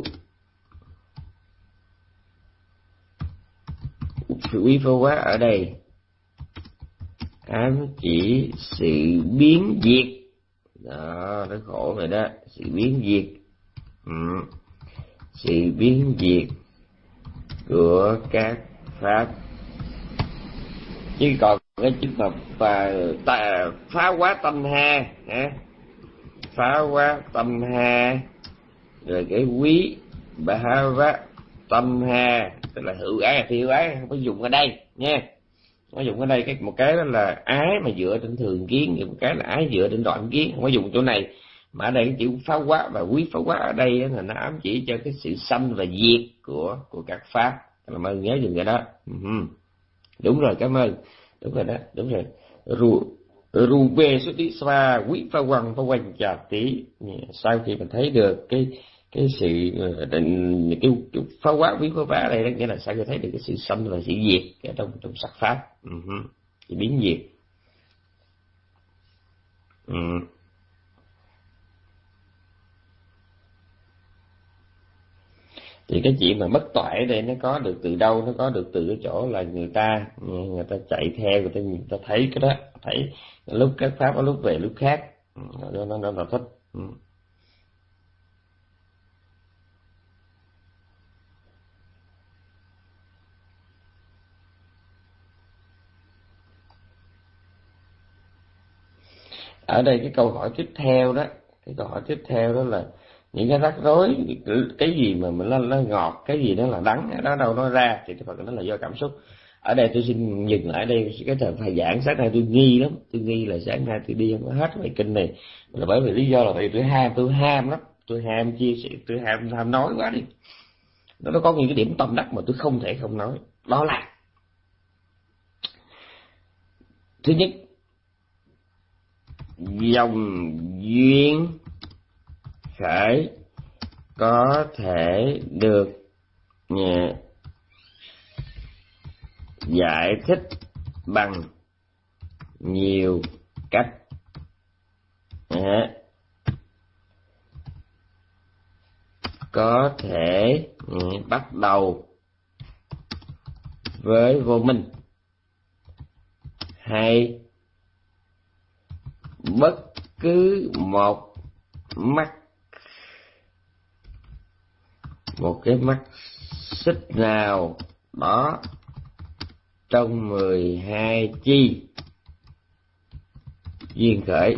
[SPEAKER 1] quý phá quá ở đây ám chỉ sự biến diệt. Đó, nó khổ rồi đó, sự biến diệt. Ừ. Sự biến diệt của các pháp. Chứ còn cái chữ mà và phá quá tâm ha, ha, phá quá tâm ha, rồi cái quý bà vá tâm ha, tức là hữu ái phi hữu ái không có dùng ở đây nha. Nó dùng ở đây cái một cái đó là ái mà dựa trên thường kiến, một cái là ái dựa trên đoạn kiến, không có dùng chỗ này. Mà ở đây cái chữ phá quá và quý phá quá ở đây là nó ám chỉ cho cái sự sanh và diệt của của các pháp. Làm ơn nhớ dùm cái đó. Uh-huh. Đúng rồi, cảm ơn. Đúng rồi đó, đúng rồi. Ru ru bê xuất đi xoa quý phá quăng phá quanh chà tí. Sau khi mình thấy được cái cái sự định cái, cái phá quá quý phá phá đây đó, nghĩa là sao, thấy được cái sự sanh và sự diệt ở trong trong sắc pháp. Uh-huh. Sự biến diệt. Uh-huh. Thì cái chuyện mà bất toại đây nó có được từ đâu? Nó có được từ cái chỗ là người ta người ta chạy theo, người ta người ta thấy cái đó, thấy lúc các pháp ở lúc về lúc khác, nó nó nó là thích. Ừ. Ở đây cái câu hỏi tiếp theo đó, cái câu hỏi tiếp theo đó là những cái rắc rối, cái gì mà mình nó, nó ngọt, cái gì đó là đắng, đó đâu nó ra, thì Phật nó là do cảm xúc. Ở đây tôi xin dừng lại đây, cái thời bài giảng sáng nay tôi nghi lắm, tôi nghi là sáng nay tôi đi không có hết bài kinh này, là bởi vì lý do là tại vì tôi ham, tôi ham lắm, tôi ham chia sẻ, tôi ham ham nói quá đi. Nó, nó có những cái điểm tâm đắc mà tôi không thể không nói, đó là thứ nhất, dòng duyên khởi có thể được yeah, giải thích bằng nhiều cách. À, có thể yeah, bắt đầu với vô minh hay bất cứ một mắt một cái mắt xích nào đó trong mười hai chi duyên khởi.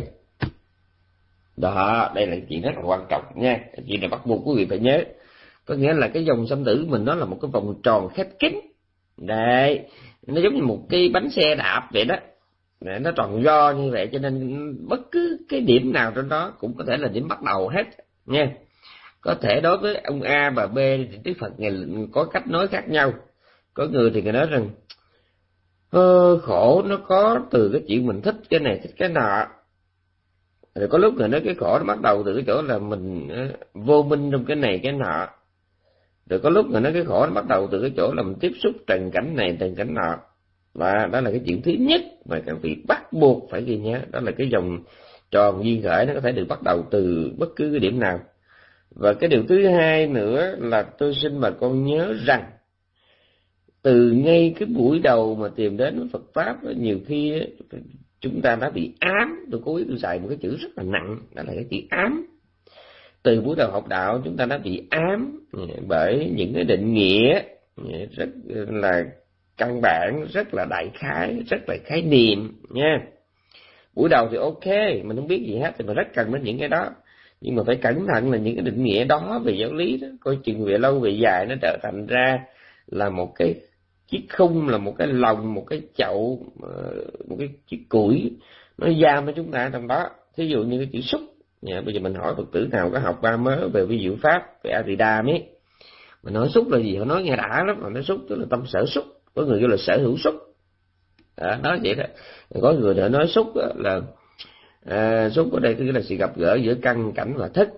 [SPEAKER 1] Đó, đây là chuyện rất là quan trọng nha, chuyện này bắt buộc quý vị phải nhớ. Có nghĩa là cái dòng sanh tử mình nó là một cái vòng tròn khép kín. Đấy, nó giống như một cái bánh xe đạp vậy đó. Để nó tròn do như vậy, cho nên bất cứ cái điểm nào trong đó cũng có thể là điểm bắt đầu hết nha. Có thể đối với ông A và B thì Đức Phật ngày có cách nói khác nhau. Có người thì người nói rằng ơ, khổ nó có từ cái chuyện mình thích cái này thích cái nọ. Rồi có lúc người nói cái khổ nó bắt đầu từ cái chỗ là mình vô minh trong cái này cái nọ. Rồi có lúc người nói cái khổ nó bắt đầu từ cái chỗ là mình tiếp xúc trần cảnh này trần cảnh nọ. Và đó là cái chuyện thứ nhất mà các vị bắt buộc phải ghi nhớ, đó là cái dòng tròn duyên khởi nó có thể được bắt đầu từ bất cứ cái điểm nào. Và cái điều thứ hai nữa là tôi xin bà con nhớ rằng từ ngay cái buổi đầu mà tìm đến với Phật Pháp, nhiều khi chúng ta đã bị ám. Tôi cố ý tôi xài một cái chữ rất là nặng, đó là cái chữ ám. Từ buổi đầu học đạo chúng ta đã bị ám bởi những cái định nghĩa rất là căn bản, rất là đại khái, rất là khái niệm nha. Buổi đầu thì ok, mình không biết gì hết thì mình rất cần đến những cái đó, nhưng mà phải cẩn thận là những cái định nghĩa đó về giáo lý đó, coi chừng về lâu về dài nó trở thành ra là một cái chiếc khung, là một cái lồng, một cái chậu, một cái chiếc củi nó giam cho chúng ta trong đó. Thí dụ như cái chữ xúc. Nhà, bây giờ mình hỏi Phật tử nào có học ba mớ về vi diệu pháp, về A Tỳ Đàm ấy, mình nói xúc là gì, họ nói nghe đã lắm, mà nói xúc tức là tâm sở xúc, có người kêu là sở hữu xúc. Đó, nói vậy đó. Có người đã nói xúc là à, xúc ở đây tức là sự gặp gỡ giữa căn cảnh và thức.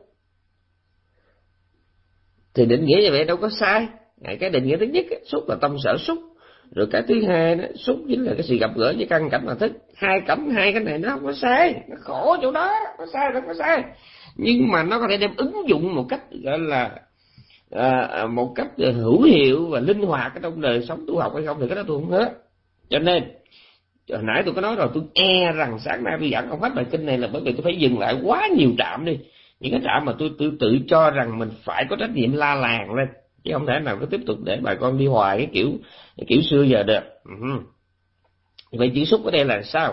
[SPEAKER 1] Thì định nghĩa như vậy đâu có sai. Cái định nghĩa thứ nhất, xúc là tâm sở xúc. Rồi cái thứ hai đó, xúc chính là cái sự gặp gỡ với căn cảnh và thức. Hai cảnh, hai cái này nó không có sai, nó khổ chỗ đó, nó sai không có sai. Nhưng mà nó có thể đem ứng dụng một cách gọi là à, một cách hữu hiệu và linh hoạt ở trong đời sống tu học hay không thì cái đó tôi không hết. Cho nên hồi nãy tôi có nói rồi, tôi e rằng sáng nay tôi giảng không hết bài kinh này là bởi vì tôi phải dừng lại quá nhiều trạm đi. Những cái trạm mà tôi tự tự cho rằng mình phải có trách nhiệm la làng lên, chứ không thể nào cứ tiếp tục để bà con đi hoài cái kiểu cái kiểu xưa giờ được. Uh-huh. Vậy chữ xúc ở đây là sao?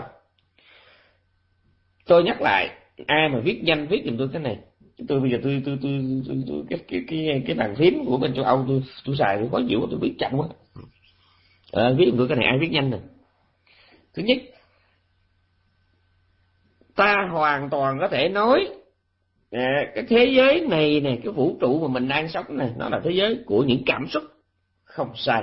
[SPEAKER 1] Tôi nhắc lại, ai mà viết nhanh viết giùm tôi cái này. Tôi bây giờ tôi tôi tôi, tôi, tôi cái cái cái cái bàn phím của bên châu Âu tôi tôi xài tôi khó chịu, tôi viết chậm quá. À, viết giùm tôi cái này, ai viết nhanh nè. Thứ nhất, ta hoàn toàn có thể nói à, cái thế giới này nè, cái vũ trụ mà mình đang sống này, nó là thế giới của những cảm xúc, không sai.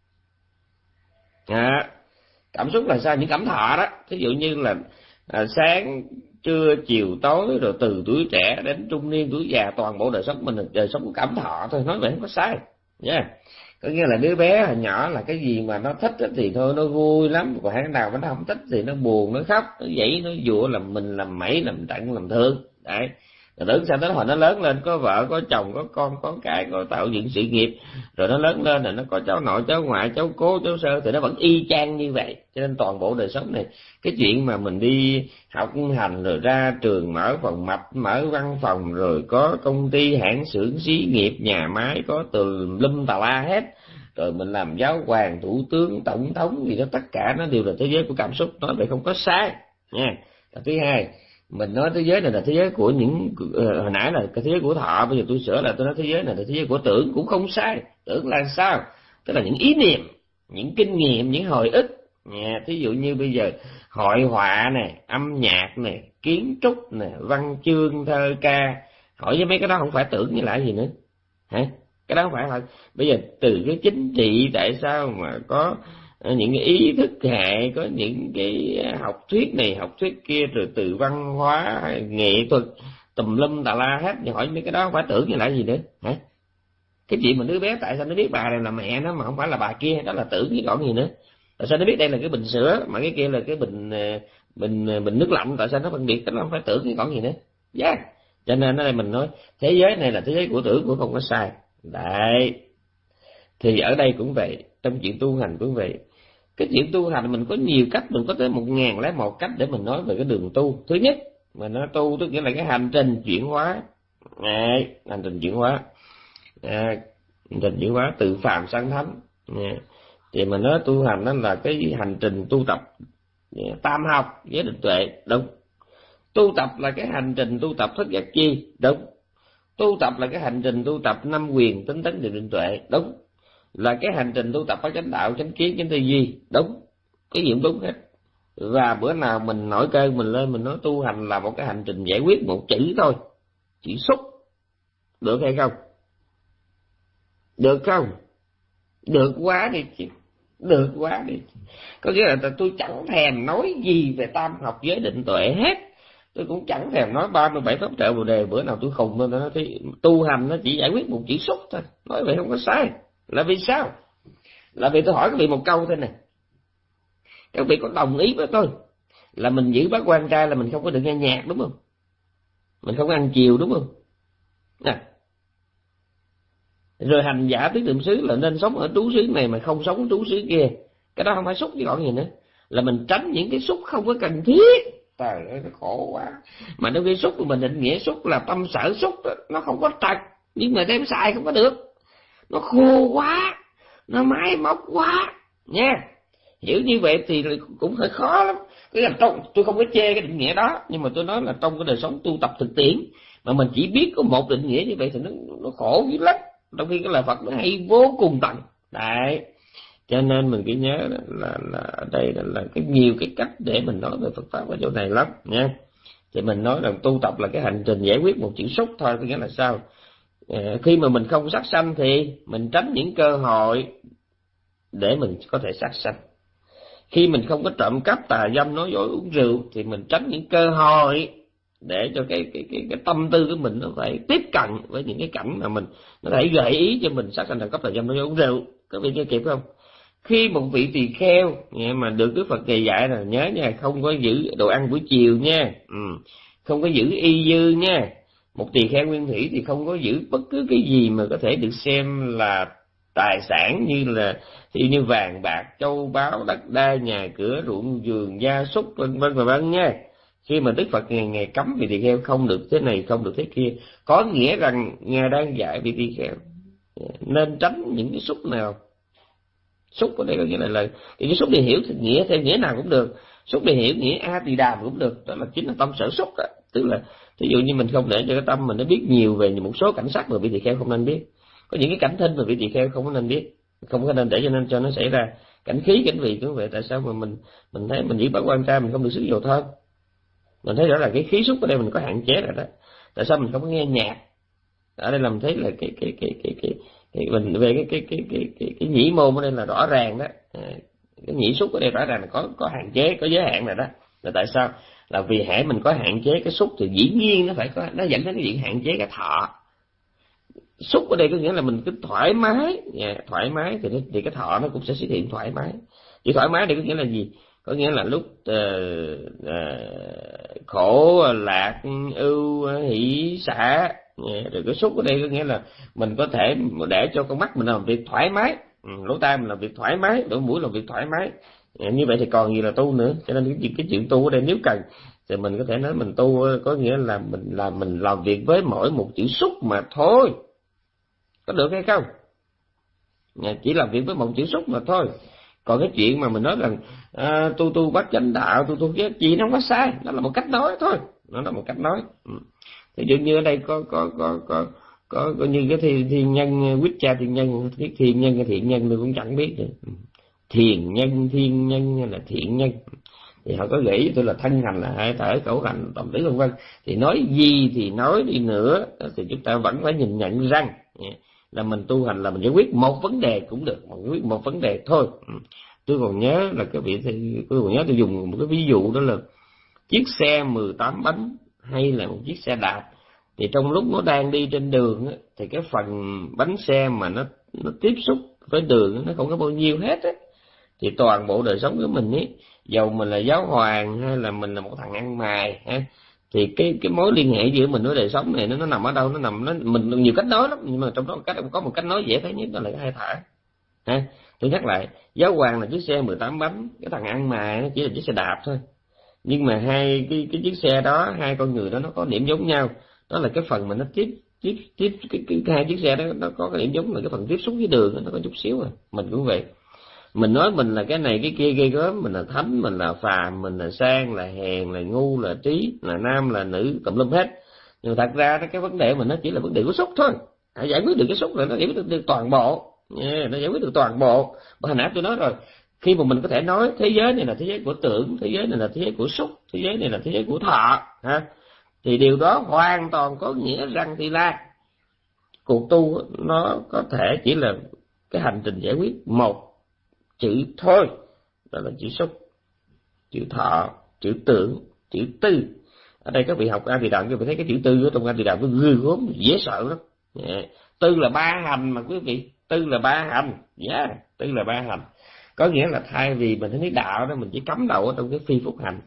[SPEAKER 1] À, cảm xúc là sao? Những cảm thọ đó. Ví dụ như là à, sáng, trưa, chiều, tối, rồi từ tuổi trẻ đến trung niên, tuổi già, toàn bộ đời sống mình là đời sống của cảm thọ thôi, nói vậy không có sai nha. Yeah. Có nghĩa là đứa bé hồi nhỏ là cái gì mà nó thích thì thôi nó vui lắm, còn cái nào mà nó không thích thì nó buồn, nó khóc, nó dãy, nó dụa, làm mình làm mẩy, làm tận, làm thương. Đấy. Rồi lớn sau đó hồi nó lớn lên có vợ, có chồng, có con, có cái, có tạo dựng sự nghiệp, rồi nó lớn lên rồi nó có cháu nội, cháu ngoại, cháu cố, cháu sơ, thì nó vẫn y chang như vậy. Cho nên toàn bộ đời sống này, cái chuyện mà mình đi học hành rồi ra trường mở phòng mạch, mở văn phòng, rồi có công ty, hãng xưởng, xí nghiệp, nhà máy, có từ lum tà la hết, rồi mình làm giáo hoàng, thủ tướng, tổng thống gì đó, tất cả nó đều là thế giới của cảm xúc. Nói vậy không có sai nha. Thứ hai, Mình nói thế giới này là thế giới của những uh, hồi nãy là cái thế giới của thọ, bây giờ tôi sửa là tôi nói thế giới này là thế giới của tưởng, cũng không sai. Tưởng là sao? Tức là những ý niệm, những kinh nghiệm, những hồi ức. Yeah, thí dụ như bây giờ hội họa nè, âm nhạc nè, kiến trúc nè, văn chương, thơ ca. Hỏi với mấy cái đó không phải tưởng như là gì nữa hả? Cái đó không phải là bây giờ từ cái chính trị, tại sao mà có những cái ý thức hệ, có những cái học thuyết này học thuyết kia, rồi từ văn hóa nghệ thuật tùm lum tà la hết. Hỏi mấy cái đó không phải tưởng như là gì nữa hả? Cái chuyện mà đứa bé tại sao nó biết bà này là mẹ nó mà không phải là bà kia, đó là tưởng chứ còn gì nữa. Tại sao nó biết đây là cái bình sữa mà cái kia là cái bình bình bình nước lạnh, tại sao nó phân biệt, nó không phải tưởng chứ còn gì nữa. Yeah. Cho nên ở đây mình nói thế giới này là thế giới của tưởng, cũng không có sai. Đấy. Thì ở đây cũng vậy, trong chuyện tu hành cũng vậy. Cái chuyện tu hành mình có nhiều cách, mình có tới một ngàn lẻ một cách để mình nói về cái đường tu. Thứ nhất, mình nói tu tức nghĩa là cái hành trình chuyển hóa. Đấy, hành trình chuyển hóa. À, hành trình chuyển hóa từ phàm sang thánh. À, thì mình nói tu hành đó là cái hành trình tu tập tam học với định tuệ, đúng. Tu tập là cái hành trình tu tập thất giác chi, đúng. Tu tập là cái hành trình tu tập năm quyền tính tấn định tuệ, đúng. Là cái hành trình tu tập có chánh đạo, chánh kiến, chánh tư duy, đúng. Cái gì cũng đúng hết. Và bữa nào mình nổi cơn mình lên mình nói tu hành là một cái hành trình giải quyết một chữ thôi, chữ xúc, được hay không? Được không? Được quá đi chứ, được quá đi. Có nghĩa là tôi chẳng thèm nói gì về tam học giới định tuệ hết, tôi cũng chẳng thèm nói ba mươi bảy pháp trợ bồ đề. Bữa nào tôi khùng lên nó thấy tu hành nó chỉ giải quyết một chữ xúc thôi, nói vậy không có sai. Là vì sao? Là vì tôi hỏi các vị một câu thôi nè, các vị có đồng ý với tôi là mình giữ bát quan trai là mình không có được nghe nhạc, đúng không? Mình không có ăn chiều, đúng không? Nè. Rồi hành giả tứ niệm xứ là nên sống ở trú xứ này mà không sống ở trú xứ kia. Cái đó không phải xúc chứ còn gì nữa. Là mình tránh những cái xúc không có cần thiết. Trời ơi, nó khổ quá. Mà đôi khi xúc của mình định nghĩa xúc là tâm sở xúc đó, nó không có trật, nhưng mà đem xài không có được. Nó khô quá, nó máy móc quá nha. Hiểu như vậy thì cũng hơi khó lắm. Cái là trong, tôi không có chê cái định nghĩa đó, nhưng mà tôi nói là trong cái đời sống tu tập thực tiễn mà mình chỉ biết có một định nghĩa như vậy thì nó nó khổ dữ lắm. Trong khi cái lời Phật nó hay vô cùng tận. Đấy. Cho nên mình cứ nhớ là là, là ở đây là, là cái nhiều cái cách để mình nói về Phật pháp ở chỗ này lắm nha. Thì mình nói rằng tu tập là cái hành trình giải quyết một chữ xúc thôi, có nghĩa là sao? À, khi mà mình không sát sanh thì mình tránh những cơ hội để mình có thể sát sanh. Khi mình không có trộm cắp, tà dâm, nói dối, uống rượu thì mình tránh những cơ hội để cho cái cái cái cái tâm tư của mình nó phải tiếp cận với những cái cảnh mà mình nó thể gợi ý cho mình sát sanh, trộm cắp, tà dâm, nói dối, uống rượu. Các vị nghe kịp không? Khi một vị tỳ kheo mà được Đức Phật dạy dạy là nhớ nha, không có giữ đồ ăn buổi chiều nha, ừ. Không có giữ y dư nha. Một tỳ kheo nguyên thủy thì không có giữ bất cứ cái gì mà có thể được xem là tài sản, như là thì như vàng bạc, châu báu, đất đai, nhà cửa, ruộng vườn, gia súc, vân vân và vân nha. Khi mà Đức Phật ngày ngày cấm vị tỳ kheo không được thế này, không được thế kia, có nghĩa rằng Ngài đang dạy vị tỳ kheo nên tránh những cái xúc nào. Xúc ở đây có nghĩa là, là cái xúc để hiểu thì nghĩa theo nghĩa nào cũng được. Xúc để hiểu nghĩa a tỳ đàm cũng được, đó là chính là tâm sở xúc đó. Tức là ví dụ như mình không để cho cái tâm mình nó biết nhiều về một số cảnh sắc mà vị tỳ kheo không nên biết, có những cái cảnh thinh mà vị tỳ kheo không có nên biết, không có nên để cho nên cho nó xảy ra. Cảnh khí cảnh vị cũng vậy. Tại sao mà mình mình thấy mình giữ bát quan trai mình không được sử dầu thơm? Mình thấy rõ là cái khí xúc ở đây mình có hạn chế rồi đó. Tại sao mình không có nghe nhạc? Ở đây làm thấy là cái cái cái cái cái, cái mình về cái cái cái cái cái, cái nhĩ môn ở đây là rõ ràng đó. Cái nhĩ xúc ở đây rõ ràng là có có hạn chế, có giới hạn rồi đó. Là tại sao? Là vì hễ mình có hạn chế cái xúc thì dĩ nhiên nó phải có, nó dẫn đến cái chuyện hạn chế cái thọ. Xúc ở đây có nghĩa là mình cứ thoải mái, yeah, thoải mái thì, thì cái thọ nó cũng sẽ xuất hiện thoải mái. Chỉ thoải mái đây có nghĩa là gì? Có nghĩa là lúc uh, uh, khổ, lạc, ưu, hỷ, xả. Yeah, rồi cái xúc ở đây có nghĩa là mình có thể để cho con mắt mình làm việc thoải mái, ừ, lỗ tai mình làm việc thoải mái, lỗ mũi làm việc thoải mái. Yeah, như vậy thì còn gì là tu nữa. Cho nên cái, cái chuyện tu ở đây nếu cần thì mình có thể nói mình tu có nghĩa là mình làm mình làm việc với mỗi một chữ xúc mà thôi. Có được hay không? Chỉ làm việc với một chữ xúc mà thôi. Còn cái chuyện mà mình nói rằng à, tu tu bắt chánh đạo, tu tu cái gì nó không có sai, đó là một cách nói thôi. nó là một cách nói. Ví dụ như ở đây có có có có có, có như cái thiên, thiên nhân quýt cha thiên nhân, cái thiên nhân cái thiện nhân tôi cũng chẳng biết nữa. Thiền nhân, thiên nhân hay là thiện nhân, thì họ có gợi cho tôi là thân hành là hơi thở, khẩu hành, tâm tứ vân vân. Thì nói gì thì nói đi nữa thì chúng ta vẫn phải nhìn nhận rằng là mình tu hành là mình giải quyết một vấn đề cũng được, một quyết một vấn đề thôi. Tôi còn nhớ là cái vị tôi còn nhớ tôi dùng một cái ví dụ, đó là chiếc xe mười tám bánh hay là một chiếc xe đạp. Thì trong lúc nó đang đi trên đường thì cái phần bánh xe mà nó nó tiếp xúc với đường nó không có bao nhiêu hết á. Thì toàn bộ đời sống của mình ấy, dầu mình là giáo hoàng hay là mình là một thằng ăn mày ha, thì cái cái mối liên hệ giữa mình với đời sống này nó nó nằm ở đâu? Nó nằm nó mình nhiều cách nói lắm, nhưng mà trong đó cách có một cách nói dễ thấy nhất, đó là cái hơi thở ha. Tôi nhắc lại, giáo hoàng là chiếc xe mười tám bánh, cái thằng ăn mày nó chỉ là chiếc xe đạp thôi. Nhưng mà hai cái cái chiếc xe đó, hai con người đó nó có điểm giống nhau, đó là cái phần mà nó tiếp tiếp tiếp cái, cái, cái hai chiếc xe đó nó có cái điểm giống là cái phần tiếp xúc với đường nó có chút xíu. À mình cũng vậy, mình nói mình là cái này cái kia ghê gớm, mình là thánh, mình là phàm, mình là sang, là hèn, là ngu, là trí, là nam, là nữ, tùm lum hết. Nhưng thật ra cái vấn đề mình nó chỉ là vấn đề của xúc thôi. Hãy giải quyết được cái xúc là nó giải quyết được, được toàn bộ, yeah, nó giải quyết được toàn bộ. Hồi nãy tôi nói rồi, khi mà mình có thể nói thế giới này là thế giới của tưởng, thế giới này là thế giới của xúc, thế giới này là thế giới của thọ ha, thì điều đó hoàn toàn có nghĩa rằng thì là cuộc tu nó có thể chỉ là cái hành trình giải quyết một chữ thôi, đó là chữ xúc, chữ thọ, chữ tưởng, chữ tư. Ở đây các vị học A Tỳ Đàm, các vị thấy cái chữ tư ở trong A Tỳ Đàm nó ghê gớm, dễ sợ lắm. Yeah. Tư là ba hành mà quý vị, tư là ba hành, yeah. Tư là ba hành, có nghĩa là thay vì mình thấy đạo đó mình chỉ cắm đầu ở trong cái phi phúc hành.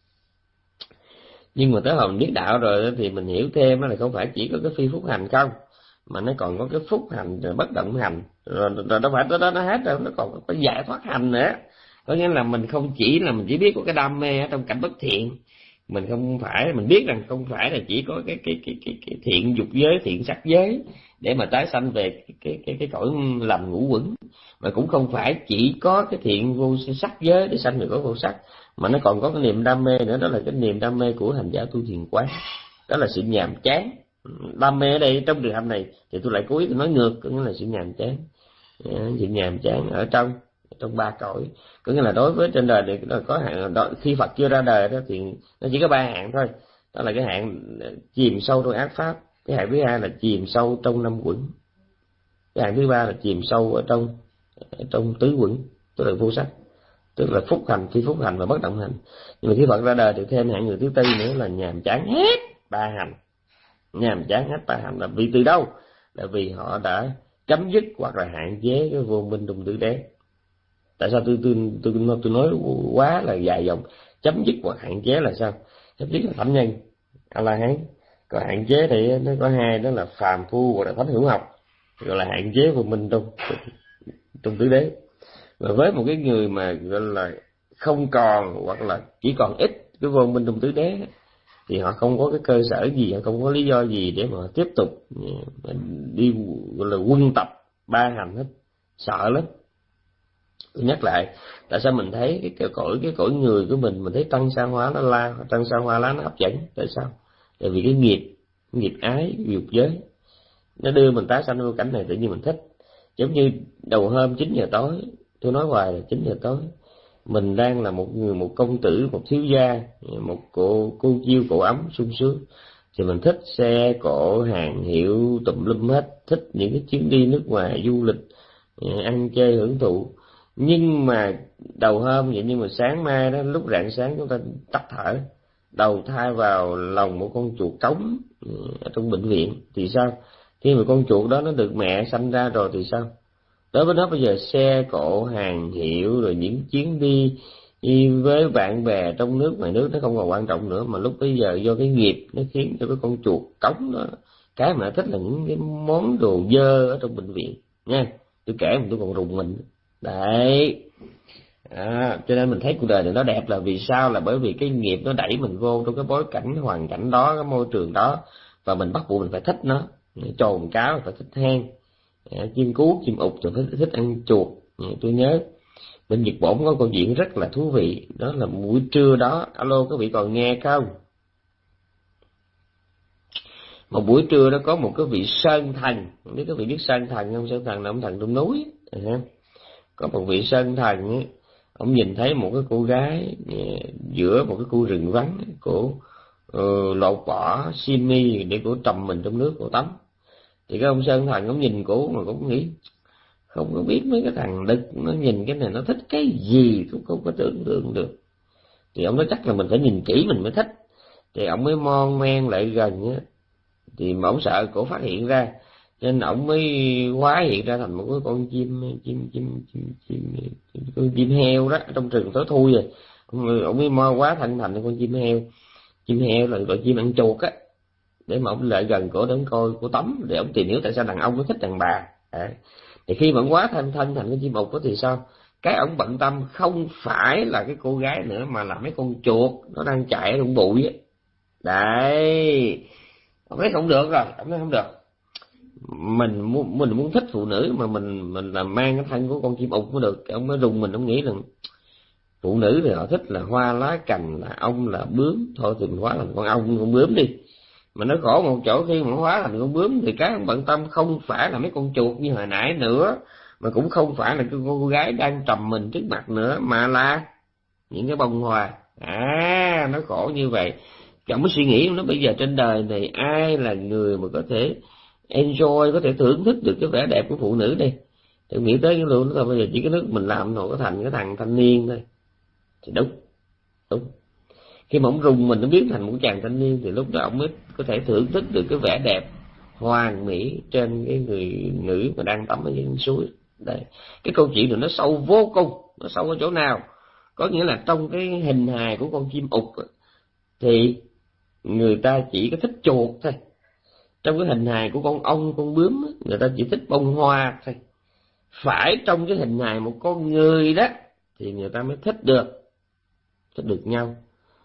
[SPEAKER 1] Nhưng mà tới hồi mình biết đạo rồi thì mình hiểu thêm là không phải chỉ có cái phi phúc hành không, mà nó còn có cái phúc hành rồi bất động hành, rồi, rồi đâu phải tới đó nó hết đâu, nó còn có giải thoát hành nữa. Có nghĩa là mình không chỉ là mình chỉ biết có cái đam mê ở trong cảnh bất thiện, mình không phải, mình biết rằng không phải là chỉ có cái cái cái cái, cái thiện dục giới, thiện sắc giới để mà tái sanh về cái cái cái, cái cõi lầm ngũ quẩn, mà cũng không phải chỉ có cái thiện vô sắc giới để sanh về cõi vô sắc, mà nó còn có cái niềm đam mê nữa, đó là cái niềm đam mê của hành giả tu thiền quán, đó là sự nhàm chán. Đam mê ở đây trong trường hợp này thì tôi lại cố ý tôi nói ngược, có nghĩa là sự nhàm chán, sự nhàm chán ở trong trong ba cõi. Có nghĩa là đối với trên đời này nó có hạng đó, khi Phật chưa ra đời đó thì nó chỉ có ba hạng thôi, đó là cái hạng chìm sâu trong ác pháp, cái hạng thứ hai là chìm sâu trong năm quẩn, cái hạng thứ ba là chìm sâu ở trong ở trong tứ quẩn, tức là vô sắc, tức là phúc hành, phi phúc hành và bất động hành. Nhưng mà khi Phật ra đời thì thêm hạng người thứ tư nữa là nhàm chán hết ba hành, nhàm chán hết ba hành. Là vì từ đâu? Là vì họ đã chấm dứt hoặc là hạn chế cái vô minh đồng tứ đế. Tại sao tôi tôi tôi tôi, tôi nói quá là dài dòng? Chấm dứt hoặc hạn chế là sao? Chấm dứt là thánh nhân, a la hán. Còn hạn chế thì nó có hai, đó là phàm phu hoặc là thánh hữu học, gọi là hạn chế vô minh trong trong tứ đế. Và với một cái người mà gọi là không còn hoặc là chỉ còn ít cái vô minh trong tứ đế thì họ không có cái cơ sở gì, họ không có lý do gì để mà tiếp tục đi gọi là quân tập ba hành hết, sợ lắm. Tôi nhắc lại, tại sao mình thấy cái, cái cõi cái cõi người của mình mình thấy tăng sa hóa nó la, tăng sa hoa lá nó hấp dẫn? Tại sao? Tại vì cái nghiệp nghiệp ái dục giới nó đưa mình tái sanh vô cảnh này, tự nhiên mình thích. Giống như đầu hôm chín giờ tối, tôi nói hoài là chín giờ tối, mình đang là một người, một công tử, một thiếu gia, một cô cô chiêu cổ ấm sung sướng, thì mình thích xe cộ hàng hiệu tùm lum hết, thích những cái chuyến đi nước ngoài du lịch, ăn chơi hưởng thụ. Nhưng mà đầu hôm vậy, nhưng mà sáng mai đó, lúc rạng sáng chúng ta tắt thở, đầu thai vào lòng một con chuột cống ở trong bệnh viện thì sao? Khi mà con chuột đó nó được mẹ sanh ra rồi thì sao? Đối với nó bây giờ xe cộ hàng hiệu rồi những chuyến đi, đi với bạn bè trong nước ngoài nước nó không còn quan trọng nữa, mà lúc bây giờ do cái nghiệp nó khiến cho cái con chuột cống đó, cái mà nó thích là những cái món đồ dơ ở trong bệnh viện nha. Tôi kể mà tôi còn rùng mình đấy. À, cho nên mình thấy cuộc đời này nó đẹp là vì sao? Là bởi vì cái nghiệp nó đẩy mình vô trong cái bối cảnh hoàn cảnh đó, cái môi trường đó, và mình bắt buộc mình phải thích nó. Trồn cáo phải thích hang, chim cú chim ụt thì phải thích ăn chuột. Tôi nhớ bên Nhật Bản có câu chuyện rất là thú vị, đó là buổi trưa đó, alo các vị còn nghe không? Một buổi trưa đó có một cái vị sơn thần, không biết cái vị biết sơn thần không? Sơn thần là ông thần trong núi. Có một vị sơn thần ấy, ông nhìn thấy một cái cô gái giữa một cái khu rừng vắng, cổ uh, lột bỏ xiêm mi để cổ trầm mình trong nước cổ tắm. Thì cái ông sơn thần ông nhìn cổ mà cũng nghĩ không có biết mấy cái thằng đực nó nhìn cái này nó thích cái gì cũng không có tưởng tượng được. Thì ông nói chắc là mình phải nhìn kỹ mình mới thích. Thì ông mới mon men lại gần á, thì mà ông sợ cổ phát hiện ra, nên ông mới hóa hiện ra thành một cái con chim chim chim chim chim, chim con chim heo đó, trong rừng tối thui rồi. Ông, ông mới mo hóa thành thành con chim heo. Chim heo là loại chim ăn chuột á, để mà ông lại gần cổ để ông coi cổ tắm, để ông tìm hiểu tại sao đàn ông nó thích đàn bà. À, thì khi mà ông hóa thân thân thành con chim ục đó thì sao? Cái ông bận tâm không phải là cái cô gái nữa, mà là mấy con chuột nó đang chạy ở trong bụi á. Đấy, ông thấy không được rồi, ông thấy không được. Mình muốn mình muốn thích phụ nữ mà mình mình làm mang cái thân của con chim ục mới được. Ông mới rùng mình, ông nghĩ rằng phụ nữ thì họ thích là hoa lá cành, là ong là bướm, thôi thì mình hóa thành con ong con bướm đi. Mà nó khổ một chỗ, khi mà hóa thành con bướm thì cái ông bận tâm không phải là mấy con chuột như hồi nãy nữa, mà cũng không phải là cái cô gái đang trầm mình trước mặt nữa, mà là những cái bông hoa. À, nó khổ như vậy. Chẳng mới suy nghĩ nó bây giờ trên đời này ai là người mà có thể enjoy, có thể thưởng thức được cái vẻ đẹp của phụ nữ đây. Thì nghĩ tới cái luôn đó, bây giờ chỉ cái nước mình làm rồi có thành cái thằng thanh niên thôi. Thì đúng, đúng. Khi mà ông rùng mình nó biến thành một chàng thanh niên thì lúc đó ông mới có thể thưởng thức được cái vẻ đẹp hoàn mỹ trên cái người nữ mà đang tắm ở dưới suối. Đây, cái câu chuyện này nó sâu vô cùng. Nó sâu ở chỗ nào? Có nghĩa là trong cái hình hài của con chim ục thì người ta chỉ có thích chuột thôi. Trong cái hình hài của con ong, con bướm, người ta chỉ thích bông hoa thôi. Phải trong cái hình hài một con người đó thì người ta mới thích được, thích được nhau.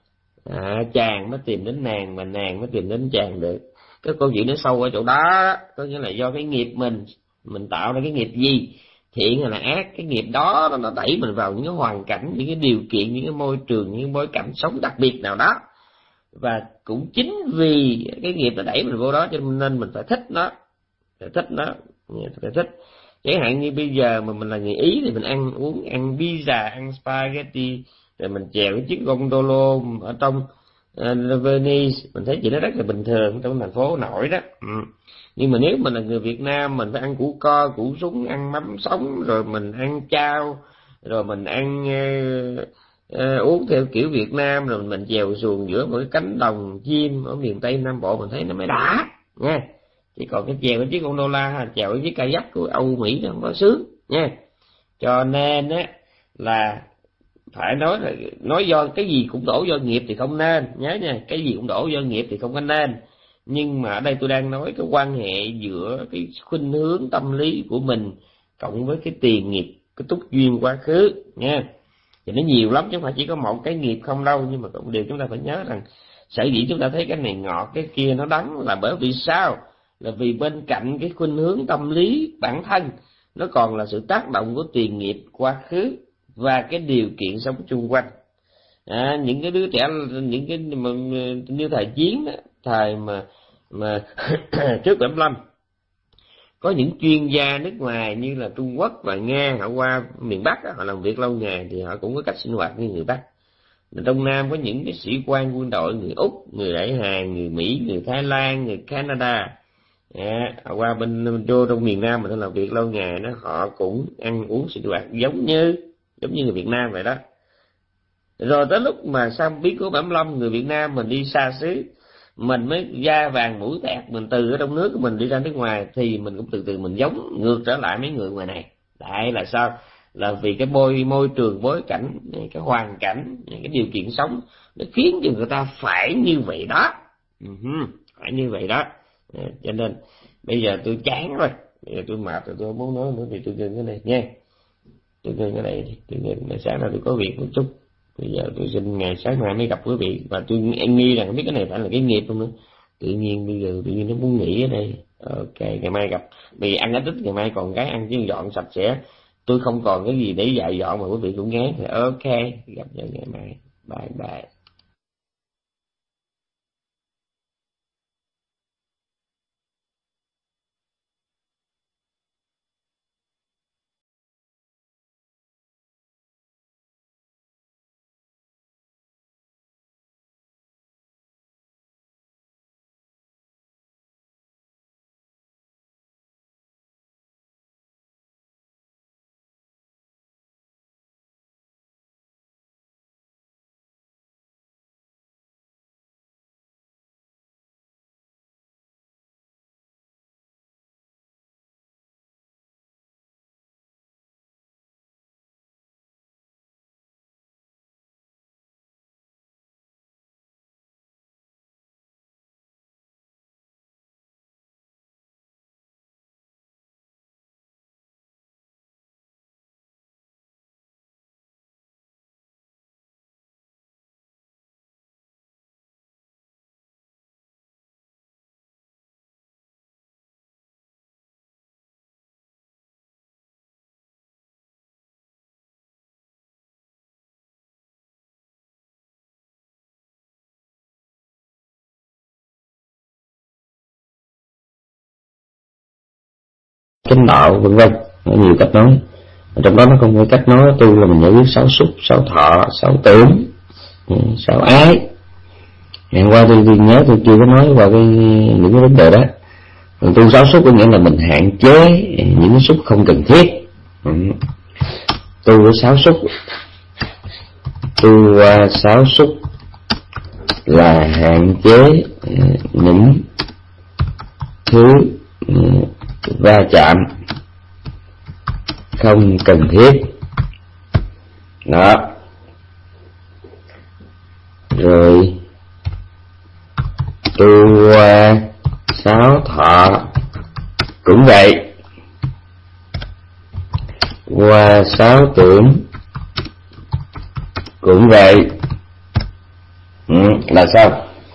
[SPEAKER 1] À, chàng mới tìm đến nàng mà nàng mới tìm đến chàng được. Cái câu chuyện nó sâu ở chỗ đó, có nghĩa là do cái nghiệp mình, mình tạo ra cái nghiệp gì, thiện hay là ác, cái nghiệp đó nó đẩy mình vào những cái hoàn cảnh, những cái điều kiện, những cái môi trường, những cái bối cảnh sống đặc biệt nào đó. Và cũng chính vì cái nghiệp nó đẩy mình vô đó cho nên mình phải thích nó, phải thích nó, phải thích. Chẳng hạn như bây giờ mà mình là người Ý thì mình ăn uống, ăn pizza, ăn spaghetti, rồi mình chèo cái chiếc gondolo ở trong uh, Venice, mình thấy chuyện đó rất là bình thường trong thành phố nổi đó. Ừ. Nhưng mà nếu mình là người Việt Nam, mình phải ăn củ co, củ súng, ăn mắm sống, rồi mình ăn chao, rồi mình ăn uh, uh, uống theo kiểu Việt Nam, rồi mình chèo xuồng giữa một cái cánh đồng chim ở miền Tây Nam Bộ, mình thấy nó mới đã nha. Chỉ còn cái chèo cái chiếc gondola, chèo cái chiếc kayak của Âu Mỹ nó không có sướng nha. Cho nên á là phải nói là nói do cái gì cũng đổ do nghiệp thì không nên, nhớ nha, cái gì cũng đổ do nghiệp thì không có nên. Nhưng mà ở đây tôi đang nói cái quan hệ giữa cái khuynh hướng tâm lý của mình cộng với cái tiền nghiệp, cái túc duyên quá khứ nha. Thì nó nhiều lắm chứ không phải chỉ có một cái nghiệp không đâu. Nhưng mà một điều chúng ta phải nhớ rằng sở dĩ chúng ta thấy cái này ngọt cái kia nó đắng là bởi vì sao? Là vì bên cạnh cái khuynh hướng tâm lý bản thân, nó còn là sự tác động của tiền nghiệp quá khứ và cái điều kiện sống chung quanh. À, những cái đứa trẻ, những cái mà, như thời chiến đó, thời mà mà trước bảy lăm, có những chuyên gia nước ngoài như là Trung Quốc và Nga, họ qua miền Bắc đó, họ làm việc lâu ngày thì họ cũng có cách sinh hoạt như người Bắc. Trong Nam có những cái sĩ quan quân đội người Úc, người Đại Hàn, người Mỹ, người Thái Lan, người Canada. À, họ qua bên vô trong miền Nam mà nó làm việc lâu ngày đó, họ cũng ăn uống sinh hoạt giống như giống như người Việt Nam vậy đó. Rồi tới lúc mà sau biến cố bảy lăm, người Việt Nam mình đi xa xứ, mình mới da vàng mũi tẹt, mình từ ở trong nước của mình đi ra nước ngoài, thì mình cũng từ từ mình giống ngược trở lại mấy người ngoài này. Tại là sao? Là vì cái môi môi trường, bối cảnh, cái hoàn cảnh, cái điều kiện sống nó khiến cho người ta phải như vậy đó. Uh-huh, phải như vậy đó. À, cho nên bây giờ tôi chán rồi, bây giờ tôi mệt rồi, tôi không muốn nói nữa thì tôi ngừng cái này nha. Tôi ngừng cái này, tôi ngừng, sáng nào tôi có việc một chút. Bây giờ tôi xin ngày sáng mai mới gặp quý vị, và tôi nghi rằng không biết cái này phải là cái nghiệp không nữa. Tự nhiên bây giờ tự nhiên nó muốn nghỉ ở đây. Ok, ngày mai gặp. Vì ăn ít ít, ngày mai còn cái ăn chứ dọn sạch sẽ. Tôi không còn cái gì để dạy dọn mà quý vị cũng ngán thì ok, gặp nhau ngày mai. Bye bye. chánh đạo vân vân, nhiều cách nói. Trong đó nó không phải cách nói tu là mình giải quyết sáu xúc, sáu thọ, sáu tưởng, sáu ái. Ngày hôm qua tôi, tôi nhớ tôi chưa có nói qua cái những cái vấn đề đó. Tu sáu xúc có nghĩa là mình hạn chế những cái xúc không cần thiết. Tu với sáu xúc, tu qua sáu xúc là hạn chế những thứ va chạm không cần thiết đó. Rồi tu qua sáu thọ cũng vậy, qua sáu tưởng cũng vậy. Ừ, là sao?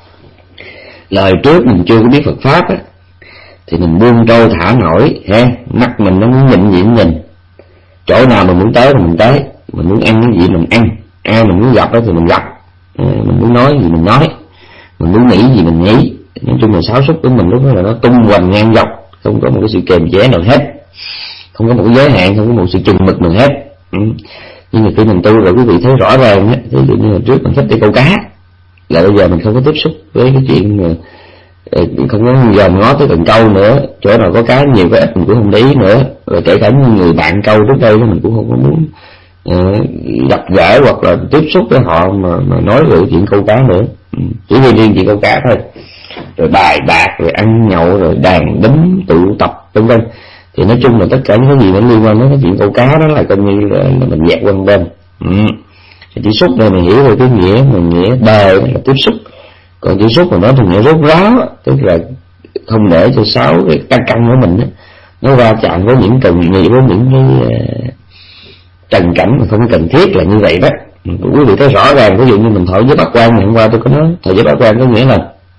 [SPEAKER 1] Là hồi trước mình chưa có biết Phật pháp á, thì mình buông trôi thả nổi ha, mắt mình nó muốn nhìn gì cũng nhìn, chỗ nào mình muốn tới thì mình tới, mình muốn ăn cái gì mình ăn, ai mình muốn gặp đó thì mình gặp, mình muốn nói gì mình nói, mình muốn nghĩ gì mình nghĩ. Nói chung là sáu xúc của mình lúc đó là nó tung hoành ngang dọc, không có một cái sự kiềm chế nào hết, không có một cái giới hạn, không có một sự chừng mực nào hết. Ừ. Nhưng mà khi mình tu rồi quý vị thấy rõ ràng á, ví dụ như là trước mình thích đi câu cá, là bây giờ mình không có tiếp xúc với cái chuyện mà không có dòm ngó tới cần câu nữa, chỗ nào có cá nhiều có ít mình cũng không để ý nữa. Rồi kể cả những người bạn câu trước đây mình cũng không có muốn uh, gặp gỡ hoặc là tiếp xúc với họ mà, mà nói về chuyện câu cá nữa. Ừ. Chỉ vì riêng chuyện câu cá thôi, rồi bài bạc, rồi ăn nhậu, rồi đàn đúm tụ tập vân vân, thì nói chung là tất cả những cái gì nó liên quan đến cái chuyện câu cá đó là coi như là, là mình dẹp quanh bên. Ừ. Tiếp xúc này mình hiểu về cái nghĩa mình nghĩa đời là tiếp xúc, còn tiếp xúc mà nói thì nghĩa rốt ráo, tức là không để cho sáu cái căn căn của mình đó, nó va chạm với những cần nghĩ với những cái uh, trần cảnh mà không cần thiết, là như vậy đó. Quý vị thấy rõ ràng, ví dụ như mình thọ với bát quan ngày hôm qua tôi có nói, thọ với bát quan có nghĩa là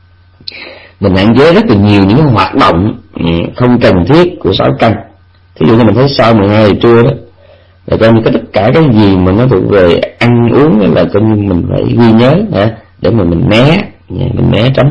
[SPEAKER 1] mình hạn chế rất là nhiều những cái hoạt động không cần thiết của sáu căn. Thí dụ như mình thấy sau mười hai giờ trưa đó, là coi như cái tất cả cái gì mà nó thuộc về ăn uống là coi như mình phải ghi nhớ hả, để mà mình né, mình né tránh.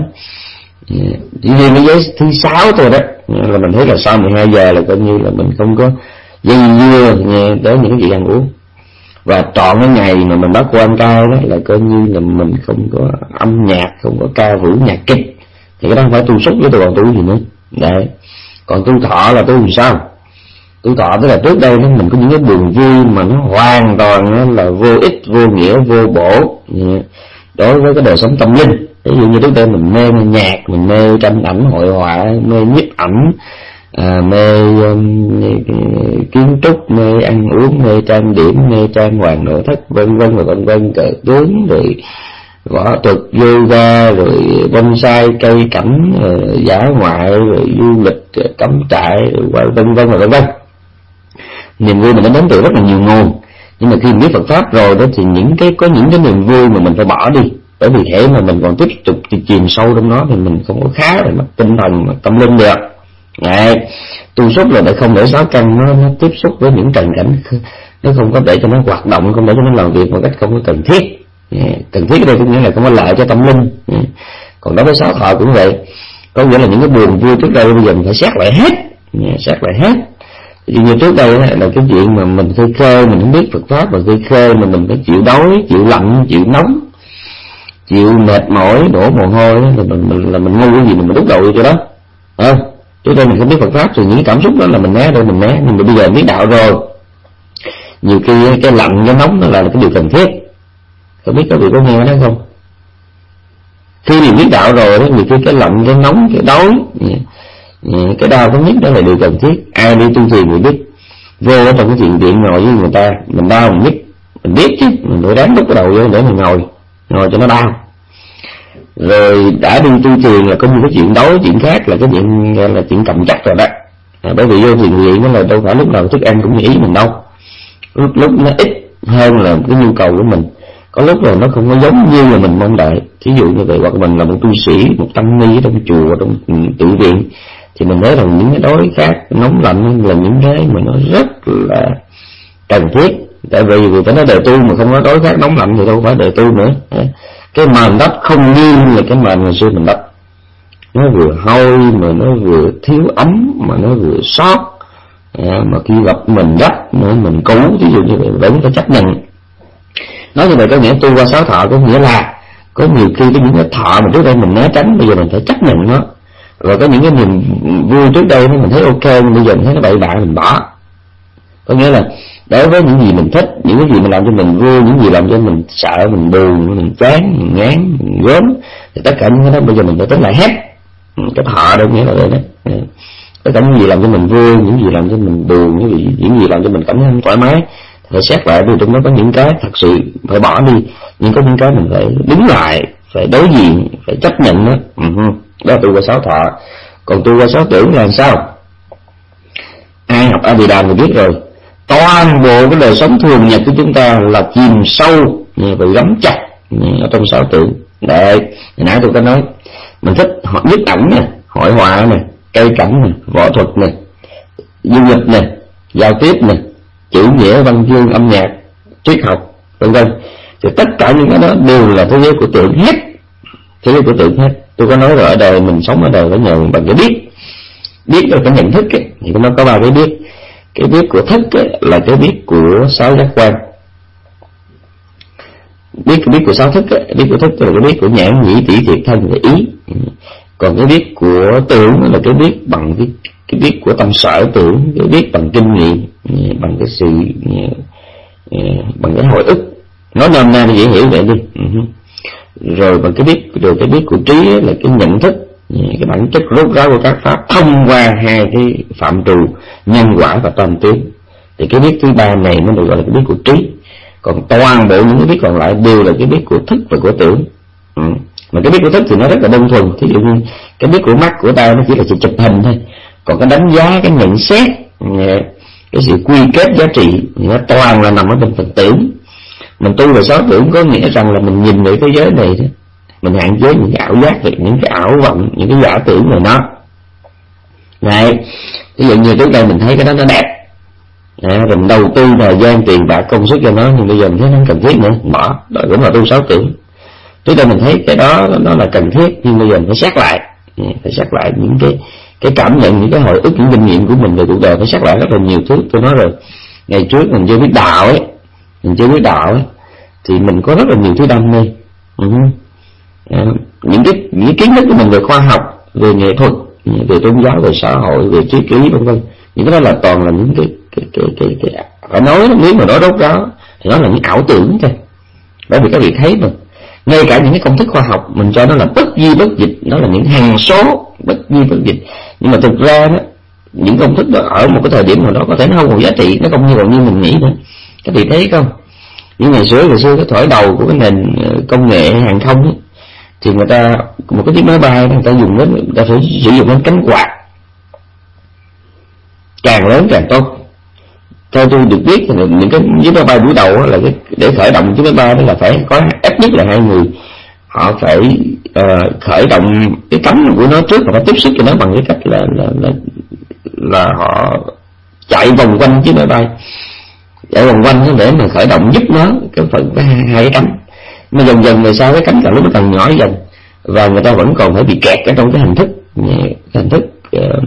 [SPEAKER 1] Chỉ riêng cái giới thứ sáu thôi đó là mình thấy là sau mười hai giờ là coi như là mình không có dây dưa tới những cái gì ăn uống. Và trọn cái ngày mà mình bắt quan cao đó là coi như là mình không có âm nhạc, không có ca vũ nhạc kịch, thì cái đó không phải tu xúc với tôi còn tu gì nữa. Đấy. Còn tu thọ là tu làm sao? Tu thọ tức là trước đây đó, mình có những cái buồn vui mà nó hoàn toàn là vô ích, vô nghĩa, vô bổ đối với cái đời sống tâm linh. Ví dụ như trước đây mình mê nhạc, mình mê tranh ảnh hội họa, mê nhiếp ảnh, à, mê um, kiến trúc, mê ăn uống, mê trang điểm, mê trang hoàng nội thất vân vân và vân vân, cờ tướng, rồi võ thuật, yoga, rồi bonsai, cây cảnh, rồi dã ngoại, rồi du lịch, cắm trại, rồi vân vân và vân vân. Niềm vui mình nó đến từ rất là nhiều nguồn, nhưng mà khi mình biết Phật pháp rồi đó thì những cái có những cái niềm vui mà mình phải bỏ đi, bởi vì thế mà mình còn tiếp tục chìm sâu trong nó thì mình không có khá về mặt tinh thần, mặt tâm linh được. Đấy, tu xúc là để không để sáu căn nó, nó tiếp xúc với những trần cảnh, nó không có để cho nó hoạt động, không để cho nó làm việc một cách không có cần thiết. Cần thiết ở đây cũng nghĩa là không có lợi cho tâm linh. Còn đối với sáu thọ cũng vậy, có nghĩa là những cái buồn vui trước đây bây giờ mình phải xét lại hết, xét lại hết. Ví dụ như trước đây là cái chuyện mà mình khơi khơi, mình không biết Phật pháp mà khơi khơi mà mình phải chịu đói, chịu lạnh, chịu nóng, chịu mệt mỏi, đổ mồ hôi là mình, mình là mình ngu cái gì mình đúc đầu cho đó. À, trước đây mình không biết Phật pháp thì những cảm xúc đó là mình né rồi mình né, nhưng mà bây giờ biết đạo rồi, nhiều khi cái lạnh cái nóng đó là cái điều cần thiết. Không biết các vị có nghe đó không? Khi mình biết đạo rồi đó, nhiều khi cái lạnh cái nóng cái đói cái đau cái nhất đó là điều cần thiết. Ai đi tu thiền người biết, vô ở trong cái thiền viện ngồi với người ta, mình đau mình biết, mình biết chứ, mình phải đáng đúc cái đầu vô để mình ngồi ngồi cho nó đau. Rồi đã đi tu thiền là có những cái chuyện đói, chuyện khác là cái chuyện là chuyện cầm chắc rồi đó. À, bởi vì vô thiền viện nó là đâu phải lúc nào thức ăn cũng như ý mình đâu, lúc lúc nó ít hơn là cái nhu cầu của mình, có lúc là nó không có giống như là mình mong đợi. Thí dụ như vậy, hoặc mình là một tu sĩ, một tăng ni ở trong chùa, trong tự viện, thì mình thấy rằng những cái đói khát nóng lạnh là những cái mà nó rất là cần thiết. Tại vì người ta nói đời tu mà không có đói khát nóng lạnh thì đâu phải đời tu nữa. Cái mền đất không nghiêng là cái mền ngày xưa mình đất, nó vừa hôi mà nó vừa thiếu ấm, mà nó vừa xót, à, mà khi gặp mình gấp mình cũ, ví dụ như vậy vẫn phải chấp nhận. Nói như vậy có nghĩa tu qua sáu thọ có nghĩa là có nhiều khi có những cái thọ mà trước đây mình né tránh, bây giờ mình phải chấp nhận nó. Rồi có những cái niềm vui trước đây mình thấy ok, nhưng bây giờ mình thấy nó bậy bạ mình bỏ. Có nghĩa là đối với những gì mình thích, những cái gì mình làm cho mình vui, những gì làm cho mình sợ, mình buồn, mình chán, mình ngán, mình gớm, thì tất cả những cái đó bây giờ mình phải tính lại hết. Cái thọ đâu nghĩa là vậy đó. Tất cả những gì làm cho mình vui, những gì làm cho mình buồn, những gì, những gì làm cho mình cảm thấy thoải mái, phải xét lại, vì trong đó có những cái thật sự phải bỏ đi, nhưng có những cái mình phải đứng lại, phải đối diện, phải chấp nhận đó. Uh-huh. Đó là tu qua sáu thọ. Còn tu qua sáu tưởng là làm sao? Ai học A Bì Đàm thì biết rồi, toàn bộ cái đời sống thường nhật của chúng ta là chìm sâu và gắm chặt ở trong sáu tưởng. Đấy, hồi nãy tôi có nói mình thích nhiếp ảnh nè, hội họa nè, cây cảnh nè, võ thuật nè, du lịch nè, giao tiếp nè, chữ nghĩa, văn chương, âm nhạc, triết học, vân vân. Thì tất cả những cái đó đều là thế giới của tưởng hết, thế giới của tưởng hết. Tôi có nói rồi, ở đời mình sống ở đời phải nhờ bằng cái biết, biết là cái nhận thức ấy, thì nó có ba cái biết. Cái biết của thức ấy, là cái biết của sáu giác quan. Biết cái biết của sáu thức ấy, biết của thức là cái biết của nhãn, nhĩ, tỷ, thiệt, thân và ý. Còn cái biết của tưởng là cái biết bằng cái, cái biết của tâm sở tưởng, cái biết bằng kinh nghiệm, bằng cái sự, bằng cái hồi ức. Nói nôm na thì dễ hiểu vậy đi. Rồi bằng cái biết, rồi cái biết của trí là cái nhận thức, cái bản chất rốt ráo của các pháp thông qua hai cái phạm trù nhân quả và tam tướng. Thì cái biết thứ ba này nó được gọi là cái biết của trí. Còn toàn bộ những cái biết còn lại đều là cái biết của thức và của tưởng. Ừ. Mà cái biết của thức thì nó rất là đơn thuần. Thí dụ như cái biết của mắt, của tai nó chỉ là sự chụp hình thôi. Còn cái đánh giá, cái nhận xét, cái sự quy kết giá trị nó toàn là nằm ở bên phần tưởng. Mình tu về sáu tưởng có nghĩa rằng là mình nhìn về thế giới này đó, mình hạn chế những cái ảo giác, về những cái ảo vọng, những cái giả tưởng này nó. Này, ví dụ như trước đây mình thấy cái đó nó đẹp, à, rồi mình đầu tư thời gian, tiền bạc, công sức cho nó, nhưng bây giờ mình thấy nó không cần thiết nữa, bỏ. Đó cũng là tu sáu tưởng. Trước đây mình thấy cái đó nó là cần thiết, nhưng bây giờ mình phải xét lại, phải xét lại những cái cái cảm nhận, những cái hồi ức, những kinh nghiệm của mình về cuộc đời, phải xét lại rất là nhiều thứ. Tôi nói rồi, ngày trước mình chưa biết đạo ấy, mình chưa biết đạo ấy, thì mình có rất là nhiều thứ đam mê. Uh-huh. À, những cái những cái kiến thức của mình về khoa học, về nghệ thuật, về tôn giáo, về xã hội, về triết lý vân vân, những cái đó là toàn là những cái cái cái cái, cái, cái phải nói nếu mà nói rốt ráo thì nó là những ảo tưởng thôi. Bởi vì các vị thấy mà, ngay cả những cái công thức khoa học mình cho nó là bất di bất dịch, nó là những hằng số bất di bất dịch, nhưng mà thực ra đó, những công thức đó ở một cái thời điểm nào đó có thể nó không còn giá trị, nó không như còn như mình nghĩ nữa. Các vị thấy không? Những ngày xưa ngày xưa cái thổi đầu của cái nền công nghệ hàng không ấy, thì người ta một cái chiếc máy bay người ta dùng đến, người ta phải sử dụng đến cánh quạt, càng lớn càng tốt. Theo tôi được biết thì những cái chiếc máy bay buổi đầu là cái, để khởi động chiếc máy bay đó là phải có ít nhất là hai người, họ phải uh, khởi động cái cánh của nó trước, và phải tiếp xúc cho nó bằng cái cách là là là, là họ chạy vòng quanh chiếc máy bay, chạy vòng quanh nó để mà khởi động giúp nó cái phần cái hai, hai cái cánh. Mà dần dần về sau cái cánh càng lúc nó càng nhỏ dần, và người ta vẫn còn phải bị kẹt ở trong cái hình thức cái hình thức uh,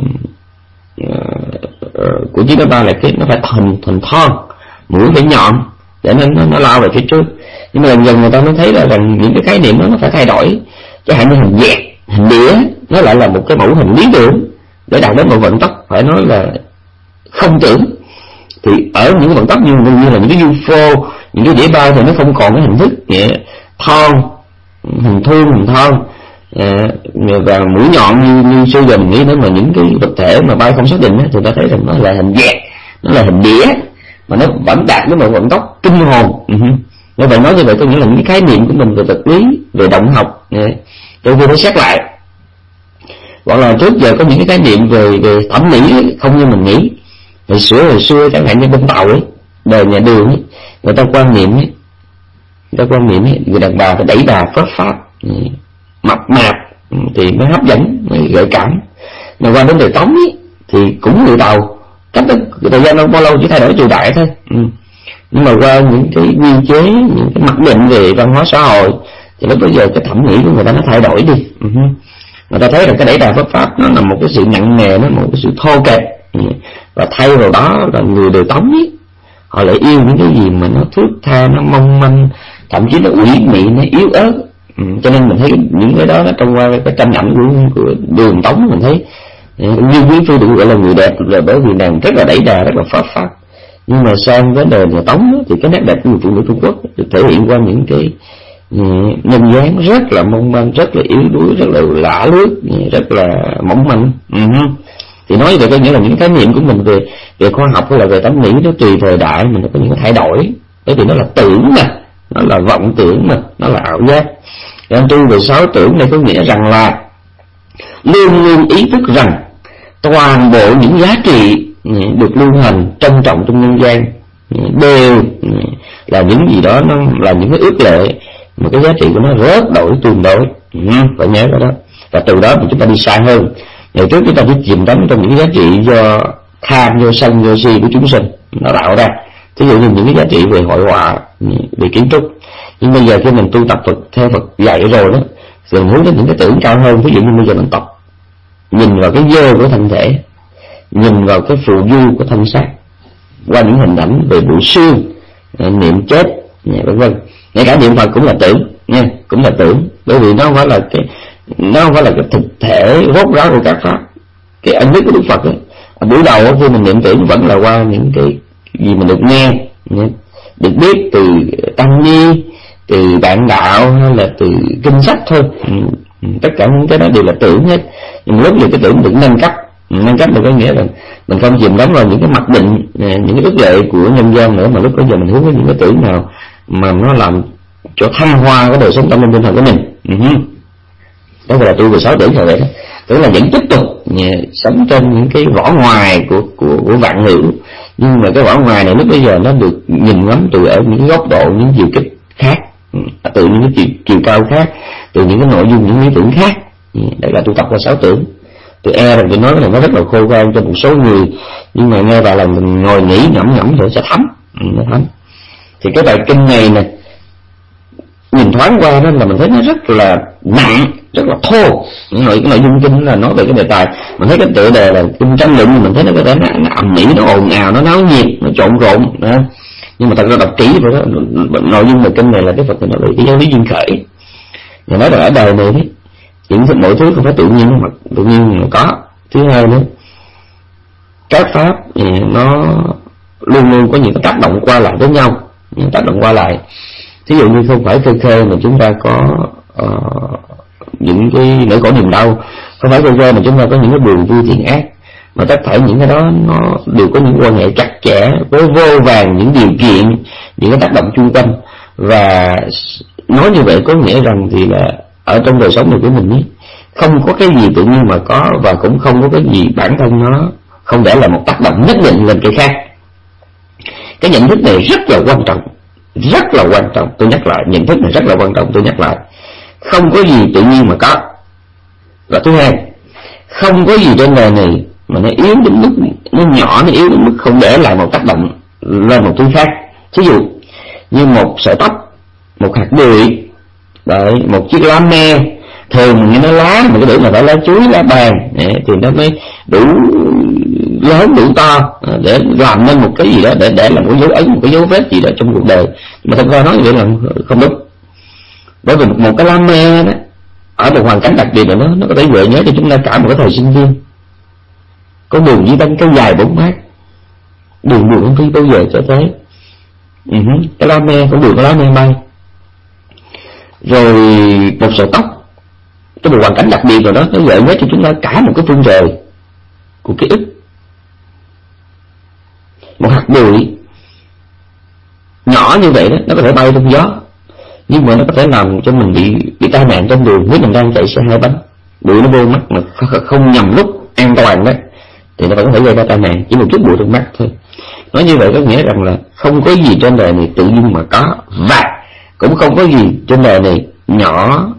[SPEAKER 1] uh, của chiếc máy bay là cái nó phải thành thành thon, mũi phải nhọn để nó nó, nó lao về phía trước. Nhưng mà dần dần người ta mới thấy là rằng những cái khái niệm đó nó phải thay đổi. Chẳng hạn như hình dẹt, hình đĩa nó lại là một cái mẫu hình lý tưởng để đạt đến một vận tốc phải nói là không tưởng. Thì ở những cái vận tốc như, như là những cái u ép ô, những cái đĩa bay thì nó không còn cái hình thức thon, hình thuôn, hình thon à, và mũi nhọn như, như xưa giờ mình nghĩ nữa. Mà những cái vật thể mà bay không xác định thì ta thấy rằng nó là hình dẹt, nó là hình đĩa, mà nó vẫn đạt đến một vận tốc kinh hồn. Uh-huh. Như vậy nói như vậy có nghĩa là những khái niệm của mình về vật lý, về động học, tôi vừa phải xét lại. Hoặc là trước giờ có những cái khái niệm về về thẩm mỹ không như mình nghĩ. Hồi xưa hồi xưa chẳng hạn như bên Tàu ấy, đời nhà Đường ấy, người ta quan niệm ấy, người ta quan niệm ấy, người đàn bà phải đẩy đà phớt pháp, mập mạp thì mới hấp dẫn, mới gợi cảm. Mà qua đến đời Tống ấy, thì cũng người Tàu, cách đó thời gian đâu bao lâu chỉ thay đổi triều đại thôi. Ừ. Nhưng mà qua những cái quy chế, những cái mặc định về văn hóa xã hội thì lúc bây giờ cái thẩm mỹ của người ta nó thay đổi đi. Uh-huh. Người ta thấy là cái đẩy đà phớt pháp nó là một cái sự nặng nề, nó là một cái sự thô kệch, và thay vào đó là người đời Tống ấy, họ lại yêu những cái gì mà nó thước tha, nó mong manh, thậm chí nó ủy mị, nó yếu ớt. Ừ, cho nên mình thấy những cái đó nó trong qua cái tranh ảnh của, của Đường Tống, mình thấy như Quý Phi được gọi là người đẹp là bởi vì nàng rất là đẩy đà, rất là pháp pháp. Nhưng mà sang vấn đề nhà Tống đó, thì cái nét đẹp của người phụ nữ Trung Quốc được thể hiện qua những cái nhân dáng rất là mong manh, rất là yếu đuối, rất là lả lướt, rất là mỏng manh. Uh-huh. Thì nói về cái nghĩa là những khái niệm của mình về về khoa học hay là về thẩm mỹ nó tùy thời đại mình nó có những cái thay đổi, bởi vì nó là tưởng mà, nó là vọng tưởng mà, nó là ảo giác. Nên tu về sáu tưởng này có nghĩa rằng là luôn luôn ý thức rằng toàn bộ những giá trị được lưu hành trân trọng trong nhân gian đều là những gì đó, nó là những cái ước lệ mà cái giá trị của nó rớt đổi tương đối. Ừ, phải nhớ cái đó. Và từ đó thì chúng ta đi xa hơn. Ngày trước chúng ta chỉ chìm đắm trong những giá trị do tham, do sân, do si của chúng sinh nó tạo ra, ví dụ như những cái giá trị về hội họa, về kiến trúc. Nhưng bây giờ khi mình tu tập Phật theo Phật dạy rồi đó, thì mình hướng đến những cái tưởng cao hơn. Ví dụ như bây giờ mình tập nhìn vào cái dơ của thân thể, nhìn vào cái phù du của thân xác qua những hình ảnh về bộ xương, niệm chết, vân vân. Ngay cả niệm Phật cũng là tưởng nha, cũng là tưởng, bởi vì nó không phải là cái nó không phải là cái thực thể rốt ráo của các pháp. Cái ân đức của Đức Phật ấy, ở buổi đầu khi mình niệm tưởng vẫn là qua những cái gì mình được nghe, được biết từ tăng ni, từ bạn đạo hay là từ kinh sách thôi. Tất cả những cái đó đều là tưởng hết. Nhưng lúc này cái tưởng được nâng cấp, nâng cấp là có nghĩa là mình không chìm đắm vào những cái mặc định, những cái ước lệ của nhân gian nữa, mà lúc bây giờ mình hướng đến những cái tưởng nào mà nó làm cho thăng hoa cái đời sống tâm linh tinh thần của mình. Uh-huh. Đó là tu về sáu tưởng là vậy đó. Tức là vẫn tiếp tục yeah, sống trên những cái vỏ ngoài của của của vạn hữu, nhưng mà cái vỏ ngoài này lúc bây giờ nó được nhìn ngắm từ ở những góc độ, những chiều kích khác, từ những cái chiều, chiều cao khác, từ những cái nội dung, những ý tưởng khác. Yeah, đây là tu tập qua sáu tưởng. Tôi e rằng tôi nói là nó rất là khô khan cho một số người, nhưng mà nghe vào là mình ngồi nghĩ nhẩm nhẩm thì sẽ thấm, nó thấm. Thì cái bài kinh này nè, nhìn thoáng qua đó là mình thấy nó rất là nặng, rất là thô. Những nội cái nội dung kinh là nói về cái đề tài, mình thấy cái tựa đề là kinh tranh luận, mình thấy nó có thể nó, nó ầm ĩ, nó ồn ào, nó náo nhiệt, nó trộn rộn đó. Nhưng mà thật ra đọc kỹ rồi đó, nội dung về kinh này là cái Phật nói về cái giáo lý duyên khởi. Và nói là ở đời này đấy, những mọi thứ không phải tự nhiên mà tự nhiên mà có. Thứ hai nữa, các pháp nó luôn luôn có những cái tác động qua lại với nhau, những tác động qua lại. Thí dụ như không phải khơi khơi mà chúng ta có uh, những cái nỗi khổ niềm đau, không phải khơi khơi mà chúng ta có những cái buồn vui thiện ác, mà tất cả những cái đó nó đều có những quan hệ chặt chẽ với vô vàn những điều kiện, những cái tác động chung quanh. Và nói như vậy có nghĩa rằng thì là ở trong đời sống này của mình ấy, không có cái gì tự nhiên mà có, và cũng không có cái gì bản thân nó không để là một tác động nhất định lên cái khác. Cái nhận thức này rất là quan trọng, rất là quan trọng. Tôi nhắc lại, nhận thức này rất là quan trọng, tôi nhắc lại. Không có gì tự nhiên mà có. Và thứ hai, không có gì trên đời này mà nó yếu đến mức, nó nhỏ, nó yếu đến mức không để lại một tác động lên một thứ khác. Ví dụ như một sợi tóc, một hạt bụi, đấy, một chiếc lá me, thường như nó lá mà cái tưởng là phải lá chuối, lá bàn thì nó mới đủ lớn, đủ to để làm nên một cái gì đó, để để làm một dấu ấn, một cái dấu vết gì đó trong cuộc đời. Mà thật ra nói như vậy là không đúng, bởi vì một, một cái lá me đó ở một hoàn cảnh đặc biệt là nó nó có thể gợi nhớ cho chúng ta cả một cái thời sinh viên, có đường với bánh cái dài bóng mát, đường buồn không thấy bao giờ cho thế. Uh-huh. Cái lá me cũng được, cái lá me bay. Rồi một sợi tóc trong một hoàn cảnh đặc biệt rồi đó, nó gợi nhớ cho chúng ta cả một cái phương trời của ký ức. Một hạt bụi nhỏ như vậy đó, nó có thể bay trong gió, nhưng mà nó có thể làm cho mình bị bị tai nạn trên đường. Nếu mình đang chạy xe hai bánh, bụi nó vô mắt mà không nhầm lúc an toàn đó, thì nó vẫn có thể gây ra tai nạn, chỉ một chút bụi trong mắt thôi. Nói như vậy có nghĩa rằng là không có gì trên đời này tự nhiên mà có, và cũng không có gì trên đời này nhỏ,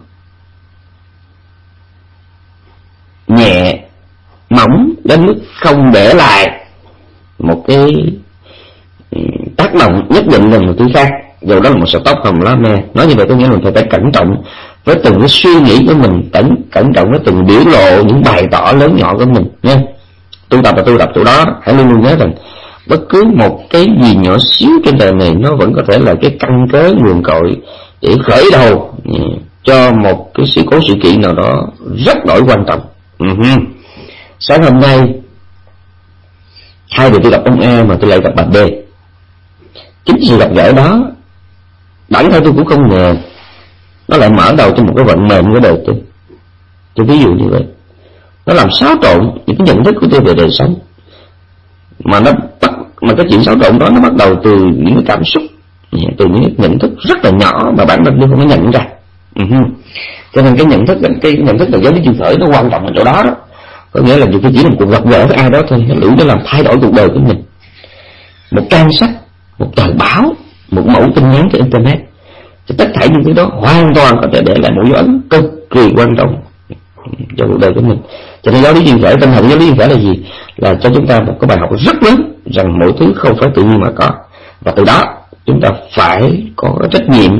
[SPEAKER 1] nhẹ, mỏng đến mức không để lại một cái tác động nhất định lên một thứ khác, dù đó là một sợi tóc hoặc một lá me. Nói như vậy có nghĩa là mình phải, phải cẩn trọng với từng cái suy nghĩ của mình, cẩn cẩn trọng với từng biểu lộ, những bày tỏ lớn nhỏ của mình nha. tu tập là tu tập chỗ đó. Hãy luôn luôn nhớ rằng bất cứ một cái gì nhỏ xíu trên đời này nó vẫn có thể là cái căn cớ nguồn cội để khởi đầu cho một cái sự cố sự kiện nào đó rất đổi quan trọng. Uh-huh. Sáng hôm nay thay vì tôi gặp ông A mà tôi lại gặp bà B, chính sự gặp gỡ đó bản thân tôi cũng không ngờ nó lại mở đầu cho một cái vận mệnh của đời tôi. Tôi ví dụ như vậy, nó làm xáo trộn những cái nhận thức của tôi về đời sống, mà nó bắt mà cái chuyện xáo trộn đó nó bắt đầu từ những cái cảm xúc, từ những cái nhận thức rất là nhỏ mà bản thân tôi không có nhận ra. Uh-huh. Cho nên cái nhận thức cái nhận thức là giáo lý truyền khởi nó quan trọng ở chỗ đó đó. Có nghĩa là dù chỉ là một cuộc gặp gỡ với ai đó thôi, nó đủ để làm thay đổi cuộc đời của mình. Một trang sách, một tờ báo, một mẫu tin nhắn trên internet, thì tất cả những thứ đó hoàn toàn có thể để lại một dấu ấn cực kỳ quan trọng cho cuộc đời của mình. Cho nên giáo lý truyền khởi, tinh thần giáo lý truyền khởi là gì? Là cho chúng ta một cái bài học rất lớn rằng mỗi thứ không phải tự nhiên mà có, và từ đó chúng ta phải có trách nhiệm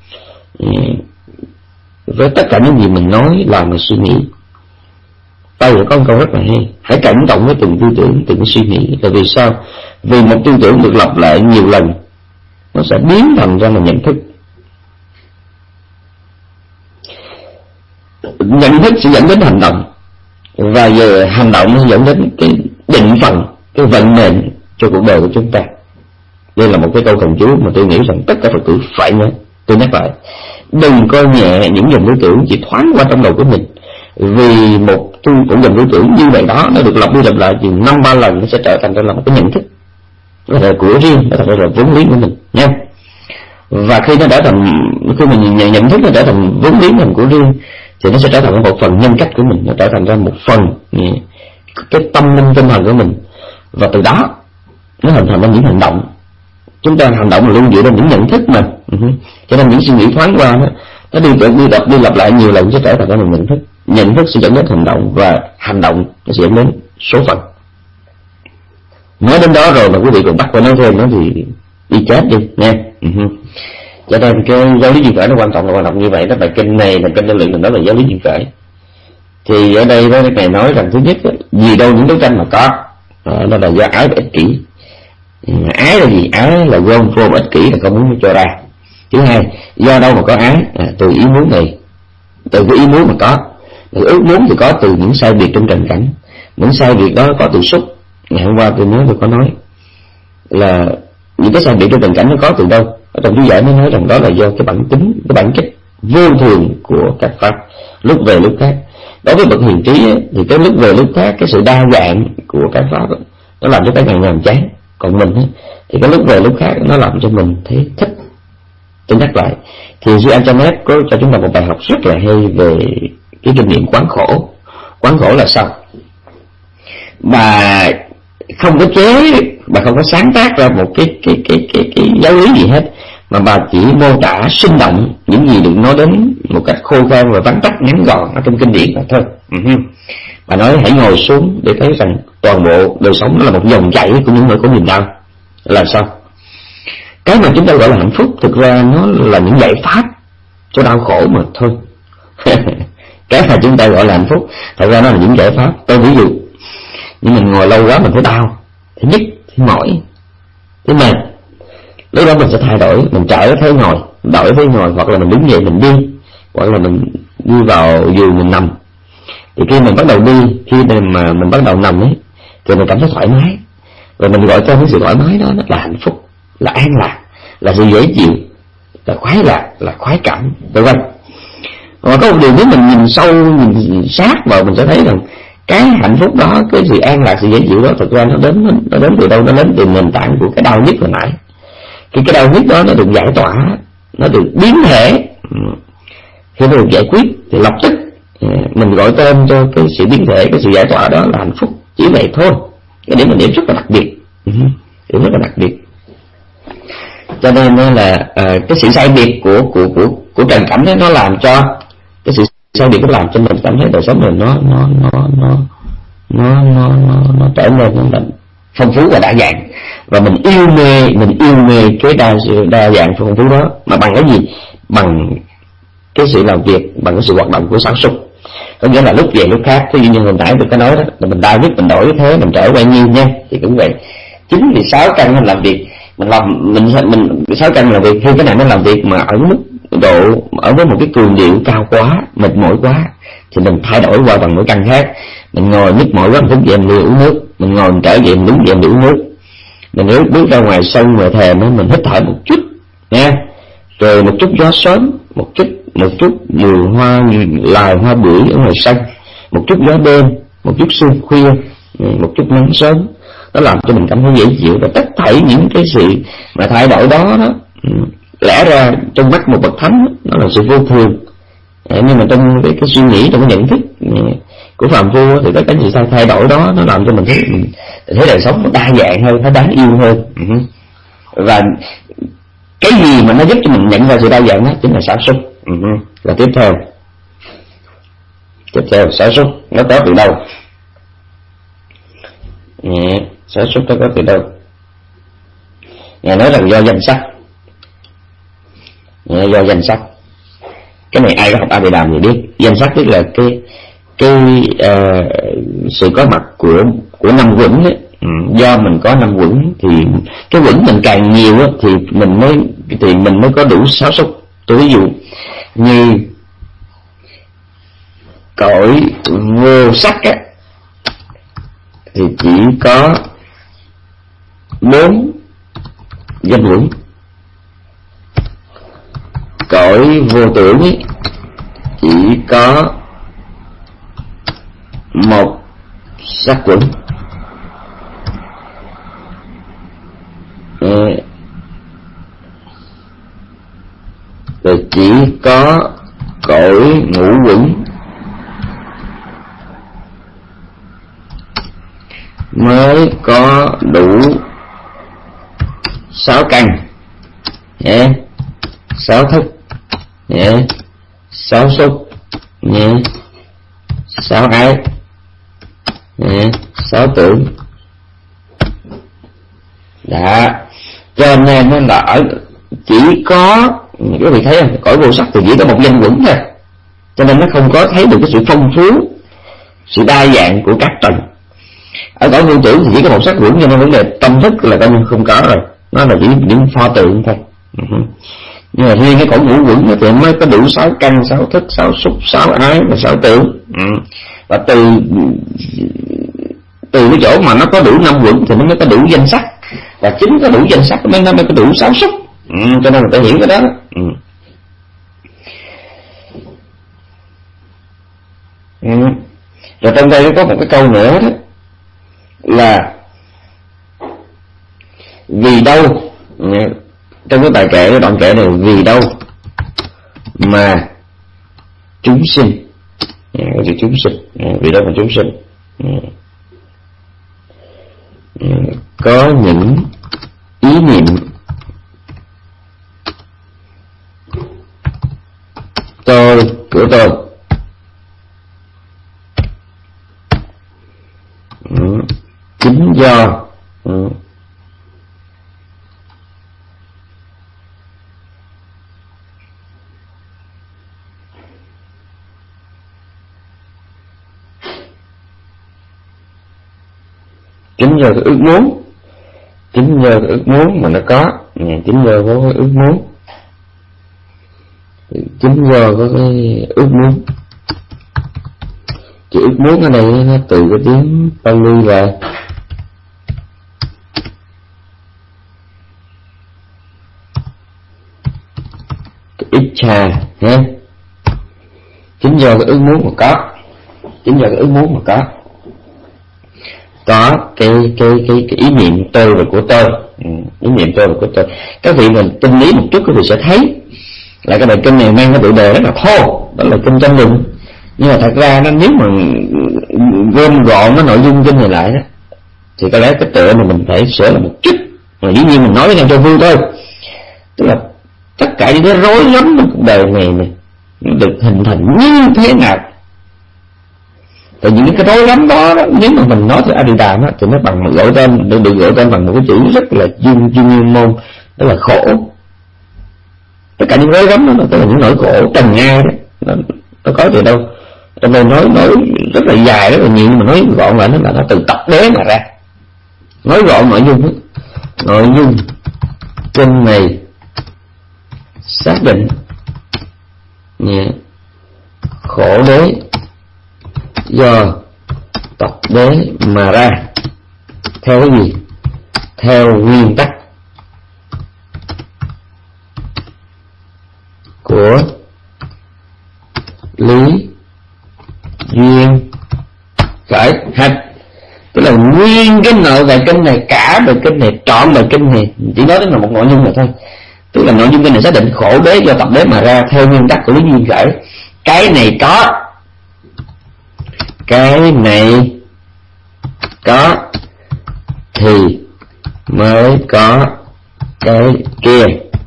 [SPEAKER 1] với tất cả những gì mình nói, làm và suy nghĩ. Tây có một câu rất là hay: hãy cẩn trọng với từng tư tưởng, từng suy nghĩ. Là vì sao? Vì một tư tưởng được lặp lại nhiều lần, nó sẽ biến thành ra là nhận thức. Nhận thức sẽ dẫn đến hành động, và giờ hành động nó dẫn đến cái định phần, cái vận mệnh cho cuộc đời của chúng ta. Đây là một cái câu thần chú mà tôi nghĩ rằng tất cả Phật tử phải nhớ. Tôi nhắc lại, đừng coi nhẹ những dòng tư tưởng chỉ thoáng qua trong đầu của mình, vì một tu cũng dòng tư tưởng như vậy đó nó được lặp đi lặp lại chừng năm ba lần, nó sẽ trở thành ra là một cái nhận thức, nó là của riêng, nó là vốn liếng của mình nha. Và khi nó trở thành, khi mình nhận thức nó trở thành vốn liếng mình của riêng, thì nó sẽ trở thành một phần nhân cách của mình, nó trở thành ra một phần cái tâm linh tinh thần của mình, và từ đó nó hình thành ra những hành động. Chúng ta hành động là luôn dựa trên những nhận thức mà, uh-huh. Cho nên những suy nghĩ thoáng qua đó, nó đi đi lặp đi lặp lại nhiều lần sẽ trở thành ra một nhận thức. Nhận thức sẽ dẫn đến hành động, và hành động nó sẽ dẫn đến số phận. Nói đến đó rồi mà quý vị còn bắt phải nói thêm nó thì đi chết đi nha. Uh-huh. Cho nên cái giáo lý truyền khởi nó quan trọng là quan trọng như vậy. Đó bài kinh này là kinh Đại Lượng, đó là giáo lý truyền khởi. Thì ở đây đó Ngài nói rằng thứ nhất, gì đâu những đấu tranh mà có, đó là do ái và ích kỷ. Ái là gì? Ái là gom vô, ích kỷ là không muốn cho ra. Thứ hai, do đâu mà có ái? À, từ ý muốn này, từ cái ý muốn mà có. Từ ước muốn thì có từ những sai biệt trong trần cảnh. Những sai biệt đó có từ xúc. Ngày hôm qua tôi nhớ tôi có nói là những cái sai biệt trong trần cảnh nó có từ đâu. Ở trong chú giải mới nói rằng đó là do cái bản tính, cái bản chất vô thường của các pháp, lúc về lúc khác. Đối với bậc hiền trí ấy, thì cái lúc về lúc khác, cái sự đa dạng của các pháp ấy, nó làm cho cái ngày nhàm chán. Còn mình ấy, thì cái lúc về lúc khác nó làm cho mình thấy thích. Tôi nhắc lại, thì Duy Antoinette có cho chúng ta một bài học rất là hay về cái kinh nghiệm quán khổ. Quán khổ là sao? Bà không có chế, bà không có sáng tác ra một cái cái cái cái cái giáo lý gì hết, mà bà chỉ mô tả sinh động những gì được nói đến một cách khô khan và vắn tắt ngắn gọn ở trong kinh điển mà thôi. Uh-huh. Bà nói hãy ngồi xuống để thấy rằng toàn bộ đời sống nó là một dòng chảy của những nỗi khổ niềm đau. Là sao? Cái mà chúng ta gọi là hạnh phúc thực ra nó là những giải pháp cho đau khổ mà thôi. Cái mà chúng ta gọi là hạnh phúc thật ra nó là những giải pháp. Tôi ví dụ, nhưng mình ngồi lâu quá mình thấy đau, thấy nhức, thấy mỏi, thấy mệt. Lúc đó mình sẽ thay đổi, mình trở thấy ngồi, đổi thấy ngồi, hoặc là mình đứng dậy mình đi, hoặc là mình đi vào giường mình nằm. Thì khi mình bắt đầu đi, khi mình mà mình bắt đầu nằm ấy, thì mình cảm thấy thoải mái, và mình gọi cho cái sự thoải mái đó là hạnh phúc, là an lạc, là sự dễ chịu, là khoái lạc, là khoái cảm, vân vân. Và có một điều nếu mình nhìn sâu, nhìn sát vào, mình sẽ thấy rằng cái hạnh phúc đó, cái sự an lạc, sự dễ chịu đó, thực ra nó đến nó đến từ đâu? Nó đến từ nền tảng của cái đau nhức hồi nãy. Khi cái đau nhức đó nó được giải tỏa, nó được biến thể, khi nó được giải quyết thì lập tức mình gọi tên cho cái sự biến thể, cái sự giải tỏa đó là hạnh phúc. Chỉ vậy thôi. Cái điểm mình điểm rất là đặc biệt, điểm rất là đặc biệt. Cho nên là uh, cái sự sai biệt của của của của trần cảnh đó, nó làm cho cái sự sai biệt nó làm cho mình cảm thấy đời sống mình nó nó nó nó nó nó nó, nó trở nên nó phong phú và đa dạng, và mình yêu mê mình yêu mê cái đa đa dạng phong phú đó. Mà bằng cái gì? Bằng cái sự làm việc, bằng cái sự hoạt động của sản xuất. Có nghĩa là lúc về lúc khác. Ví dụ như hồi nãy tôi có nói đó, là mình đa nhất mình đổi thế, mình trở bao nhiêu nha, thì cũng vậy. Chính vì sáu căn mình làm việc, mình làm mình mình sáu căn làm việc, khi cái này nó làm việc mà ở mức độ ở với một cái cường điệu cao quá, mệt mỏi quá, thì mình thay đổi qua bằng một căn khác. Mình ngồi nhức mỏi quá mình thức dậy mình đi uống nước, mình ngồi mình trở về mình đứng dậy mình uống nước, mình nếu bước ra ngoài sân ngoài thềm mình hít thở một chút nha, rồi một chút gió sớm, một chút một chút mùi hoa lài hoa bưởi ở ngoài sân, một chút gió đêm, một chút sương khuya, một chút nắng sớm, nó làm cho mình cảm thấy dễ chịu. Và tất thảy những cái sự mà thay đổi đó đó, lẽ ra trong mắt một bậc thánh nó là sự vô thường, nhưng mà trong cái, cái suy nghĩ, trong cái nhận thức của phàm phu thì tất cả những sự thay đổi đó nó làm cho mình thấy mình thấy đời sống nó đa dạng hơn, nó đáng yêu hơn. Và cái gì mà nó giúp cho mình nhận ra sự đa dạng đó chính là sản xuất. Là tiếp theo tiếp theo sản xuất nó có từ đâu? Sản xuất nó có từ đâu? Ngài nói rằng do danh sắc. Do danh sắc. Cái này ai có học A Bì Đàm thì biết. Danh sắc tức là cái cái uh, sự có mặt của của năm quẩn ấy. Ừ, do mình có năm quẩn thì cái quẩn mình càng nhiều á, thì mình mới thì mình mới có đủ sáu xúc. Tôi ví dụ như cõi vô sắc á, thì chỉ có bốn danh quẩn. Cõi vô tưởng ấy, chỉ có một sắc quẩn. Rồi chỉ có cõi ngũ quẩn mới có đủ sáu căn, yeah. sáu thức, yeah. sáu xúc, yeah. sáu ái, yeah. sáu tưởng. Đã cho nên nó là ở chỉ có, các vị thấy không, cõi vô sắc thì chỉ có một danh quẩn thôi, cho nên nó không có thấy được cái sự phong phú, sự đa dạng của các tầng. Ở cõi vô tưởng thì chỉ có một sắc quẩn, cho nên vấn đề tâm thức là coi như không có rồi, nó là chỉ những pho tượng thôi. Uh-huh. Nhưng mà riêng cái cõi ngũ quẩn thì mới có đủ sáu căn, sáu thức, sáu xúc, sáu ái và sáu tưởng. Uh-huh. Và từ từ cái chỗ mà nó có đủ năm quẩn thì nó mới có đủ danh sắc, và chính có đủ danh sắc mới nó mới có đủ sáu xúc. Ừ, cho nên người ta hiểu cái đó. Ừ. Ừ. Rồi trong đây có một cái câu nữa đó là vì đâu, trong cái bài kệ, cái đoạn kệ này, vì đâu mà chúng sinh, vì chúng sinh, vì đâu mà chúng sinh có những ý niệm tôi của tôi. Ừ. Chính do ừ. chính do cái ước muốn, chính do cái ước muốn mà nó có, chính do có cái ước muốn, chính do có cái ước muốn. Chữ ước muốn ở đây nó từ cái tiếng Pali là cái Icha ha. Chính do cái ước muốn mà có, chính do cái ước muốn mà có có cái cái cái cái ý niệm tôi và của tôi, ừ, ý niệm tôi và của tôi. Các vị mình tinh lý một chút, các vị sẽ thấy là cái bài kinh này mang cái tựa đề rất là thô, đó là kinh Tranh Luận. Nhưng mà thật ra nó nếu mà gom gọn cái nội dung kinh này lại đó, thì có lẽ cái tựa này mình phải sửa lại một chút. Mà dĩ nhiên mình nói với nhau cho vui thôi. Tức là tất cả những cái rối rắm trong cuộc đời này này được hình thành như thế nào. Tại những cái rối rắm đó, đó nếu mà mình nói tới A Bì Đàm đó, thì nó bằng một gọi tên, được, được gọi tên bằng một cái chữ rất là chuyên chuyên môn, đó là khổ. Tất cả những rối rắm đó, đó là những nỗi khổ trần nga đó, nó, nó có từ đâu? Trong đây nói nói rất là dài, rất là nhiều, nhưng mà nói gọn lại nó là nó từ tập đế mà ra. Nói gọn nội dung đó. Nội dung kinh này xác định yeah. khổ đế do tập đế mà ra theo cái gì? Theo nguyên tắc của lý duyên khởi hành. Tức là nguyên cái nội bài kinh này, cả bài kinh này, trọn bài kinh này chỉ nói đến là một nội dung rồi thôi. Tức là nội dung kinh này xác định khổ đế do tập đế mà ra theo nguyên tắc của lý duyên khởi. Cái này có, cái này có thì mới có cái kia.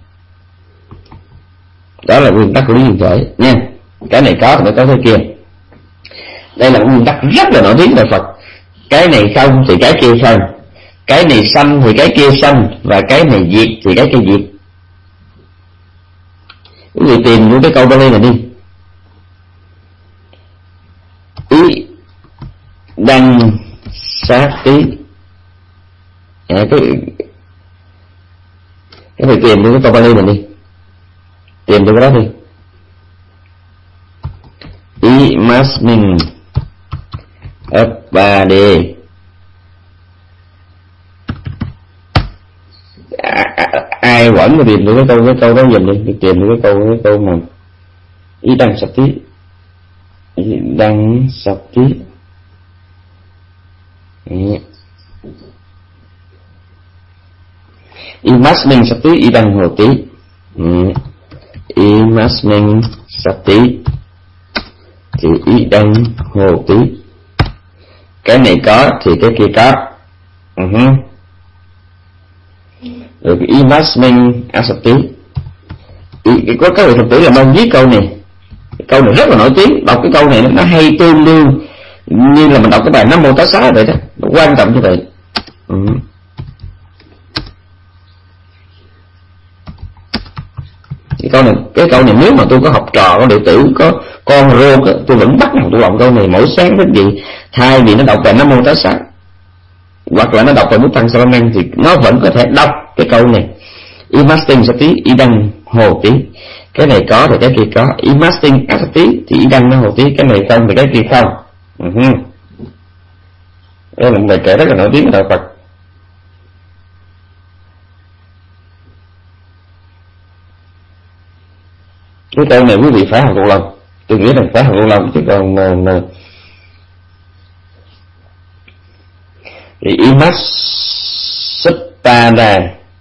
[SPEAKER 1] Đó là nguyên tắc của lý duyên khởi nha. Cái này có thì mới có cái kia. Đây là một nguyên tắc rất là nổi tiếng tại Phật. Cái này không thì cái kia không, cái này sanh thì cái kia sanh, và cái này diệt thì cái kia diệt. Quý vị tìm những cái câu Bali này đi. Ý đăng sát tí, à, cái cái phải tìm những cái câu Bali này đi, tìm được cái đó đi. Ý masmin Uppade à, à, ai quẩn mà tìm được cái câu cái câu đó dùm đi, tìm được cái câu cái câu mà ý đăng sập tí, ý đăng sập tí. Imasmin sập tí ý đăng hồ tí. Imasmin sập tí thì ý đăng hồ tí. Cái này có thì cái kia có. Uh-huh. Rồi cái imasmin asati. Có các vị Phật tử là mong viết câu này. Câu này rất là nổi tiếng. Đọc cái câu này nó hay tương đương như là mình đọc cái bài Nam Mô Tát Xá vậy đó. Nó quan trọng như vậy. Uh-huh. Cái câu này, cái câu này nếu mà tôi có học trò, có đệ tử, có con rô, tôi vẫn bắt đầu tôi đọc câu này mỗi sáng thức dậy. Thay vì nó đọc về Nam Mô Tát Xá hoặc là nó đọc về Bút Tăng Sa Năng thì nó vẫn có thể đọc cái câu này. Imastin Sati y đăng hồ tí. Cái này có thì cái kia có. Imastin Asati thì y đăng nó hồ tí. Cái này không thì cái kia không. Uh-huh. Đây là một bài kể rất là nổi tiếng của Đạo Phật. Cái câu này quý vị phải học một lần. Tôi nghĩ rằng phải học một lần chứ còn mà, mà thì imas suppada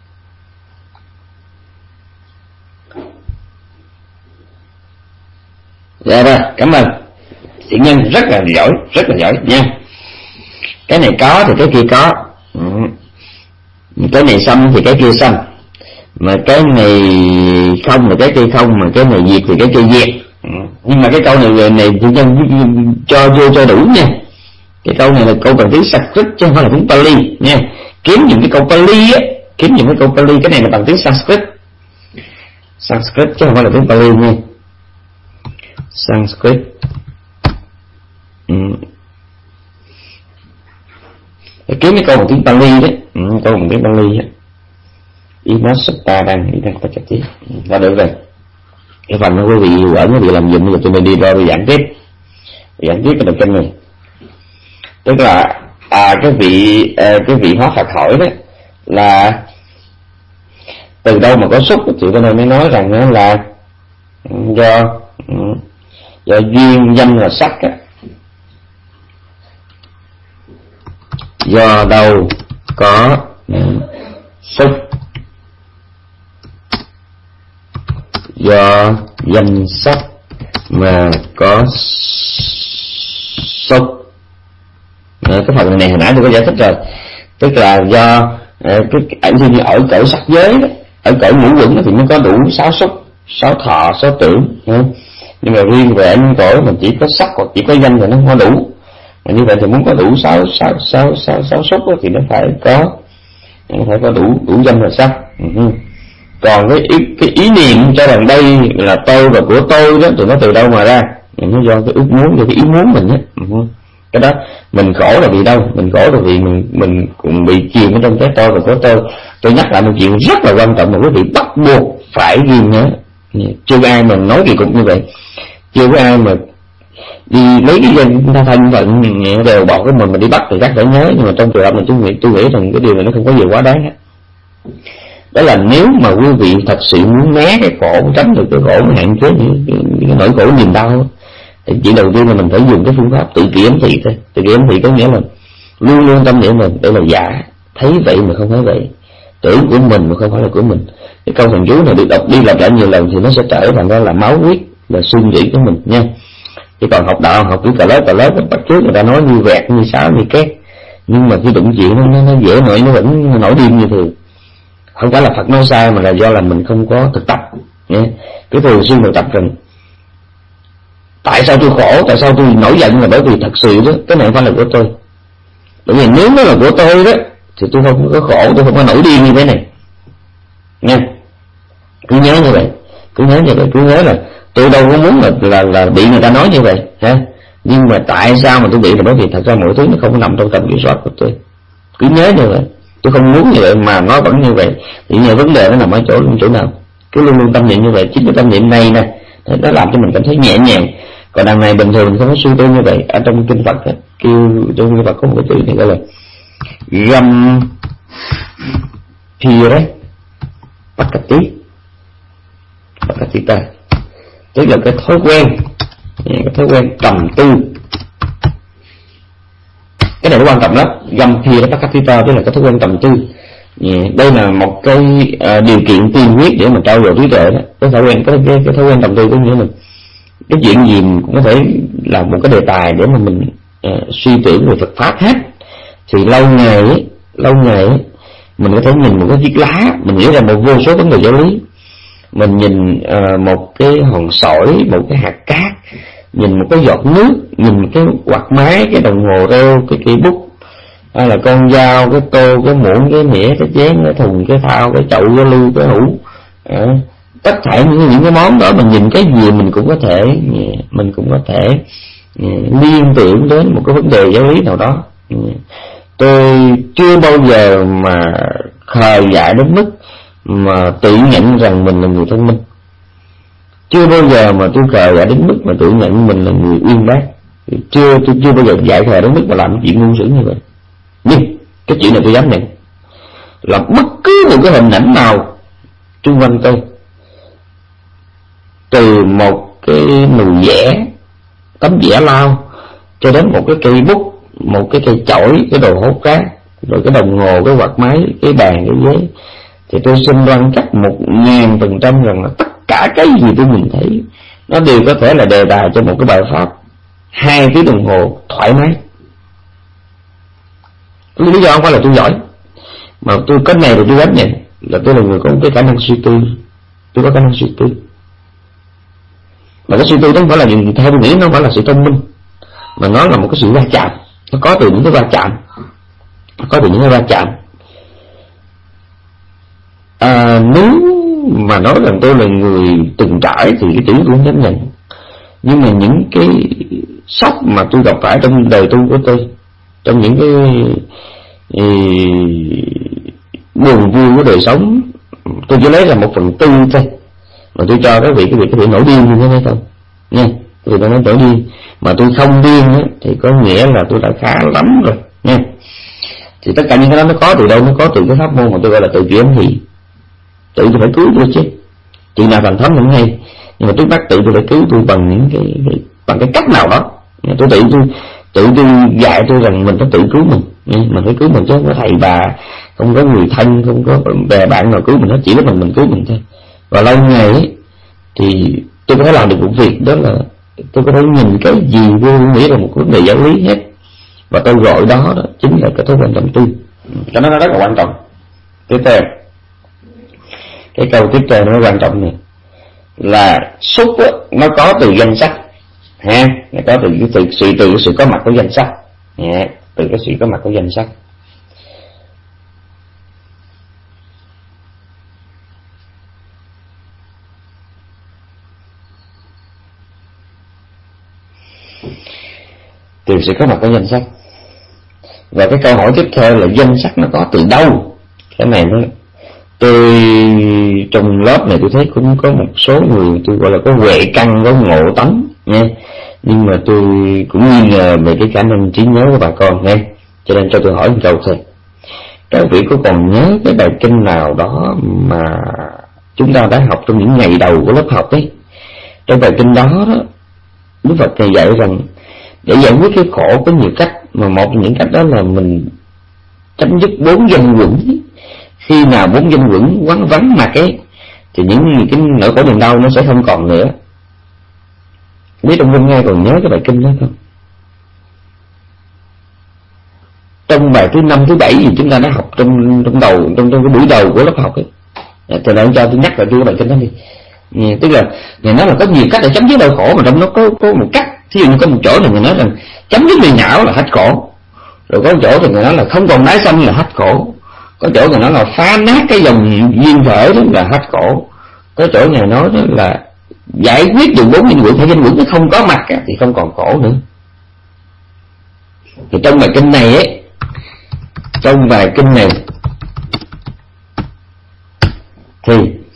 [SPEAKER 1] dạ rồi, cảm ơn thiện nhân rất là giỏi, rất là giỏi nha. Cái này có thì cái kia có. Cái này xăm thì cái kia xăm, mà cái này không thì cái kia không, mà cái này diệt thì cái kia diệt. Nhưng mà cái câu này này thiện nhân cho vô cho đủ nha. Cái câu này là câu bằng tiếng Sanskrit chứ không phải là tiếng Pali nha. Kiếm những cái câu Pali á, kiếm những cái câu Pali, cái này là bằng tiếng Sanskrit. Sanskrit chứ không phải là tiếng Pali nha. Sanskrit. Ừ. Kiếm cái câu bằng tiếng Pali đấy, ừ, câu bằng tiếng Pali á. Imasutta đang nghĩ đang có chắc tí. Đã được rồi. Cái phần của quý vị ở quý vị làm dụng rồi tôi mới đi ra rồi giảng tiếp. Giảng tiếp cái bài kinh này. Tức là à, cái vị à, cái vị Hóa Phật hỏi đó là từ đâu mà có xúc, thì cái này mới nói rằng đó là do do duyên danh là sắc á. Do đâu có xúc, do danh sắc mà có xúc. Cái phần này hồi nãy tôi có giải thích rồi. Tức là do cái ảnh như ở cõi sắc giới đó, ở cõi ngũ quẩn thì mới có đủ sáu xúc, sáu thọ, sáu tưởng. Nhưng mà riêng về ảnh cõi mình chỉ có sắc hoặc chỉ có danh thì nó không có đủ. Mà như vậy thì muốn có đủ sáu sáu sáu sáu sáu xúc thì nó phải có nó phải có đủ đủ danh và sắc. Còn cái ý, cái ý niệm cho rằng đây là tôi và của tôi đó thì nó từ đâu mà ra? nó do cái ước muốn, do cái ý muốn mình á. Cái đó mình khổ là vì đâu? Mình khổ là vì mình mình cũng bị chìm ở trong cái tôi và có tôi. Tôi nhắc lại một chuyện rất là quan trọng mà quý vị bắt buộc phải ghi nhớ. Chưa có ai mà nói kỳ cục như vậy, chưa có ai mà đi lấy cái danh thân phận đều bỏ cái mình mà đi bắt thì chắc phải nhớ. Nhưng mà trong trường hợp này tôi nghĩ tôi nghĩ rằng cái điều này nó không có gì quá đáng hết. Đó là nếu mà quý vị thật sự muốn né cái khổ, tránh được cái khổ, hạn chế những cái, cái nỗi khổ niềm đau, thì chỉ đầu tiên là mình phải dùng cái phương pháp tự kỷ ám thị thôi. Tự kỷ ám thị có nghĩa là luôn luôn tâm niệm mình đây là giả, thấy vậy mà không phải vậy, tưởng của mình mà không phải là của mình. Cái câu thần chú này được đọc đi lặp lại nhiều lần thì nó sẽ trở thành đó là máu huyết, là suy nghĩ của mình nha. Chỉ còn học đạo, học kiểu cả lớp cả lớp bắt trước người ta nói như vẹt, như sáo, như két, nhưng mà khi đụng chuyện nó, nó, nó dễ nổi, nó vẫn nổi điên như thường. Không phải là Phật nói sai mà là do là mình không có thực tập nhé. Cái thường xuyên thực tập rằng tại sao tôi khổ, tại sao tôi nổi giận, là bởi vì thật sự đó cái này không phải là của tôi. Bởi vì nếu nó là của tôi đó thì tôi không có khổ, tôi không có nổi điên như thế này nha. Cứ nhớ như vậy, cứ nhớ như vậy, cứ nhớ là tôi đâu có muốn là là, là bị người ta nói như vậy ha. Nhưng mà tại sao mà tôi bị là bởi vì thật ra mọi thứ nó không có nằm trong tầm kiểm soát của tôi. Cứ nhớ như vậy, tôi không muốn như vậy mà nó vẫn như vậy. Thì nhờ vấn đề nó nằm ở chỗ chỗ nào, cứ luôn luôn tâm niệm như vậy. Chính cái tâm niệm này nè nó làm cho mình cảm thấy nhẹ nhàng. Còn đằng này bình thường mình không có suy tư như vậy. Ở trong kinh Phật kêu, trong kinh Phật có một cái từ này gọi là găm phia đấy, pakati pakatita, tức là cái thói quen, cái thói quen trầm tư. Cái này nó quan trọng lắm. Găm phia đấy, pakatita tức là cái thói quen trầm tư. Đây là một cái uh, điều kiện tiên quyết để mà trau dồi trí tuệ đó. Cái thói quen, cái, cái, cái thói quen trầm tư có nghĩa là cái chuyện gì cũng có thể là một cái đề tài để mà mình uh, suy tưởng về Phật pháp hết. Thì lâu ngày ấy, lâu ngày ấy, mình có thể nhìn một cái chiếc lá, mình nghĩ ra một vô số vấn đề giáo lý. Mình nhìn uh, một cái hòn sỏi, một cái hạt cát, nhìn một cái giọt nước, nhìn một cái quạt máy, cái đồng hồ reo, cái cây bút, hay là con dao, cái tô, cái muỗng, cái nĩa, cái chén, cái thùng, cái thao, cái chậu, cái ly, cái hũ, à, tất cả những những cái món đó mình nhìn cái gì mình cũng có thể mình cũng có thể liên tưởng đến một cái vấn đề giáo lý nào đó. Tôi chưa bao giờ mà khờ dại đến mức mà tự nhận rằng mình là người thông minh. Chưa bao giờ mà tôi khờ dại đến mức mà tự nhận mình là người uyên bác. Chưa tôi chưa bao giờ dại khờ đến mức mà làm chuyện ngu xuẩn như vậy. Nhưng cái chuyện này tôi dám nhận là bất cứ một cái hình ảnh nào xung quanh tôi, từ một cái nồi vẽ, tấm vẽ lao, cho đến một cái cây bút, một cái cây chổi, cái đồ hốt cát, rồi cái đồng hồ, cái quạt máy, cái bàn, cái ghế, thì tôi xin đoan chắc một ngàn phần trăm rằng là tất cả cái gì tôi nhìn thấy nó đều có thể là đề tài cho một cái bài pháp hai tiếng đồng hồ thoải mái. Lý do không phải là tôi giỏi, mà tôi cái này rồi tôi dám nhận là tôi là người có cái khả năng suy tư. Tôi có khả năng suy tư, mà cái suy tư đó không phải là gì theo tôi nghĩ, nó không phải là sự thông minh, mà nó là một cái sự va chạm. Nó có từ những cái va chạm, nó có từ những cái va chạm. À, nếu mà nói rằng tôi là người từng trải thì cái chữ tôi không dám nhận. Nhưng mà những cái sốc mà tôi gặp phải trong đời tu của tôi, trong những cái ý, buồn vui của đời sống, tôi chỉ lấy ra một phần tư thôi, mà tôi cho các vị cái vị có thể nổi điên như thế này không nha. Thì tôi nói nổi điên mà tôi không điên ấy, thì có nghĩa là tôi đã khá lắm rồi nha. Thì tất cả những cái đó nó có từ đâu? Nó có từ cái pháp môn mà tôi gọi là tự kiểm thị. Tự tôi phải cứu tôi chứ, chuyện nào thành thánh cũng hay, nhưng mà trước mắt tự tôi phải cứu tôi bằng những cái, cái bằng cái cách nào đó. Tôi tự tôi tự tôi dạy tôi rằng mình phải tự cứu mình, mình phải cứu mình chứ không có thầy bà, không có người thân, không có bè bạn nào cứu mình hết, chỉ có mình mình cứu mình thôi. Và lâu ngày ấy, thì tôi có thể làm được một việc, đó là tôi có thể nhìn cái gì vô nghĩ là một vấn đề giáo lý hết, và tôi gọi đó, đó chính là cái thói quen tâm tư. Cho nên nó rất là quan trọng. Tiếp theo, cái câu tiếp theo nó quan trọng này là xúc đó, nó có từ danh sách ha, nó có từ cái từ sự từ sự có mặt của danh sách, yeah, từ cái sự có mặt của danh sách. thì sẽ có mặt cái danh sách. Và cái câu hỏi tiếp theo là danh sách nó có từ đâu? Cái này nó tôi trong lớp này tôi thấy cũng có một số người tôi gọi là có huệ căn, có ngộ tánh nha, nhưng mà tôi cũng nghi ngờ về cái khả năng trí nhớ của bà con nha, cho nên cho tôi hỏi một câu thôi. Các vị có còn nhớ cái bài kinh nào đó mà chúng ta đã học trong những ngày đầu của lớp học ấy? Trong bài kinh đó đó, Đức Phật thầy dạy rằng để giải quyết cái khổ có nhiều cách, mà một trong những cách đó là mình chấm dứt bốn danh quẩn. Khi nào bốn danh quẩn quán vắng mặt ấy thì những cái nỗi khổ niềm đau nó sẽ không còn nữa. Biết trong hôm nay còn nhớ cái bài kinh đó không? Trong bài thứ năm, thứ bảy gì chúng ta đã học trong trong đầu trong trong cái buổi đầu của lớp học ấy, thì lại cho tôi nhắc lại cái bài kinh đó đi. Yeah, tức là người nói là có nhiều cách để chấm dứt đau khổ, mà trong nó có có một cách. Thí dụ như có một chỗ này người nói rằng chấm dứt niềm não là hết khổ, rồi có một chỗ thì người nói là không còn tái sanh là hết khổ, có chỗ người nói là phá nát cái dòng duyên khởi đó là hết khổ, có chỗ người nói đó là giải quyết được bốn danh quẩn, hay danh quẩn nó không có mặt thì không còn khổ nữa. Thì trong bài kinh này ấy, trong bài kinh này thì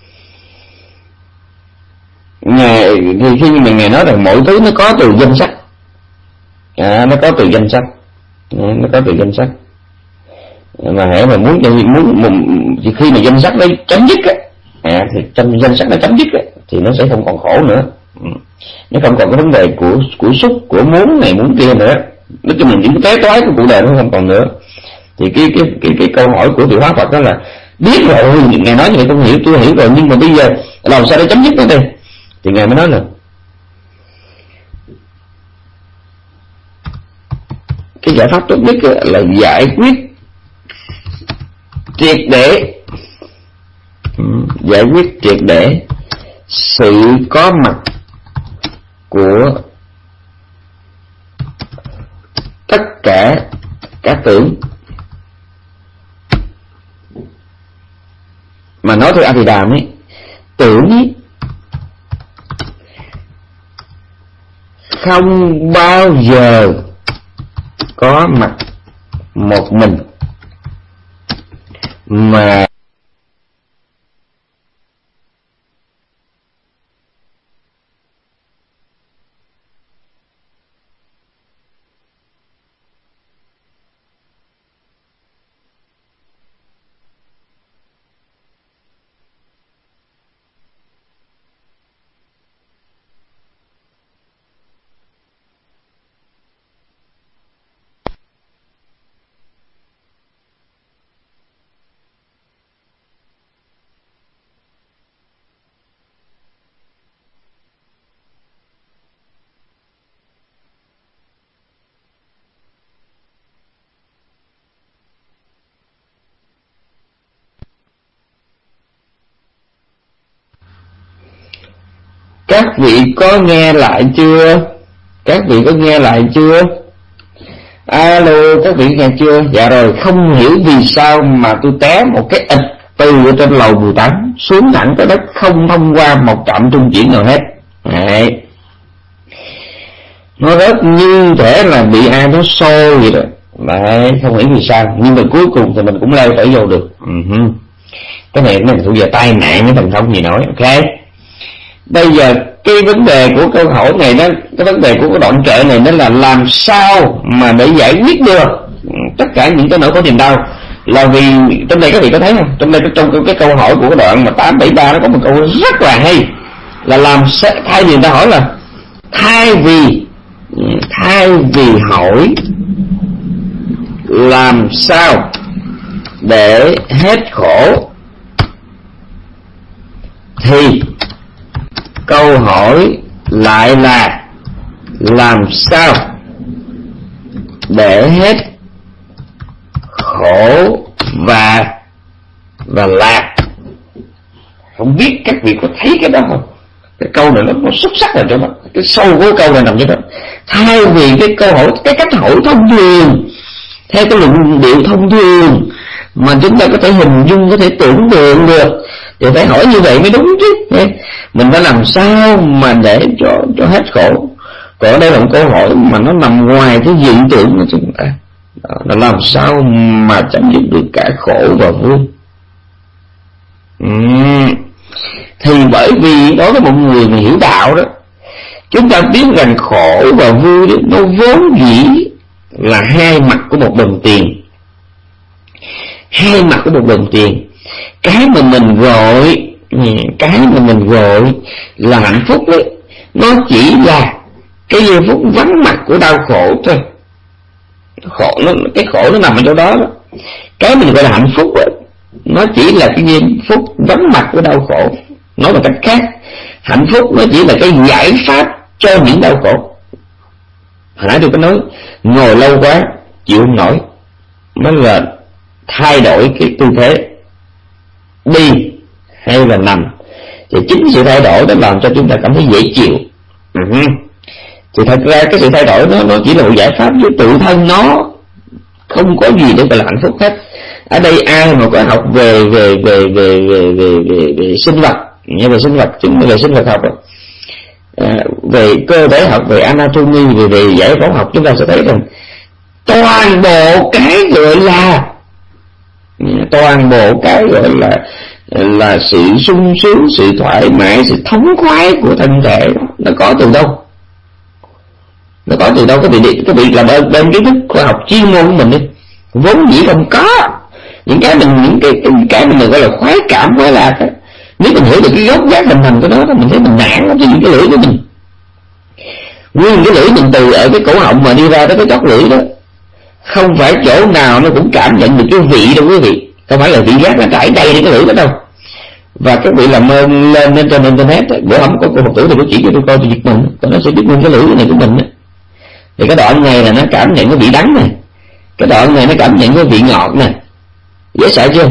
[SPEAKER 1] Ngài, thì khi mà Ngài nói rằng mỗi thứ nó có từ danh sách, à, nó có từ danh sách, à, nó có từ danh sách, mà hãy mà muốn muốn, muốn thì khi mà danh sách nó chấm dứt á, à, thì trong danh sách nó chấm dứt á, thì nó sẽ không còn khổ nữa, nó không còn cái vấn đề của của xúc, của muốn này muốn kia nữa, nói chung là những cái tế toái của cuộc đời nó không còn nữa. Thì cái cái cái cái câu hỏi của Tiểu Hóa Phật đó là biết rồi, Ngài nói như vậy không hiểu, tôi hiểu rồi, nhưng mà bây giờ làm sao để chấm dứt nó đây? Thì Ngài mới nói là cái giải pháp tốt nhất là giải quyết triệt để, giải quyết triệt để sự có mặt của tất cả các tưởng. Mà nói theo Abhidhamma ấy, tưởng ấy không bao giờ có mặt một mình, mà các vị có nghe lại chưa? Các vị có nghe lại chưa? Alo, các vị nghe chưa? Dạ rồi, không hiểu vì sao mà tôi té một cái ịch từ ở trên lầu Bù Tán xuống thẳng tới đất, không thông qua một trạm trung chuyển nào hết. Đấy, nó rất như thể là bị ai nó xô vậy đó. Đấy, không hiểu vì sao, nhưng mà cuối cùng thì mình cũng leo trở vô được. Uh-huh. Cái này nó thuộc về tai nạn với thần thông gì nói. Ok, bây giờ cái vấn đề của câu hỏi này đó, cái vấn đề của cái đoạn kệ này đó là làm sao mà để giải quyết được tất cả những cái nỗi khổ niềm đau. Là vì trong đây các vị có thấy không, trong đây trong cái câu hỏi của cái đoạn mà tám bảy ba nó có một câu rất là hay, là làm sao, thay vì người ta hỏi là thay vì thay vì hỏi làm sao để hết khổ, thì câu hỏi lại là làm sao để hết khổ và và lạc. Không biết các vị có thấy cái đó không? Cái câu này nó, nó xuất sắc rồi, đó cái sâu của câu này nằm như đó. Thay vì cái câu hỏi, cái cách hỏi thông thường, theo cái luận điệu thông thường mà chúng ta có thể hình dung, có thể tưởng tượng được, thì phải hỏi như vậy mới đúng chứ. Mình phải làm sao mà để cho cho hết khổ. Còn đây là một câu hỏi mà nó nằm ngoài cái dự tưởng của chúng ta, là làm sao mà chấm dứt được cả khổ và vui. uhm. Thì bởi vì đối với một người mà hiểu đạo đó, chúng ta biết rằng khổ và vui đó, nó vốn dĩ là hai mặt của một đồng tiền. Hai mặt của một đồng tiền. Cái mà mình gọi Cái mà mình gọi là hạnh phúc đấy, nó chỉ là cái giây phút vắng mặt của đau khổ thôi. Khổ nó, cái khổ nó nằm ở chỗ đó, đó. Cái mình gọi là hạnh phúc đó, nó chỉ là cái giây phút vắng mặt của đau khổ. Nói một cách khác, hạnh phúc nó chỉ là cái giải pháp cho những đau khổ. Hồi nãy tôi có nói, ngồi lâu quá chịu không nổi, nó là thay đổi cái tư thế đi hay là nằm. Thì chính sự thay đổi đó làm cho chúng ta cảm thấy dễ chịu. uh-huh. Thì thật ra cái sự thay đổi đó, nó chỉ là một giải pháp, với tự thân nó không có gì để gọi là hạnh phúc hết. Ở đây ai mà có học về về về về về về, về, về sinh vật, như về sinh vật, chúng về sinh vật học, à, về cơ thể học, về anatomy, về về giải phẫu học, chúng ta sẽ thấy rằng toàn bộ cái gọi là toàn bộ cái gọi là là sự sung sướng, sự thoải mái, sự thống khoái của thân thể đó, nó có từ đâu? Nó có từ đâu? Các vị các vị là bên, bên kiến thức khoa học chuyên môn của mình đi, vốn dĩ không có những cái mình những cái cái, cái mình gọi là khoái cảm, khoái lạc á. Nếu mình hiểu được cái gốc gác hình thành của nó, đó mình thấy mình nản lắm với những cái lưỡi của mình. Nguyên cái lưỡi mình từ ở cái cổ họng mà đi ra tới cái chót lưỡi đó, không phải chỗ nào nó cũng cảm nhận được cái vị đâu quý vị. Không phải là vị giác nó trải đầy trên cái lưỡi đó đâu. Và các vị làm ơn lên lên trên internet, bữa hôm có cô học tử thì có chỉ cho tôi coi, tôi giật mình, nó sẽ biết nguyên cái lưỡi này của mình đó. Thì cái đoạn này là nó cảm nhận cái vị đắng này, cái đoạn này nó cảm nhận cái vị ngọt này, dễ sợ chưa?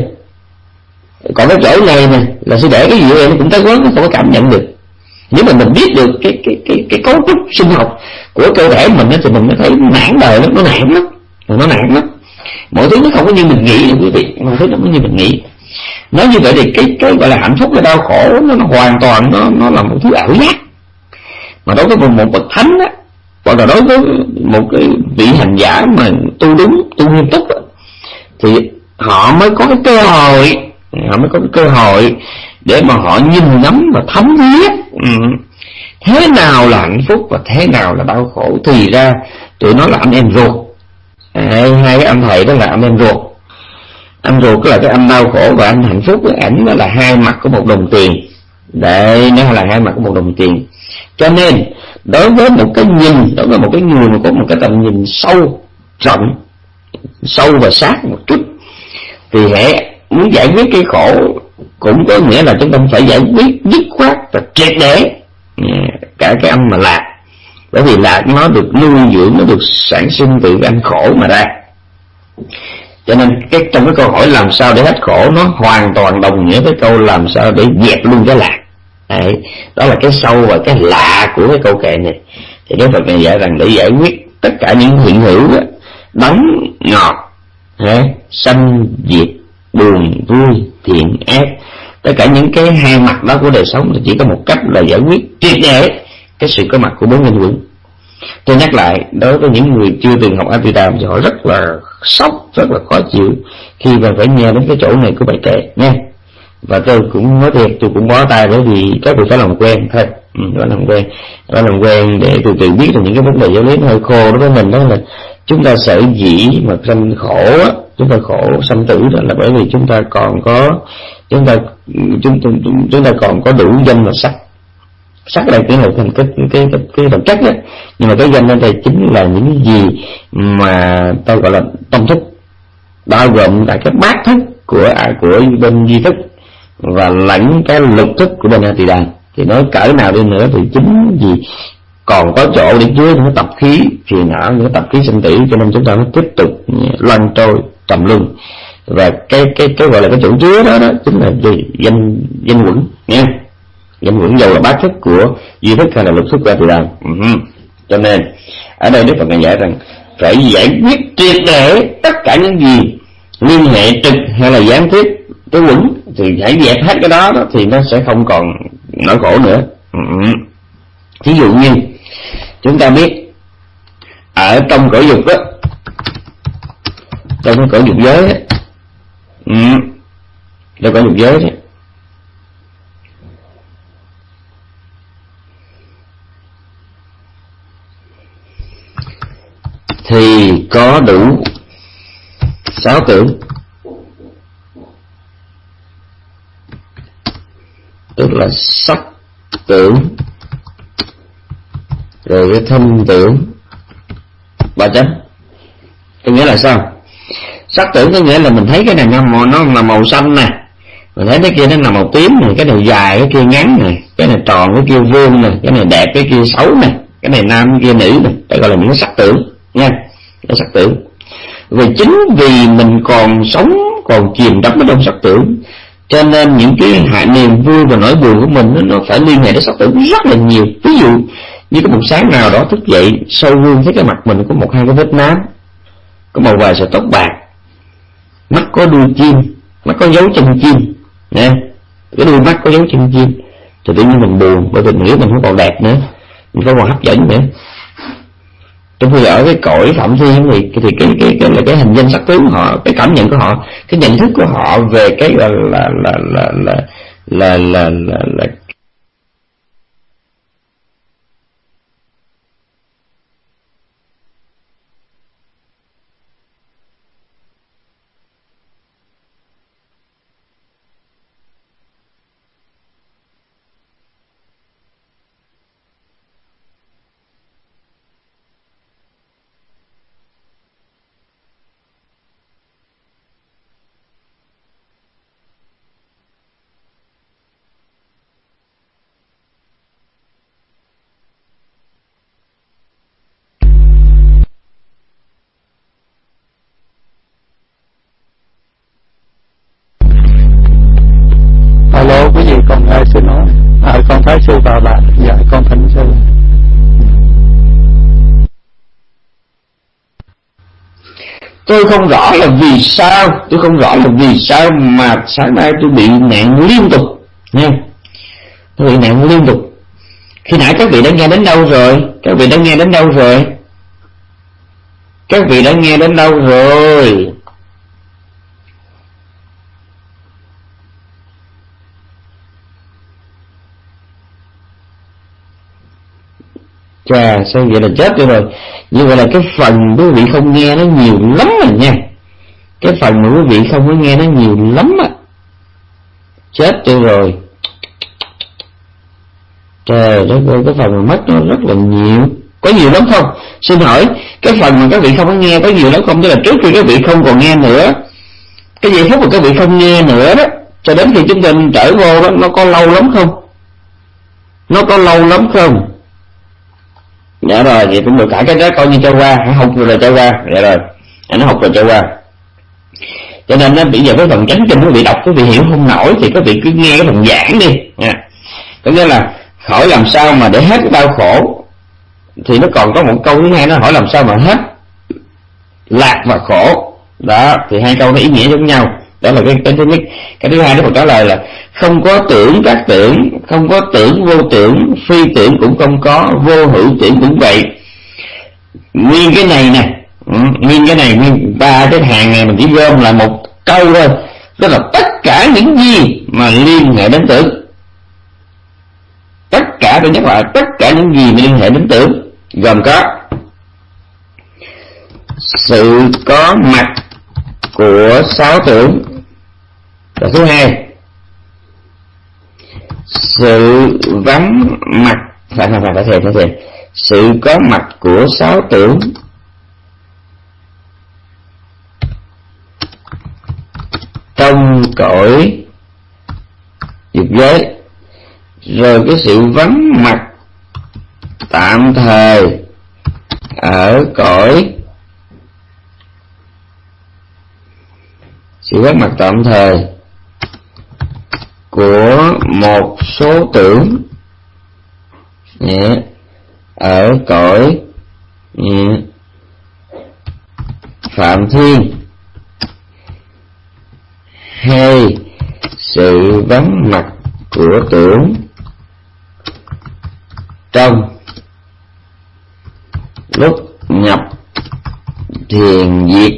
[SPEAKER 1] Còn cái chỗ này nè là sẽ để cái gì nó cũng tới quán, nó không có cảm nhận được. Nếu mà mình biết được cái cái cái cái cấu trúc sinh học của cơ thể mình thì mình mới thấy nản đời lắm, nó nản lắm, nó nản lắm. Mọi thứ nó không có như mình nghĩ, quý vị, mọi thứ nó không có như mình nghĩ. Nói như vậy thì cái cái gọi là hạnh phúc, cái đau khổ nó, nó hoàn toàn nó nó là một thứ ảo giác. Mà đối với một, một bậc thánh á, hoặc là đối với một cái vị hành giả mà tu đúng, tu nghiêm túc á, thì họ mới có cái cơ hội, họ mới có cái cơ hội để mà họ nhìn ngắm và thấm thía ừ. thế nào là hạnh phúc và thế nào là đau khổ. Thì ra tụi nó là anh em ruột. À, hai cái anh thầy đó là anh em ruột. Anh ruột là cái anh đau khổ, và anh hạnh phúc cái ảnh nó là hai mặt của một đồng tiền. Đây, nó là hai mặt của một đồng tiền. Cho nên đối với một cái nhìn, đối với một cái người mà có một cái tầm nhìn sâu rộng, sâu và sát một chút, thì hệ muốn giải quyết cái khổ cũng có nghĩa là chúng ta phải giải quyết dứt khoát và triệt để cả cái anh mà lạc. Bởi vì lạc nó được nuôi dưỡng, nó được sản sinh từ cái anh khổ mà ra. Cho nên cái trong cái câu hỏi làm sao để hết khổ, nó hoàn toàn đồng nghĩa với câu làm sao để dẹp luôn cái lạc. Đấy, đó là cái sâu và cái lạ của cái câu kệ này. Thì cái Phật này dạy rằng để giải quyết tất cả những hiện hữu đó, đắng ngọt, sanh diệt, buồn vui, thiện ác, tất cả những cái hai mặt đó của đời sống thì chỉ có một cách là giải quyết triệt để cái sự có mặt của bốn nhân quẩn. Tôi nhắc lại, đối với những người chưa từng học Abhidhamma thì họ rất là sốc, rất là khó chịu khi mà phải nghe đến cái chỗ này của bài kệ nha. Và tôi cũng nói thiệt, tôi cũng bó tay, bởi vì các vị phải làm quen thôi, ừ, phải làm quen, phải làm quen để từ từ biết được những cái vấn đề giáo lý hơi khô đối với mình. Đó là chúng ta sở dĩ mà sanh khổ á, chúng ta khổ sanh tử đó là bởi vì chúng ta còn có chúng ta chúng chúng, chúng ta còn có đủ danh và sắc. Sắc đây cái là thành cái cái cái cái vật chất đó, nhưng mà cái danh đây chính là những gì mà ta gọi là tâm thức, bao gồm cả cái bát thức của của bên duy thức và lẫn cái lục thức của bên Atidam. Thì nói cỡ nào đi nữa thì chính vì còn có chỗ để chứa những tập khí phiền não, những tập khí sinh tử, cho nên chúng ta mới tiếp tục loanh trôi trầm luân. Và cái cái cái gọi là cái chỗ chứa đó đó chính là gì? Danh danh quẩn nha. Danh quẩn dầu là bát thức của duy thức hay là lục thức của Atidam. Uh-huh. Cho nên ở đây Đức Phật ngài giải rằng phải giải quyết triệt để tất cả những gì liên hệ trực hay là gián tiếp cái quẩn, thì hãy dẹp hết cái đó, đó thì nó sẽ không còn nỗi khổ nữa. Ừ. Thí dụ như Chúng ta biết ở trong cõi dục đó, trong cái cõi dục giới đó, ừ, trong cõi dục giới đó, thì có đủ sáu tưởng, tức là sắc tưởng, rồi cái thanh tưởng, ba chấm. Có nghĩa là sao? Sắc tưởng có nghĩa là mình thấy cái này nó màu, nó là màu xanh nè, mình thấy cái kia nó là màu tím này, cái này dài, cái kia ngắn này, cái này tròn, cái kia vuông này, cái này đẹp, cái kia xấu này, cái này nam, cái kia nữ này, đây gọi là những cái sắc tưởng nha, cái sắc tưởng. Vì chính vì mình còn sống, còn chìm đắm ở trong sắc tưởng, cho nên những cái hạ niềm vui và nỗi buồn của mình nó phải liên hệ đến sắc tưởng rất là nhiều. Ví dụ như có một sáng nào đó thức dậy, soi gương thấy cái mặt mình có một hai cái vết nám, có một vài sợi tóc bạc, mắt có đuôi chim, mắt có dấu chân chim, nè, cái đuôi mắt có dấu chân chim, thì tự nhiên mình buồn, bởi vì mình nghĩ mình không còn đẹp nữa, mình không còn hấp dẫn nữa. Trong khi ở cái cõi phạm thiên thì thì cái cái cái là cái hình danh sắc tướng của họ, cái cảm nhận của họ, cái nhận thức của họ về cái là là là là là là là, là, là
[SPEAKER 2] Sư nói, à, con thấy sư vào lại, dạ con thỉnh sư.
[SPEAKER 1] Tôi không rõ là vì sao, tôi không rõ là vì sao mà sáng nay tôi bị nạn liên tục nha, tôi bị nạn liên tục. Khi nãy các vị đã nghe đến đâu rồi? Các vị đã nghe đến đâu rồi? Các vị đã nghe đến đâu rồi? Chà, sao vậy là chết rồi. Như vậy là cái phần quý vị không nghe nó nhiều lắm rồi nha. Cái phần mà quý vị không có nghe nó nhiều lắm á. Chết tôi rồi. Trời đất ơi, cái phần mà mất nó rất là nhiều. Có nhiều lắm không? Xin hỏi, cái phần mà các vị không có nghe có nhiều lắm không? Tức là trước khi các vị không còn nghe nữa, cái giây phút mà các vị không nghe nữa đó, cho đến khi chúng ta trở vô đó, nó có lâu lắm không? Nó có lâu lắm không? Dạ rồi, vậy cũng được, cả cái đó coi như cho qua, hãy học rồi cho qua. Dạ rồi, nó học rồi cho qua. Cho nên nó bây giờ cái phần chánh kinh quý vị đọc, quý vị hiểu không nổi thì quý vị cứ nghe cái phần giảng đi nha. Có nghĩa là hỏi làm sao mà để hết cái đau khổ, thì nó còn có một câu thứ hai, nó hỏi làm sao mà hết lạc và khổ. Đó, thì hai câu nó ý nghĩa giống nhau. Đó là cái, cái thứ nhất. Cái thứ hai nó còn trả lời là không có tưởng các tưởng, không có tưởng vô tưởng, phi tưởng cũng không có, vô hữu tưởng cũng vậy. Nguyên cái này nè, nguyên cái này, nguyên ba cái hàng này mình chỉ gom lại một câu thôi, tức là tất cả những gì mà liên hệ đến tưởng. Tất cả, tôi nhắc lại, tất cả những gì mà liên hệ đến tưởng gồm có sự có mặt của sáu tưởng. Và thứ hai, sự vắng mặt, phải phải phải phải thề phải thề, sự có mặt của sáu tưởng trong cõi dục giới, rồi cái sự vắng mặt tạm thời ở cõi, sự vắng mặt tạm thời của một số tưởng yeah, ở cõi yeah, phạm thiên, hay sự vắng mặt của tưởng trong lúc nhập thiền diệt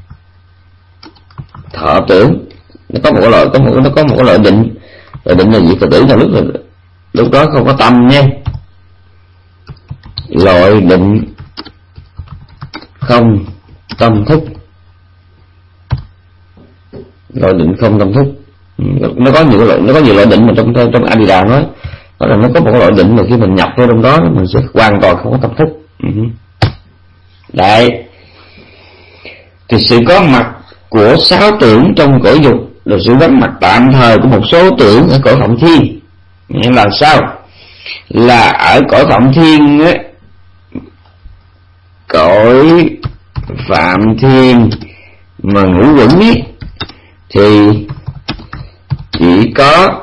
[SPEAKER 1] thọ tưởng. Nó có một cái loại có một nó có một cái loại định, loại định là diệt thọ tưởng là lúc là lúc đó không có tâm nha. Loại định không tâm thức, loại định không tâm thức. Nó có nhiều loại, nó có nhiều loại định mà trong trong A Di Đà nói, đó là nó có một loại định mà khi mình nhập vào trong đó mình sẽ hoàn toàn không có tâm thức. Đấy, thì sự có mặt của sáu tưởng trong cõi dục là sự vắng mặt tạm thời của một số tưởng ở cõi Phạm Thiên. Nhưng là sao? Là ở cõi Phạm Thiên á, cõi Phạm Thiên mà ngũ quẩn ấy, thì chỉ có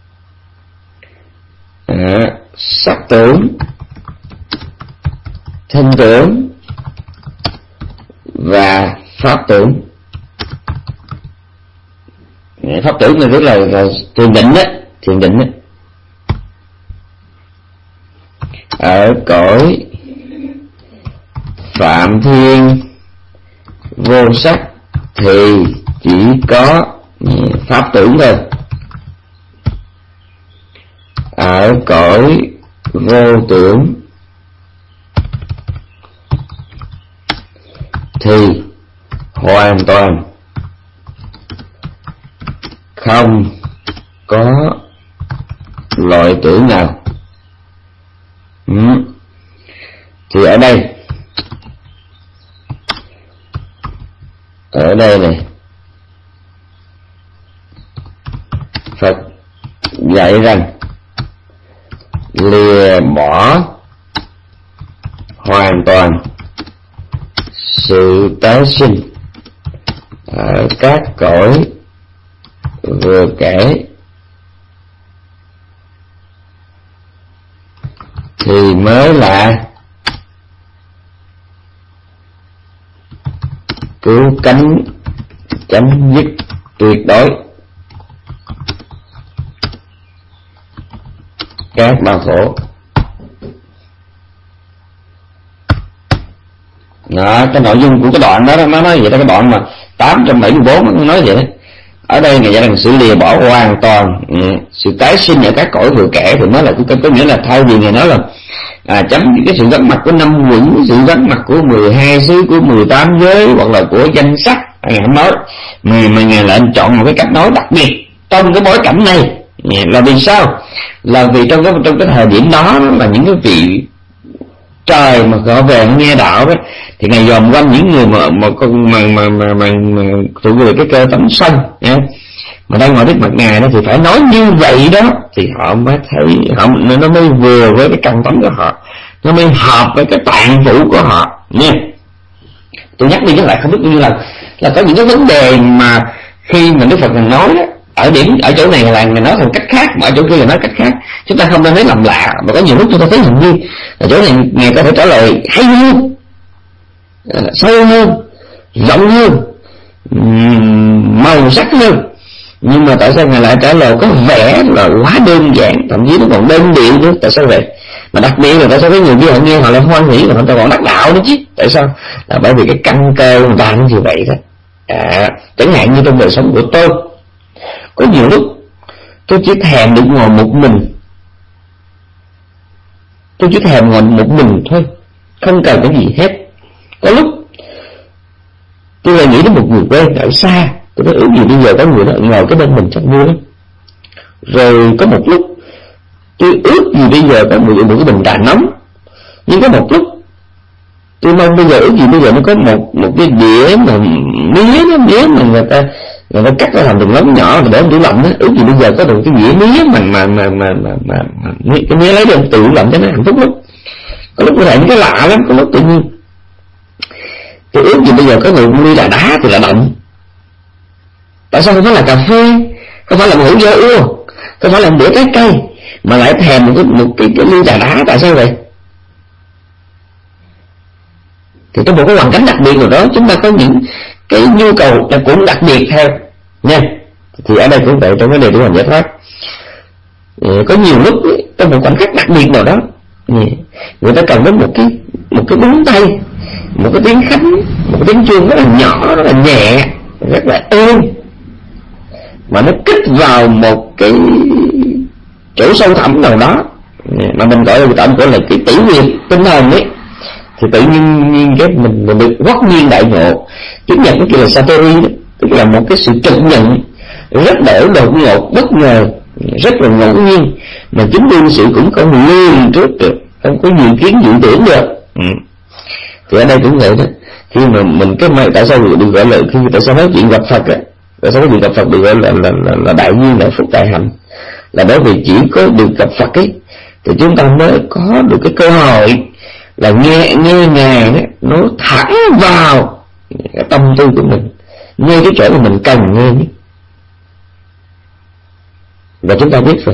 [SPEAKER 1] à, sắc tưởng, thanh tưởng và pháp tưởng. Pháp tưởng này rất là, là thiền định đó, thiền định đó. Ở cõi Phạm Thiên vô sắc thì chỉ có pháp tưởng thôi. Ở cõi vô tưởng thì hoàn toàn không có loại tưởng nào. Ừ. Thì ở đây ở đây này Phật dạy rằng lìa bỏ hoàn toàn sự tái sinh ở các cõi vừa kể thì mới là cứu cánh chấm dứt tuyệt đối các đau khổ. Đó, cái nội dung của cái đoạn đó nó nói vậy đó, cái đoạn mà tám trăm bảy mươi bốn nó nói vậy đó. Ở đây người ta rằng sự lìa bỏ hoàn toàn ừ, sự tái sinh ở các cõi vừa kể thì nó là có, có nghĩa là thay vì người nói là à, chấm cái sự vắng mặt của năm quẩn, sự vắng mặt của mười hai xứ, của mười tám giới hoặc là của danh sắc, ngày không nói mà, mà ngài lại chọn một cái cách nói đặc biệt trong cái bối cảnh này. Là vì sao? Là vì trong cái trong cái thời điểm đó là những cái vị trời mà họ về nghe đạo đó thì ngài dòm quanh những người mà mà mà mà mà, mà, mà tụ người cái cơ tấm sân nha, mà đang ngồi trước mặt ngài đó thì phải nói như vậy đó thì họ mới thấy họ nó mới vừa với cái căn tánh của họ, nó mới hợp với cái tạng phủ của họ nha. Tôi nhắc đi nhắc lại không biết như là là có những cái vấn đề mà khi mà Đức Phật nói đó, ở điểm ở chỗ này là người nói thành cách khác, mà ở chỗ kia là nói cách khác, chúng ta không nên thấy làm lạ. Mà có nhiều lúc chúng ta thấy hình như là chỗ này ngài có thể trả lời hay hơn, sâu hơn, rộng hơn, màu sắc hơn, nhưng mà tại sao ngài lại trả lời có vẻ là quá đơn giản, thậm chí nó còn đơn điệu nữa? Tại sao vậy? Mà đặc biệt là tại sao cái người kia họ nghe họ lại hoan hỉ, họ còn đắc đạo nữa chứ? Tại sao? Là bởi vì cái căn cơ người ta nó như vậy đó. À, chẳng hạn như trong đời sống của tôi, có nhiều lúc tôi chỉ thèm được ngồi một mình, tôi chỉ thèm ngồi một mình thôi, không cần cái gì hết. Có lúc tôi lại nghĩ đến một người quen ở xa, tôi nói ước gì bây giờ có người đó ngồi cái bên mình chắc vui lắm. Rồi có một lúc tôi ước gì bây giờ có một, một cái bình trà nóng, nhưng có một lúc tôi mong bây giờ ước gì bây giờ nó có một một cái đĩa mà mía đó, mía mà người ta người ta cắt ra làm từng lóng nhỏ rồi để tủ lạnh đó, ước gì bây giờ có được cái dĩa mía mà mà mà mà mà, mà, mà cái mía lấy đem tự lạnh cho nó hạnh phúc lắm. Có lúc tôi thấy những cái lạ lắm, có lúc tự nhiên tôi ước gì bây giờ có người ly là đá thì là đậm. Tại sao không phải là cà phê, không phải là một hũ dưa ua, không phải là một bữa trái cây, mà lại thèm một cái một cái, cái ly trà đá? Tại sao vậy? Thì trong một cái hoàn cảnh đặc biệt nào đó chúng ta có những cái nhu cầu là cũng đặc biệt theo nha. Thì ở đây cũng vậy, trong cái đề tu hành giải thoát, có nhiều lúc trong một khoảnh khắc đặc biệt nào đó người ta cần đến một cái một cái búng tay, một cái tiếng khánh, một cái tiếng chuông rất là nhỏ, rất là nhẹ, rất là êm, mà nó kích vào một cái chỗ sâu thẳm nào đó mà mình gọi là tạm gọi là cái tỷ huyệt tinh thần ấy, thì tự nhiên nhiên cái mình, mình được quắc nhiên đại ngộ. Tiếng Nhật nó kêu là satori đó, tức là một cái sự trực nhận rất đổi đột ngột, bất ngờ, rất là ngẫu nhiên, mà chính đương sự cũng không lường trước được, không có dự kiến dự tưởng được. Ừ. Thì ở đây cũng vậy đó. Khi mà mình cái mai tại sao được gọi là khi tại sao nói chuyện gặp Phật á, tại sao nói chuyện gặp Phật được gọi là là, là, là đại duyên, đại phúc, đại hạnh, là bởi vì chỉ có được gặp Phật ấy thì chúng ta mới có được cái cơ hội là nghe nghe ngài đó, nó thẳng vào cái tâm tư của mình, nghe cái chỗ mà mình cần nghe nhất. Và chúng ta biết rồi,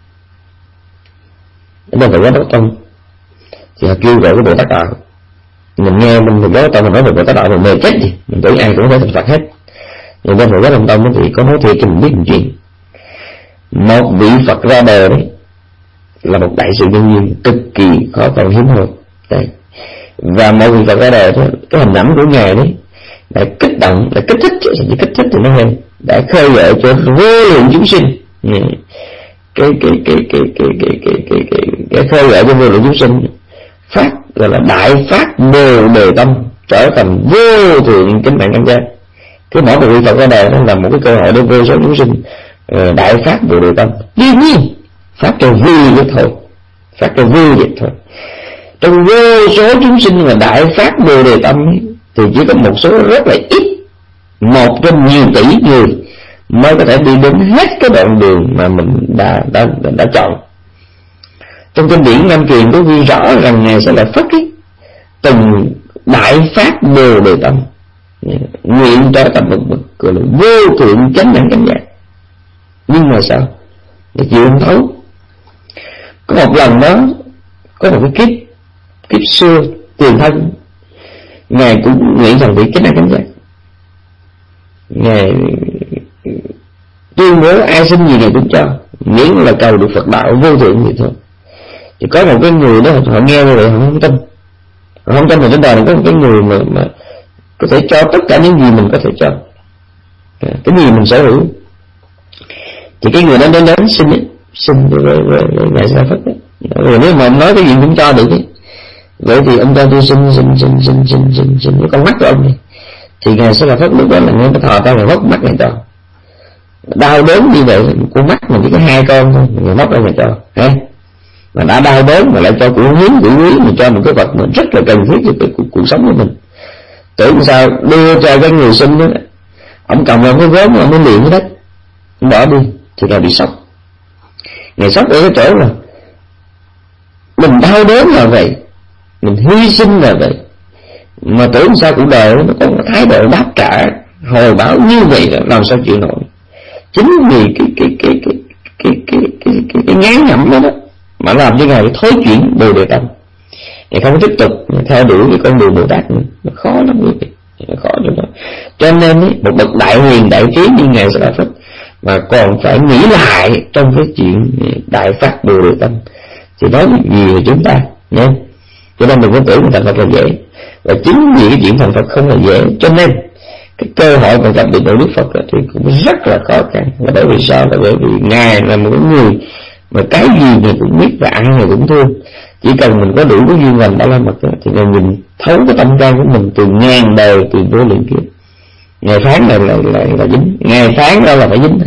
[SPEAKER 1] chúng ta phải có đốc tâm thì họ kêu gọi cái Bồ Tát Đạo. Mình nghe mình mình có tâm mình nói về Bồ Tát Đạo mình mê chết gì, mình tưởng ai cũng phải thành Phật hết. Nhưng bên Phật giáo Long Tông thì có nói thiệt cho mình biết một chuyện, một vị Phật ra đời đấy là một đại sự nhân duyên cực kỳ khó còn hiếm hoi đấy. Và một vị Phật ra đời đó, cái hình ảnh của ngài đấy đã kích động, đã kích thích, chỉ kích thích thì nó hay, đã khơi gợi cho vô lượng chúng sinh cái cái cái cái cái cái cái cái cái cái khơi gợi cho vô lượng chúng sinh phát gọi là đại phát bồ đề tâm, trở thành vô thượng chánh mạng căn giác. Cái mỗi một vị Phật ra đời đó là một cái cơ hội để vô số chúng sinh uh, đại phát bồ đề tâm. Tuy nhiên phát cho vui vậy thôi, phát cho vui vậy thôi. Trong vô số chúng sinh mà đại phát bồ đề tâm ấy, thì chỉ có một số rất là ít, một trong nhiều tỷ người mới có thể đi đến hết cái đoạn đường mà mình đã đã đã, đã chọn. Trong kinh điển Nam Truyền có ghi rõ rằng ngài sẽ là Phật ấy, từng đại phát bồ đề tâm, nguyện trở thành một bậc gọi là vô thượng chánh đẳng chánh giác. Nhưng mà sao? Để chịu không thấu. Có một lần đó, có một cái kiếp kiếp xưa tiền thân, ngài cũng nguyện thành vị chánh đẳng chánh giác. Ngài tuyên bố ai xin gì ngài cũng cho, miễn là cầu được Phật đạo vô thượng vậy thôi. Thì có một cái người đó họ nghe như vậy họ không tin, họ không tin là trên đời này có một cái người mà, mà có thể cho tất cả những gì mình có thể cho, cái gì mình sở hữu. Thì cái người đó đến đến xin ấy, xin với, với, với, với ngài Sa Phất ấy. Rồi nếu mà ông nói cái gì cũng cho được ấy, vậy thì ông cho tôi xin xin xin xin xin xin xin cái con mắt của ông đi. Thì ngài Sa Phất lúc đó là nghe cái thò tay ngài móc mắt ngài cho, đau đớn như vậy, con mắt mình chỉ có hai con thôi, ngài móc ra ngài cho, ha. Mà đã đau đớn mà lại cho của hiếm của quý, mà cho một cái vật mà rất là cần thiết cho cái cuộc, cuộc sống của mình. Tưởng sao đưa cho cái người sinh đó, ông cầm vào cái gốm mà ông mới liền cái đất, ông bỏ đi, thì ngài bị sốc. Ngài sốc ở cái chỗ là mình đau đớn là vậy, mình hy sinh là vậy, mà tưởng sao cuộc đời nó có một thái độ đáp trả hồi báo như vậy là làm sao chịu nổi. Chính vì cái cái cái cái cái cái cái cái, cái ngán ngẩm đó đó mà làm cho ngài thối chuyển bồ đề tâm, ngài không tiếp tục theo đuổi cái con đường Bồ Tát nữa. Nó khó lắm quý vị, nó khó lắm đó. Cho nên ấy, một bậc đại huyền đại trí như ngài Sa Phất mà còn phải nghĩ lại trong cái chuyện đại phát bồ đề tâm thì nói gì về chúng ta nhé. Cho nên đừng có tưởng thành Phật là dễ, và chính vì cái chuyện thành Phật không là dễ, cho nên cái cơ hội mà gặp được Đức Phật thì cũng rất là khó khăn. Và bởi vì sao? Là bởi vì ngài là một người mà cái gì người cũng biết và ai người cũng thương. Chỉ cần mình có đủ cái duyên lành đã làm mặt thì ngài nhìn thấu cái tâm can của mình từ ngàn đời, từ vô lượng kiếp. Ngài phán là là là, là dính, ngài phán ra là phải dính thôi.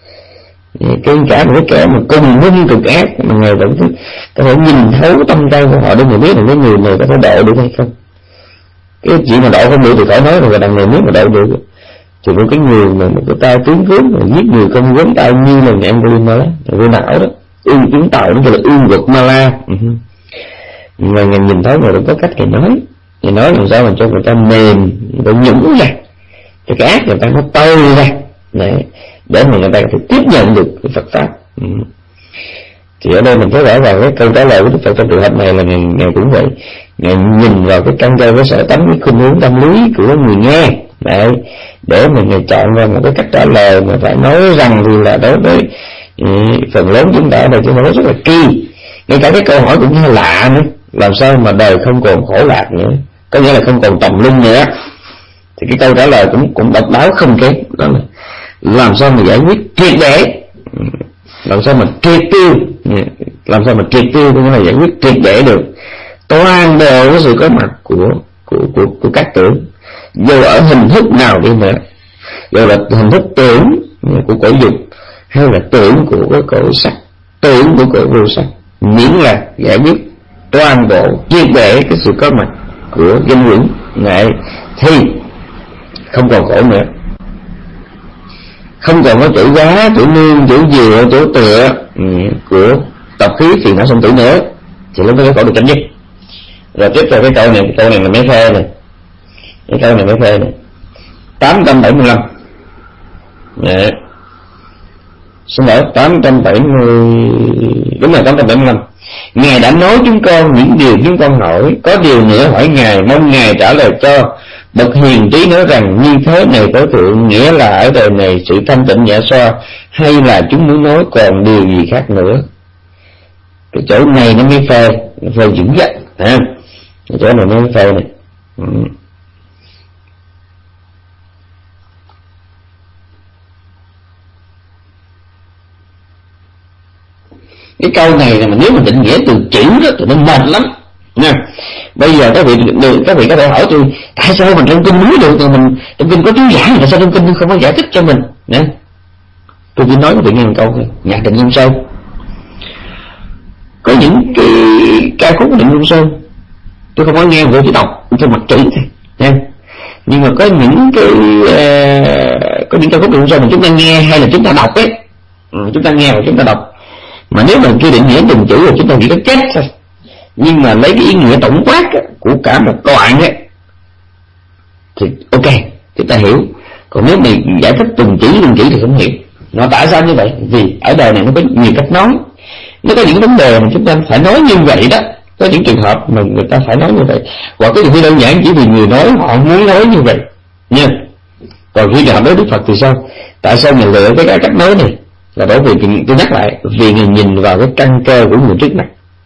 [SPEAKER 1] Cái cả một cái kẻ mà cùng hung cực ác mà ngài vẫn có, có thể nhìn thấu tâm can của họ để người biết là cái người này có thể độ được hay không. Cái chuyện mà độ không được thì khỏi nói rồi, đằng này nếu mà độ được thì có cái người mà một cái tay tướng cướp mà giết người không gớm tay như là ngày Angelina vô não đó, ương tiếng tàu nó gọi là ương vực ma la. Uh-huh. Mà ngài nhìn thấy người đó có cách ngài nói, ngài nói làm sao mà cho người ta mềm, người ta nhũng ra, cho cái ác người ta nó tơi ra, đấy, để mà người ta có thể tiếp nhận được cái Phật pháp. Uh-huh. Thì ở đây mình thấy rõ ràng cái câu trả lời của Đức Phật trong trường hợp này là ngài, ngài cũng vậy, ngài nhìn vào cái căn cơ, cái sở tánh, cái khuynh hướng tâm lý của người nghe, đấy, để mà ngài chọn ra một cái cách trả lời mà phải nói rằng thì là đối với ừ, phần lớn chúng ta ở đây chúng ta nói rất là kỳ, ngay cả cái câu hỏi cũng như lạ nữa, làm sao mà đời không còn khổ lạc nữa, có nghĩa là không còn tầm lưng nữa. Thì cái câu trả lời cũng cũng độc đáo không kém, đó là làm sao mà giải quyết triệt để, làm sao mà triệt tiêu, làm sao mà triệt tiêu cũng là giải quyết triệt để được toàn bộ cái sự có mặt của của của, của các tưởng, dù ở hình thức nào đi nữa, dù là hình thức tưởng của cõi dục hay là tưởng của cái cõi sắc, tưởng của cõi vô sắc, miễn là giải quyết toàn bộ triệt để cái sự có mặt của danh quẩn này thì không còn khổ nữa, không còn có chỗ giá, chỗ nương, chỗ dựa, chỗ tựa của tập khí phiền não sanh tử nữa, thì lúc đó cái khổ được chấm dứt. Rồi tiếp theo cái câu này, cái câu này là mấy phê này, cái câu này mấy phê này, tám trăm bảy mươi lăm. Đấy. Xin lỗi, tám trăm bảy mươi, đúng là tám trăm bảy mươi lăm. Ngài đã nói chúng con những điều chúng con hỏi, có điều nữa hỏi Ngài, mong Ngài trả lời cho. Bậc hiền trí nói rằng như thế này tối thượng, nghĩa là ở đời này sự thanh tịnh nhẹ xoa, hay là chúng muốn nói còn điều gì khác nữa? Cái chỗ này nó mới phê, nó phê dữ dằn, ha. Cái chỗ này nó mới phê này. Ừ. Cái câu này là nếu mình định nghĩa từ chữ đó thì nó mệt lắm nha. Bây giờ các vị các vị có thể hỏi tôi tại sao mình trong kinh nói được, rồi mình trong kinh có chú giải, tại sao trong kinh không có giải thích cho mình nè. Tôi chỉ nói các vị nghe một câu thôi. Nhạc Định Công Sơn có những cái ca khúc của Định Công Sơn tôi không có nghe, tôi chỉ đọc cho mặt chữ thôi nha. Nhưng mà có những cái uh, có những ca khúc Định Công Sơn mà chúng ta nghe hay là chúng ta đọc ấy, ừ, chúng ta nghe và chúng ta đọc, mà nếu mà chưa định nghĩa từng chữ thì chúng ta chỉ có chết thôi. Nhưng mà lấy cái ý nghĩa tổng quát của cả một đoạn ấy thì ok, chúng ta hiểu. Còn nếu mình giải thích từng chữ từng chữ thì không hiểu. Nó tại sao như vậy? Vì ở đời này nó có nhiều cách nói, nó có những vấn đề mà chúng ta phải nói như vậy đó. Có những trường hợp mà người ta phải nói như vậy, hoặc có những khi đơn giản chỉ vì người nói họ muốn nói như vậy nha. Còn khi nào nói Đức Phật thì sao? Tại sao người lựa cái cách nói này? Là bởi vì tôi nhắc lại, vì người nhìn vào cái căn cơ của người trước mặt.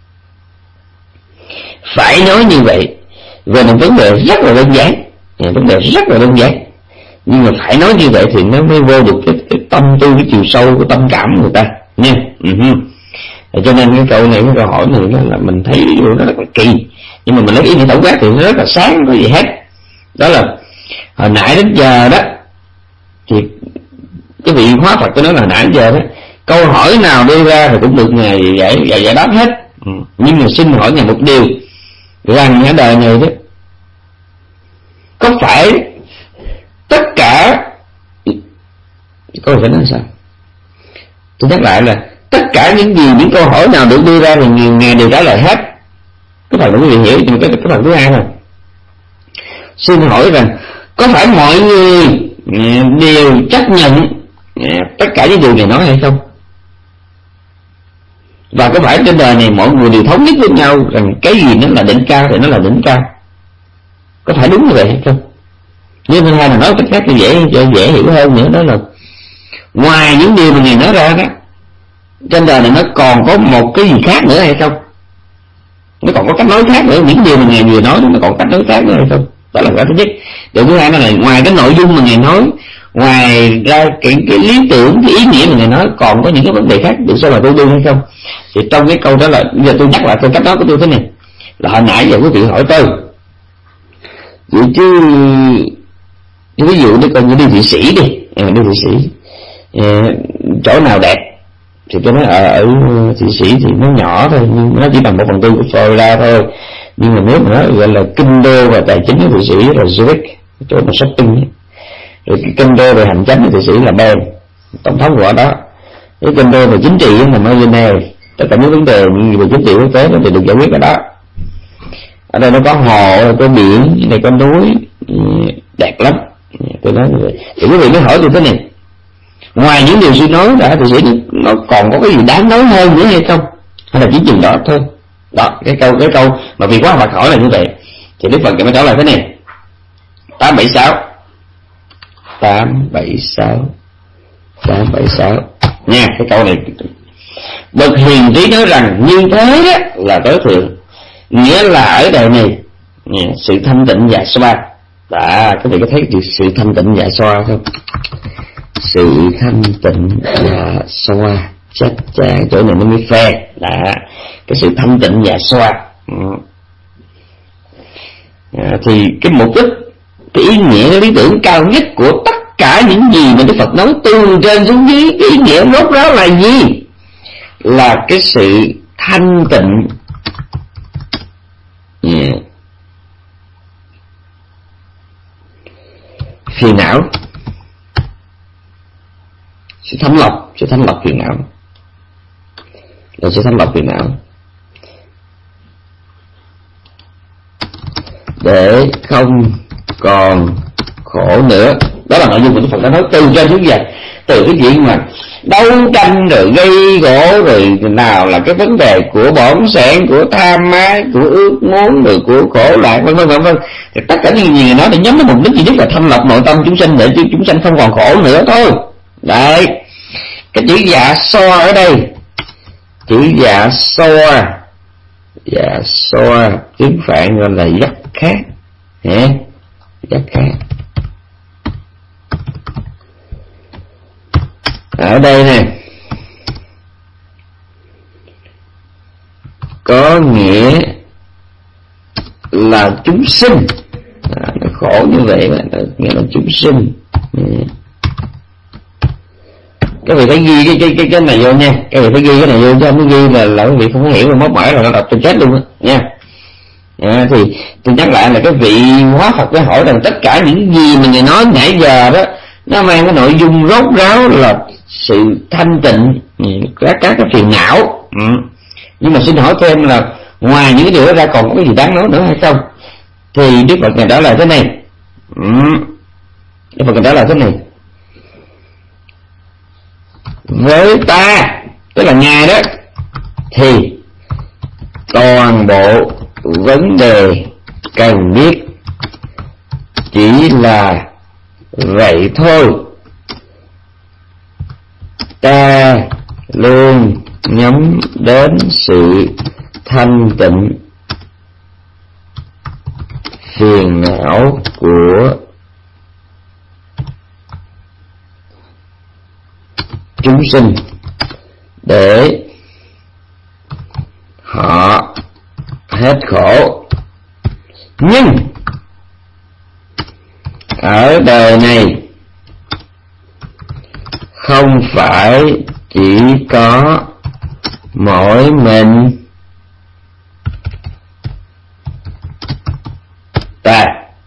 [SPEAKER 1] Phải nói như vậy về một vấn đề rất là đơn giản, vấn đề rất là đơn giản, nhưng mà phải nói như vậy thì nó mới vô được cái, cái tâm tư, cái chiều sâu của tâm cảm của người ta nha. Uh-huh. Cho nên cái câu này, cái câu hỏi này là mình thấy nó rất là kỳ, nhưng mà mình lấy ý nghĩa tổng quát thì nó rất là sáng, không có gì hết. Đó là hồi nãy đến giờ đó thì cái vị hóa Phật tôi nói là hồi nãy đến giờ đó, câu hỏi nào đưa ra thì cũng được Ngài giải, giải, giải đáp hết. Ừ. Nhưng mà xin hỏi Ngài một điều, rằng ở đời này đó có phải tất cả, câu phải nói sao? Tôi nhắc lại là tất cả những gì, những câu hỏi nào được đưa ra thì Ngài đều trả lời hết. Cái phần đó quý vị hiểu, nhưng cái, cái phần thứ hai này xin hỏi rằng có phải mọi người đều chấp nhận tất cả những điều Ngài nói hay không? Và có phải trên đời này mọi người đều thống nhất với nhau rằng cái gì nó là đỉnh cao thì nó là đỉnh cao? Có phải đúng như vậy hay không? Nhưng thứ hai là nói cách khác thì dễ dễ hiểu hơn nữa, đó là ngoài những điều mà Ngài nói ra đó, trên đời này nó còn có một cái gì khác nữa hay không? Nó còn có cách nói khác nữa, những điều mà Ngài vừa nói nó còn cách nói khác nữa hay không? Đó là cái thứ nhất. Điều thứ hai là ngoài cái nội dung mà Ngài nói, ngoài ra cái, cái lý tưởng, cái ý nghĩa mà Ngài nói còn có những cái vấn đề khác được sao mà tôi đương hay không? Thì trong cái câu đó là, giờ tôi nhắc lại câu cách nói của tôi thế này, là hồi nãy giờ quý vị hỏi tôi vậy chứ, ví dụ đi coi như đi Thụy Sĩ đi, à, đi Thụy Sĩ à, chỗ nào đẹp thì tôi nói ở, ở Thụy Sĩ thì nó nhỏ thôi, nhưng nó chỉ bằng một phần tư của Florida thôi. Nhưng mà nếu mà nó gọi là kinh đô và tài chính của Thụy Sĩ là Zurich, chỗ mà shopping ấy. Rồi cái kinh đô về hành chánh của Thụy Sĩ là Bern, tổng thống của ở đó. Cái kinh đô về chính trị là Geneva. Tất cả những vấn đề về chính trị quốc tế nó thì được giải quyết ở đó. Ở đây nó có hồ, có biển, này có núi, đẹp lắm. Tôi nói như vậy. Thì quý vị mới hỏi tôi thế này, ngoài những điều suy nói đã thì sẽ nó còn có cái gì đáng nói hơn nữa hay không? Hay là chỉ chừng đó thôi? Đó, cái câu cái câu mà vì quá Phật hỏi là như vậy. Thì Đức Phật mới trả lời thế này, tám bảy sáu tám bảy sáu tám bảy sáu nha. Cái câu này, bậc hiền trí nói rằng như thế đó là tối thượng, nghĩa là ở đời này sự thanh tịnh dạ xoa. Đã, các vị có thấy sự thanh tịnh dạ xoa không? Sự thanh tịnh dạ xoa, chắc chắn chỗ này nó mới phê. Đã, cái sự thanh tịnh dạ xoa. À, thì cái mục đích, cái ý nghĩa, cái lý tưởng cao nhất của tất cả những gì mà Đức Phật nói từ trên xuống dưới, cái ý nghĩa rốt ráo là gì? Là cái sự thanh tịnh, yeah, phiền não, sự thanh lọc, sự thanh lọc phiền não, là sự thanh lọc phiền não để không còn khổ nữa. Đó là nội dung của Đức Phật đã nói từ trên xuống dưới, từ cái chuyện mà đấu tranh rồi gây gỗ, rồi nào là cái vấn đề của bổn sản, của tham ái, của ước muốn, rồi của khổ lạc, vân vân vân vân. Thì tất cả những gì nói để nhắm đến mục đích duy nhất là thanh lọc nội tâm chúng sinh để chúng sanh không còn khổ nữa thôi. Đấy, cái chữ dạ xoa ở đây, chữ dạ xoa, dạ xoa tiếng Phạn gọi là dắt khác, hả? Dắt khác. Ở đây nè, có nghĩa là chúng sinh, à, nó khổ như vậy mà, nghĩa là chúng sinh. Các vị phải ghi cái cái cái cái này vô nha, các vị phải ghi cái này vô, chứ không ghi là là các vị không có hiểu, mà móc mỏi là nó đọc trên chết luôn á nha. À, thì tôi nhắc lại là cái vị hóa Phật phải hỏi rằng tất cả những gì mà người nói nãy giờ đó nó mang cái nội dung rốt ráo là sự thanh tịnh các các cái phiền não. Ừ. Nhưng mà xin hỏi thêm là ngoài những cái điều đó ra còn có cái gì đáng nói nữa hay không? Thì Đức Phật này đó là thế này. Ừ. Đức Phật này đó là thế này. Với ta, tức là Ngài đó, thì toàn bộ vấn đề cần biết chỉ là vậy thôi. Ta luôn nhắm đến sự thanh tịnh phiền não của chúng sinh để họ hết khổ. Nhưng ở đời này không phải chỉ có mỗi mình ta,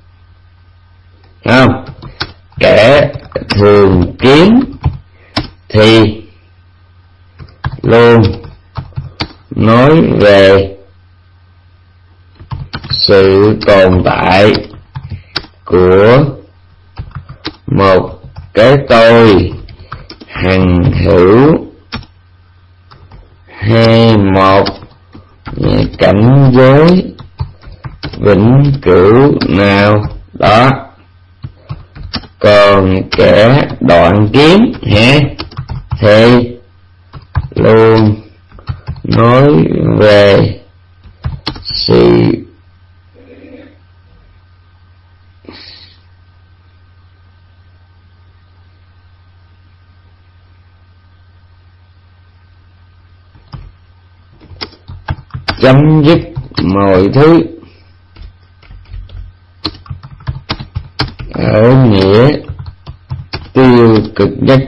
[SPEAKER 1] không? Kẻ thường kiến thì luôn nói về sự tồn tại của một cái tôi hằng hữu hay một cảnh giới vĩnh cửu nào đó. Còn kẻ đoạn kiến hả thì luôn nói về sự chấm dứt mọi thứ ở nghĩa tiêu cực nhất.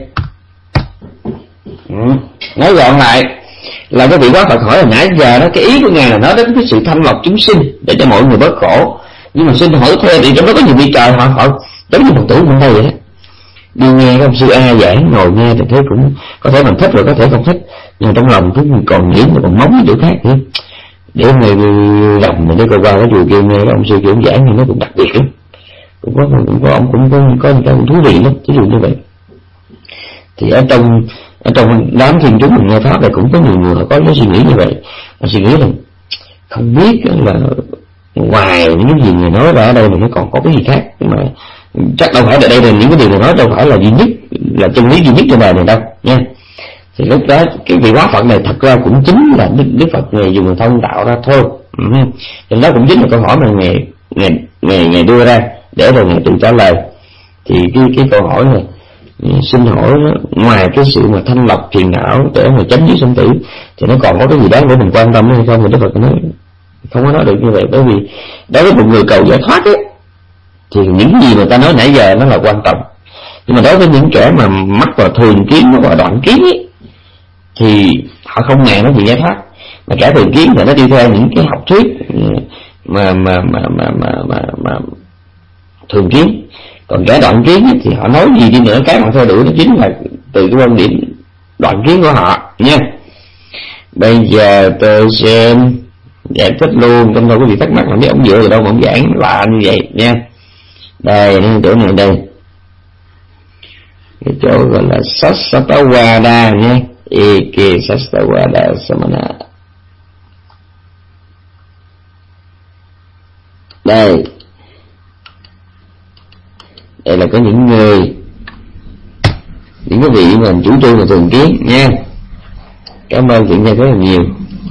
[SPEAKER 1] Ừ. Nói gọn lại là cái vị quá Phật hỏi là nãy giờ đó, cái ý của Ngài là nói đến cái sự thanh lọc chúng sinh để cho mọi người bớt khổ. Nhưng mà xin hỏi thêm, thì trong đó có nhiều vị trời họ họ giống như Phật tử bên đây vậy đó, đi nghe các ông sư A giảng, ngồi nghe thì thấy cũng có thể mình thích rồi có thể không thích, nhưng trong lòng cứ còn nghĩ mà còn móng chỗ khác nữa. Để hôm nay gặp mình đi coi qua cái chùa kia nghe các ông sư kiểu giảng thì nó cũng đặc biệt lắm, cũng có cũng có ông cũng có có những cái thú vị lắm, ví dụ như vậy. Thì ở trong ở trong đám thiên chúng mình nghe pháp này cũng có nhiều người họ có cái suy nghĩ như vậy, họ suy nghĩ là không biết là ngoài những cái gì người nói ra ở đây thì nó còn có cái gì khác, nhưng mà chắc đâu phải ở đây là những cái điều người nói đâu phải là duy nhất, là chân lý duy nhất trên đời này đâu nha. Thì lúc đó cái vị hóa Phật này thật ra cũng chính là Đức, Đức Phật này dùng thông tạo ra thôi. Nên đó cũng chính là câu hỏi mà ngài ngài ngài ngài đưa ra để rồi ngài tự trả lời. Thì cái cái câu hỏi này xin hỏi đó, ngoài cái sự mà thanh lọc phiền não để mà chấm dứt sanh tử thì nó còn có cái gì đó để mình quan tâm hay không? Thì Đức Phật nói không có nói được như vậy, bởi vì đối với một người cầu giải thoát ấy, thì những gì mà ta nói nãy giờ nó là quan trọng. Nhưng mà đối với những kẻ mà mắc vào thường kiến, mắc vào đoạn kiến ấy, thì họ không ngại nói chuyện giải thoát. Mà kẻ thường kiến thì nó đi theo những cái học thuyết mà mà mà mà mà mà, mà thường kiến. Còn kẻ đoạn kiến ấy, thì họ nói gì đi nữa, cái họ theo đuổi nó chính là từ cái quan điểm đoạn kiến của họ nha. Bây giờ tôi xem giải thích luôn, trong đâu có gì thắc mắc mà biết ông dựa từ đâu mà ông giảng lạ như vậy nha. Đây, chỗ này đây, cái chỗ gọi là Sattavada nha, Eke Sattavada Samana. Đây, đây là có những người, những cái vị mà chủ trương là thường kiến nha. Cảm ơn chuyện này rất là nhiều.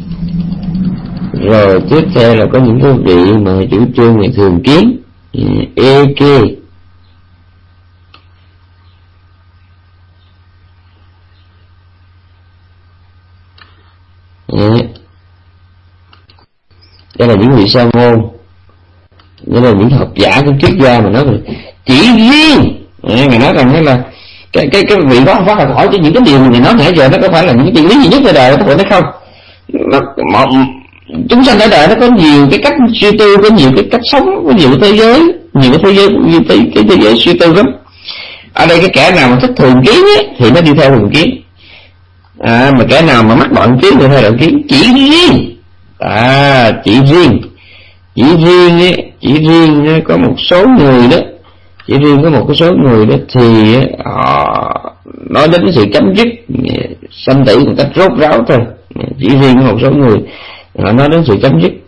[SPEAKER 1] Rồi tiếp theo là có những cái vị mà chủ trương là thường kiến, Eke. Đây là những vị sa môn, đây là những học giả, những triết gia mà nói là chỉ riêng, người nói rằng là cái cái cái vị đó phát ra khỏi cho những cái điều mình nói nãy giờ nó có phải là những cái chân lý gì nhất trên đời, có phải nó không? Nó, mọi, chúng sanh ở đời nó có nhiều cái cách suy tư, có nhiều cái cách sống, có nhiều cái thế giới, nhiều cái thế giới, nhiều cái, cái thế giới suy tư lắm. Ở đây cái kẻ nào mà thích thường kiến ấy, thì nó đi theo thường kiến, à, mà kẻ nào mà mắc đoạn kiến thì theo đoạn kiến. Chỉ riêng, à, chỉ riêng, chỉ riêng ấy, chỉ riêng ấy, có một số người đó, chỉ riêng có một cái số người đó thì họ nói đến cái sự chấm dứt sanh tử một cách rốt ráo thôi. Chỉ riêng có một số người họ nói đến sự chấm dứt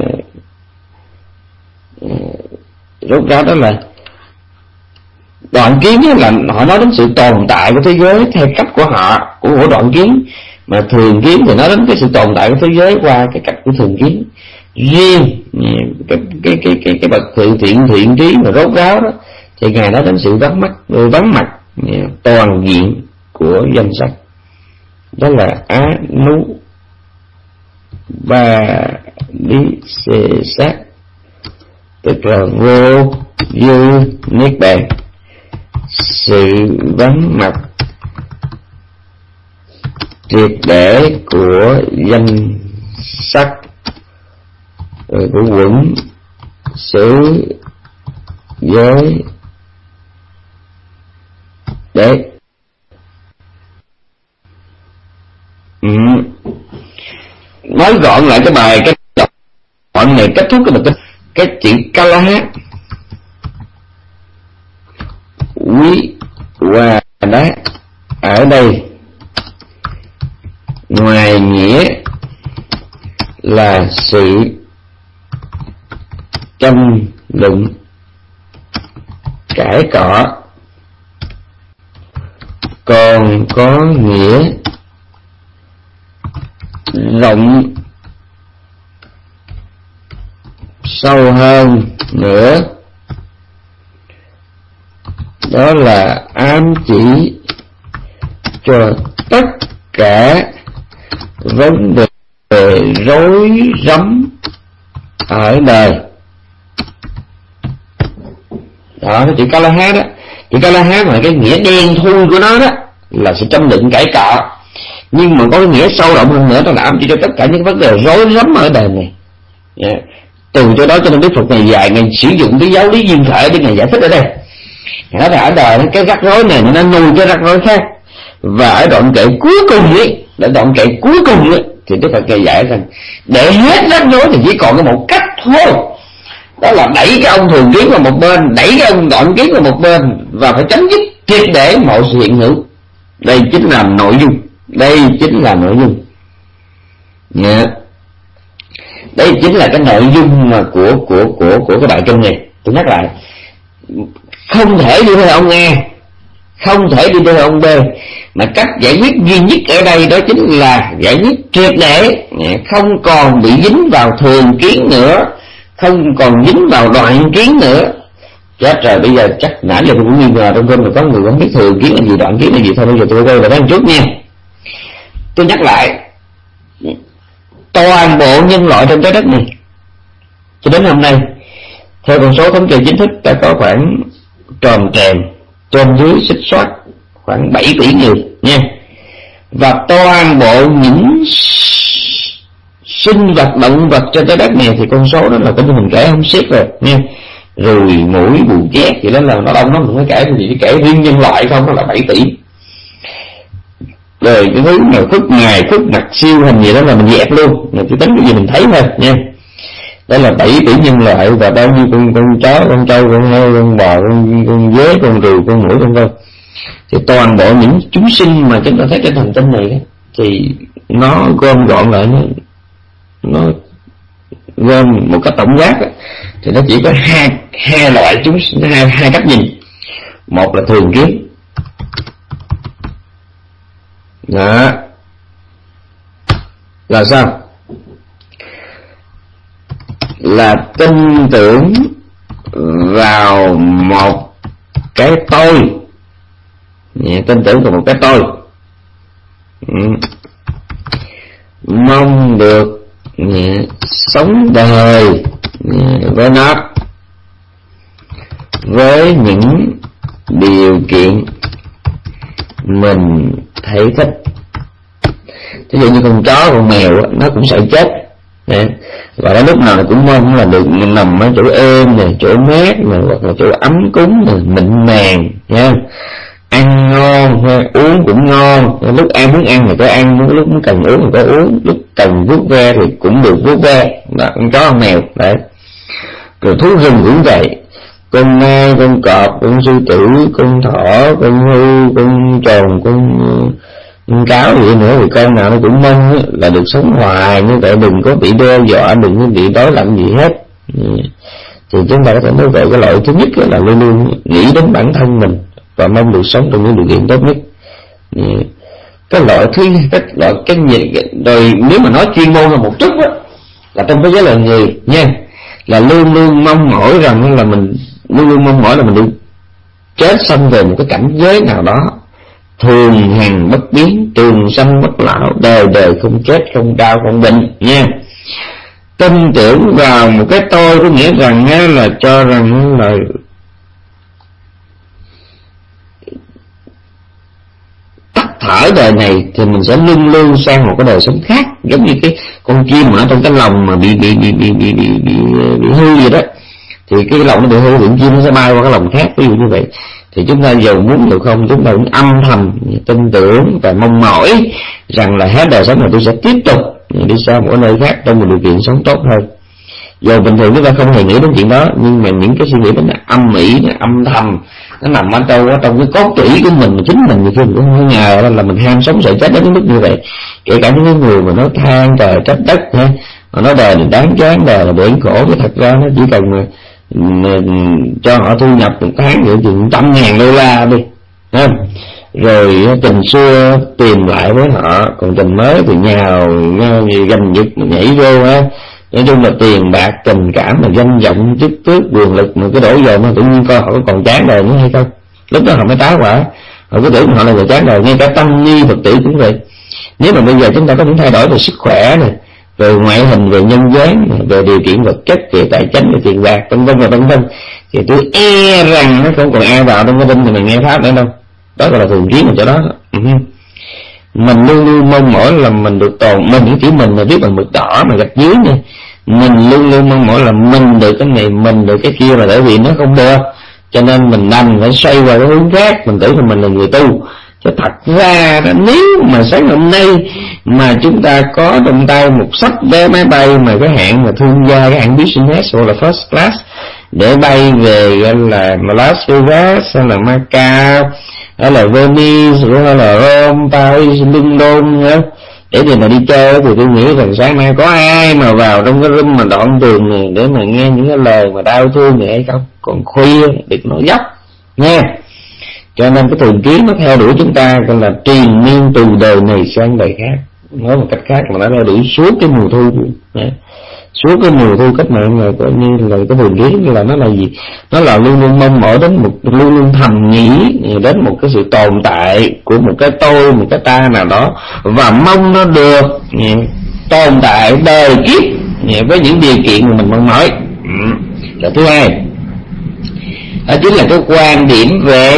[SPEAKER 1] rốt ráo, đó là đoạn kiến là họ nói đến sự tồn tại của thế giới theo cách của họ, của, của đoạn kiến. Mà thường kiến thì nói đến cái sự tồn tại của thế giới qua cái cách của thường kiến. Riêng cái cái cái cái cái bậc thượng thiện thiện trí mà rốt ráo đó thì ngài nói đến sự vắng mắt vắng mặt toàn diện của danh sắc, đó là á nú ba lý xê sát, tức là vô dư niết bàn, sự vắng mặt triệt để của danh sắc, của quẩn xứ giới đấy. Ừ. Nói gọn lại cái bài cái đoạn này kết thúc cái bài cái chữ Kalaha quý hòa đá ở đây ngoài nghĩa là sự tranh luận cãi cọ, còn có nghĩa rộng sâu hơn nữa, đó là ám chỉ cho tất cả vấn đề rối rắm ở đời. Đó, cái chữ Kalaha đó, chữ Kalaha mà cái nghĩa đen thui của nó đó là sự tranh luận cãi cọ, nhưng mà có cái nghĩa sâu rộng hơn nữa, đó là ám chỉ cho tất cả những vấn đề rối rắm ở đời này. Yeah. Từ chỗ đó cho nên Đức Phật này dài ngày sử dụng cái giáo lý duyên khởi để ngài giải thích ở đây. Nói là ở đời cái rắc rối này nó nuôi cái rắc rối khác, và ở đoạn kệ cuối cùng ấy, ở đoạn kệ cuối cùng ấy, thì Đức Phật ngài giải rằng để hết rắc rối thì chỉ còn có một cách thôi, đó là đẩy cái ông thường kiến vào một bên, đẩy cái ông đoạn kiến vào một bên, và phải chấm dứt triệt để mọi sự hiện hữu. Đây chính là nội dung, đây chính là nội dung. Yeah. Đây chính là cái nội dung mà của của của của cái bài kinh này. Tôi nhắc lại, không thể đi theo ông nghe, không thể đi theo ông B, mà cách giải quyết duy nhất ở đây đó chính là giải quyết triệt để, không còn bị dính vào thường kiến nữa, không còn dính vào đoạn kiến nữa. Chết rồi, bây giờ chắc nãy giờ tôi cũng nghi ngờ trong kênh mà có người không biết thường kiến là gì, đoạn kiến là gì. Thôi bây giờ tôi quay lại đó một chút nha. Tôi nhắc lại, toàn bộ nhân loại trên trái đất này cho đến hôm nay, theo con số thống kê chính thức, đã có khoảng tròn trèm trên dưới xích xoát khoảng bảy tỷ người nha. Và toàn bộ những sinh vật động vật trên trái đất này thì con số đó là cái mình kể không xiết rồi nha. Ruồi, muỗi, bù chét thì đó là nó đông, nó mình mới kể, thì chỉ kể riêng nhân loại không, nó là bảy tỷ. Rồi cái thứ mà khuất ngày khuất mặt siêu hình gì đó là mình dẹp luôn, mình chỉ tính cái gì mình thấy thôi nha. Đó là bảy tỷ nhân loại, và bao nhiêu con con chó, con trâu, con heo, con bò, con con dế, con ruồi, con muỗi, con vân. Thì toàn bộ những chúng sinh mà chúng ta thấy trên hành tinh này đó, thì nó gom gọn lại, nó nó gom một cách tổng quát đó, thì nó chỉ có hai hai loại chúng hai hai cách nhìn. Một là thường kiến đó, là sao? Là tin tưởng vào một cái tôi, tin tưởng vào một cái tôi, mong được sống đời với nó, với những điều kiện mình thấy thích. Ví dụ như con chó, con mèo nó cũng sợ chết, và đến lúc nào nó cũng mong là được nằm ở chỗ êm này, chỗ mát này, hoặc là chỗ ấm cúng này, mịn màng nha, ăn ngon, uống cũng ngon. Lúc ăn muốn ăn thì có ăn, lúc muốn cần uống thì có uống, lúc cần vuốt ve thì cũng được vuốt ve. Đó, con chó, con mèo đấy. Rồi thú rừng cũng vậy, con nai, con cọp, con sư tử, con thỏ, con hươu, con trồn, con con cáo vậy nữa, thì con nào nó cũng mong là được sống hoài, như vậy đừng có bị đe dọa, đừng có bị đối lạnh gì hết. Thì chúng ta có thể nói về cái loại thứ nhất là luôn luôn nghĩ đến bản thân mình và mong được sống trong những điều kiện tốt nhất. Cái loại thứ cái loại cái gì rồi, nếu mà nói chuyên môn là một chút á, là trong thế giới loài người nha, là luôn luôn mong mỏi rằng là mình luôn luôn mong mỏi là mình được chết sanh về một cái cảnh giới nào đó thường hằng bất biến, trường sanh bất lão, đời đời không chết, không đau, không bệnh nha. Tin tưởng vào một cái tôi có nghĩa rằng là cho rằng là tắt thở đời này thì mình sẽ luôn luôn sang một cái đời sống khác, giống như cái con chim ở trong cái lồng mà bị bị bị bị bị bị, bị, bị hư gì đó, thì cái lồng nó bị hư thì chim nó sẽ bay qua cái lồng khác, ví dụ như vậy. Thì chúng ta giàu muốn được không, chúng ta cũng âm thầm tin tưởng và mong mỏi rằng là hết đời sống này tôi sẽ tiếp tục đi sang một nơi khác trong một điều kiện sống tốt hơn. Giờ bình thường chúng ta không hề nghĩ đến chuyện đó, nhưng mà những cái suy nghĩ đó là âm ỉ, nó âm thầm, nó nằm ở đâu ở trong cái cốt tủy của mình, chính mình thì cũng không ngờ là mình ham sống sợ chết đến mức như vậy. Kể cả những người mà nó than trời trách đất ha, mà nó đời này đáng chán, đời là bể khổ, cái thật ra nó chỉ cần mà, mà cho họ thu nhập một tháng được chừng trăm ngàn đô la đi, ha. Rồi tình xưa tìm lại với họ, còn tình mới thì nhào nhau gành giật nhảy vô ha. Nói chung là tiền bạc, tình cảm, mà danh vọng, chức tước, quyền lực mà cái đổ dồn mà tự nhiên coi họ có còn chán đời nữa hay không. Lúc đó họ mới táo quả, họ cứ tưởng họ là người chán đời. Ngay cả tăng ni Phật tử cũng vậy. Nếu mà bây giờ chúng ta có những thay đổi về sức khỏe này, về ngoại hình, về nhân dáng, về điều kiện vật chất, về tài chính, về tiền bạc, vân vân và vân vân, thì tôi e rằng nó không còn ai vào trong cái đinh thì mình nghe pháp nữa đâu. Đó là thường kiến ở chỗ đó. Uh-huh. Mình luôn luôn mong mỏi là mình được tồn, mình những chữ mình mà viết bằng mực đỏ mà gạch dưới nha, mình luôn luôn mong mỏi là mình được cái này, mình được cái kia, là bởi vì nó không được, cho nên mình đành phải xoay qua cái hướng khác, mình tưởng là mình là người tu. Chứ thật ra nếu mà sáng hôm nay mà chúng ta có trong tay một sách vé máy bay mà cái hạng mà thương gia, cái hạng business hoặc là first class, để bay về gọi là Las Vegas hay là Macau hay là Venice hay là Rome, Paris, London nữa, để thì mà đi chơi, thì tôi nghĩ rằng sáng nay có ai mà vào trong cái room mà đoạn tường này để mà nghe những cái lời mà đau thương này hay không? Còn khuya đừng nói dốc nha. Cho nên cái thường kiến nó theo đuổi chúng ta gọi là truyền miên từ đời này sang đời khác. Nói một cách khác là nó theo đuổi suốt cái mùa thu. Đấy. Suốt cái mùa thu cách mạng này coi như là cái thường kiến là nó là gì? Nó là luôn luôn mong mỏi đến một, luôn luôn thầm nghĩ đến một cái sự tồn tại của một cái tôi, một cái ta nào đó, và mong nó được tồn tại đời kiếp với những điều kiện mà mình mong mỏi. Rồi thứ hai, đó chính là cái quan điểm về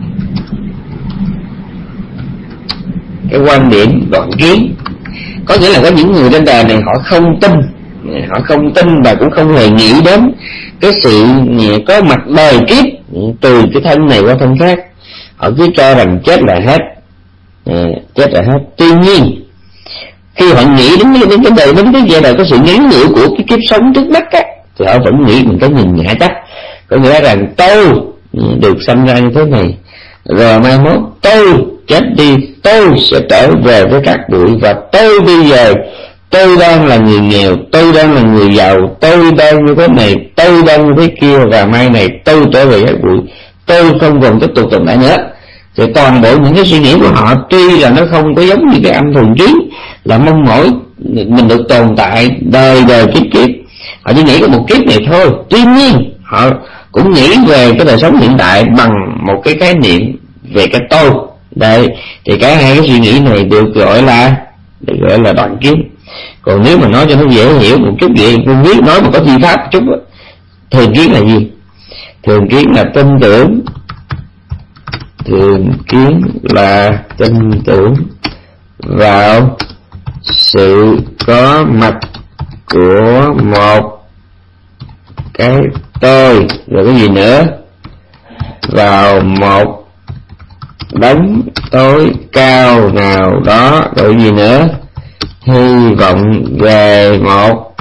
[SPEAKER 1] cái quan điểm đoạn kiến. Có nghĩa là có những người trên đời này họ không tin, họ không tin và cũng không hề nghĩ đến cái sự có mặt đời kiếp từ cái thân này qua thân khác. Họ cứ cho rằng chết là hết, chết là hết. Tuy nhiên khi họ nghĩ đến đến cái đời, đến cái giai đoạn có sự ngắn ngủi của cái kiếp sống trước mắt á, thì họ vẫn nghĩ một cái nhìn nhã chắc. Có nghĩa rằng tôi được sinh ra như thế này, rồi mai mốt tôi chết đi, tôi sẽ trở về với các bụi, và tôi bây giờ tôi đang là người nghèo, tôi đang là người giàu, tôi đang như thế này, tôi đang như thế kia, và mai này tôi trở về các bụi, tôi không còn tiếp tục tồn tại nữa. Thì toàn bộ những cái suy nghĩ của họ tuy là nó không có giống như cái âm thường kiến là mong mỏi mình được tồn tại đời đời kiếp kiếp, họ chỉ nghĩ có một kiếp này thôi. Tuy nhiên họ cũng nghĩ về cái đời sống hiện tại bằng một cái khái niệm về cái tôi. Đây thì cả hai cái suy nghĩ này được gọi là được gọi là đoạn kiến. Còn nếu mà nói cho nó dễ hiểu một chút vậy, tôi biết nói mà có chi pháp một chút đó. Thường kiến là gì? Thường kiến là tin tưởng. Thường kiến là tin tưởng vào sự có mặt của một cái tôi, rồi cái gì nữa, vào một đấng tối cao nào đó, rồi gì nữa, hy vọng về một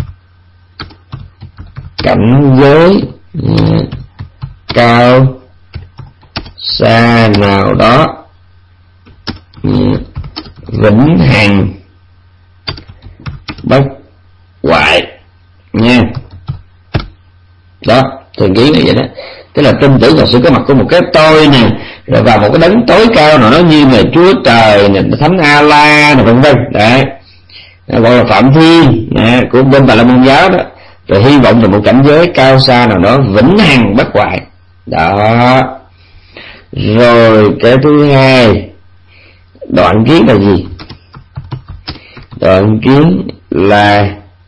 [SPEAKER 1] cảnh giới cao xa nào đó, vĩnh hằng bất hoại nha. Đó, thường kiến là vậy đó. Tức là tin tưởng vào sự có mặt của một cái tôi nè, rồi vào một cái đấng tối cao nào đó như là Chúa Trời nè, Thánh A-la nè, vân vân. Đấy, gọi là Phạm Thiên nè, của bên Bà La Môn giáo đó. Rồi hy vọng về một cảnh giới cao xa nào đó vĩnh hằng bất hoại. Đó. Rồi cái thứ hai, đoạn kiến là gì? Đoạn kiến là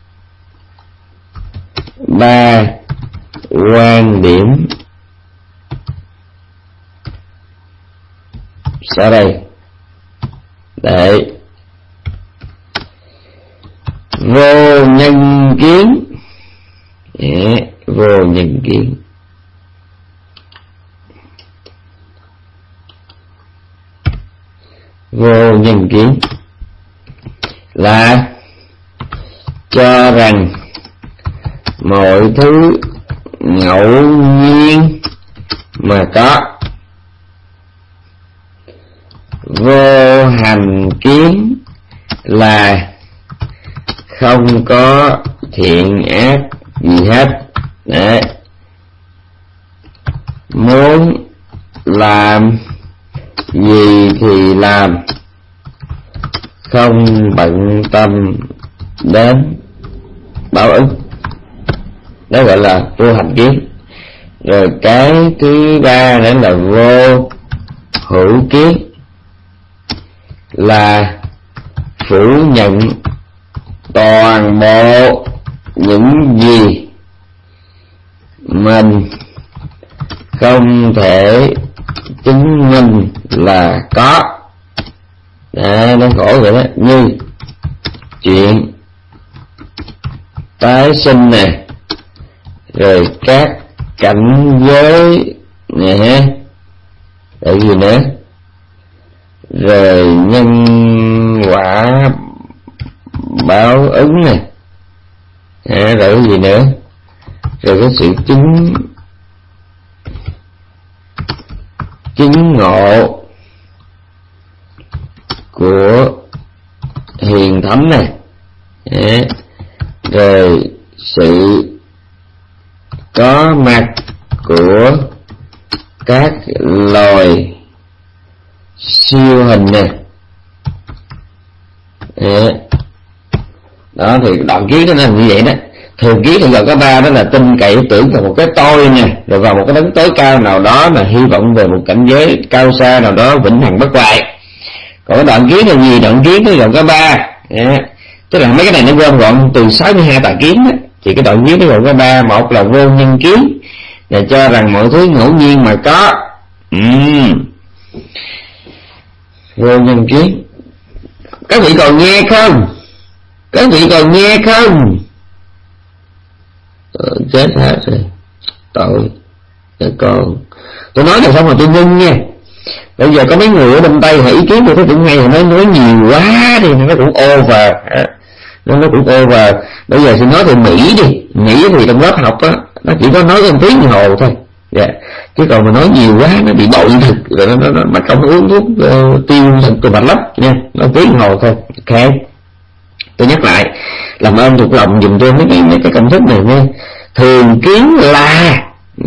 [SPEAKER 1] ba quan điểm sau đây. Đấy, vô nhân kiến. Đấy, vô nhân kiến. Vô nhân kiến là cho rằng mọi thứ ngẫu nhiên mà có. Vô hành kiến là không có thiện ác gì hết. Đấy, muốn làm gì thì làm, không bận tâm đến báo ứng. Đó gọi là vô hành kiến. Rồi cái thứ ba nữa là vô hữu kiến, là phủ nhận toàn bộ những gì mình không thể chứng minh là có. Đấy, nó khổ vậy đó. Như chuyện tái sinh nè, rồi các cảnh giới nè, rồi gì nữa, rồi nhân quả báo ứng nè, à, rồi cái gì nữa, rồi cái sự chứng chứng ngộ của hiền thánh này, à, rồi sự có mặt của các loài siêu hình nè. Đó thì đoạn ký đó là như vậy đó. Thường ký thì gọi có ba đó là tin cậy tưởng vào một cái tôi nè, rồi vào một cái đấng tối cao nào đó, là hy vọng về một cảnh giới cao xa nào đó vĩnh hằng bất hoại. Còn cái đoạn kiến là gì? Đoạn kiến nó gồm có ba, tức là mấy cái này nó gom gọn từ sáu mươi hai tà kiến đó. Thì cái đoạn kiến nó gồm có ba. Một là vô nhân kiến, là cho rằng mọi thứ ngẫu nhiên mà có. uhm. Vô nhân kiến. Các vị còn nghe không? Các vị còn nghe không? Ờ, chết hết rồi. Tội. Để con. Tôi nói là xong rồi tôi ngưng nha. Bây giờ có mấy người ở bên Tây họ ý kiến tôi thấy cũng hay, họ nói nói nhiều quá đi, nó cũng over, nó nó cũng over. Bây giờ thì nói từ Mỹ đi, Mỹ thì trong lớp học á, nó chỉ có nói một tiếng đồng hồ thôi, yeah. Chứ còn mà nói nhiều quá nó bị bội thực, rồi nó, nó, nó mà không uống thuốc uh, tiêu từ bạch lấp nha, nói tiếng đồng hồ thôi. Ok, tôi nhắc lại, làm ơn thuộc lòng dùm tôi mấy cái mấy cái công thức này nha. Thường kiến là,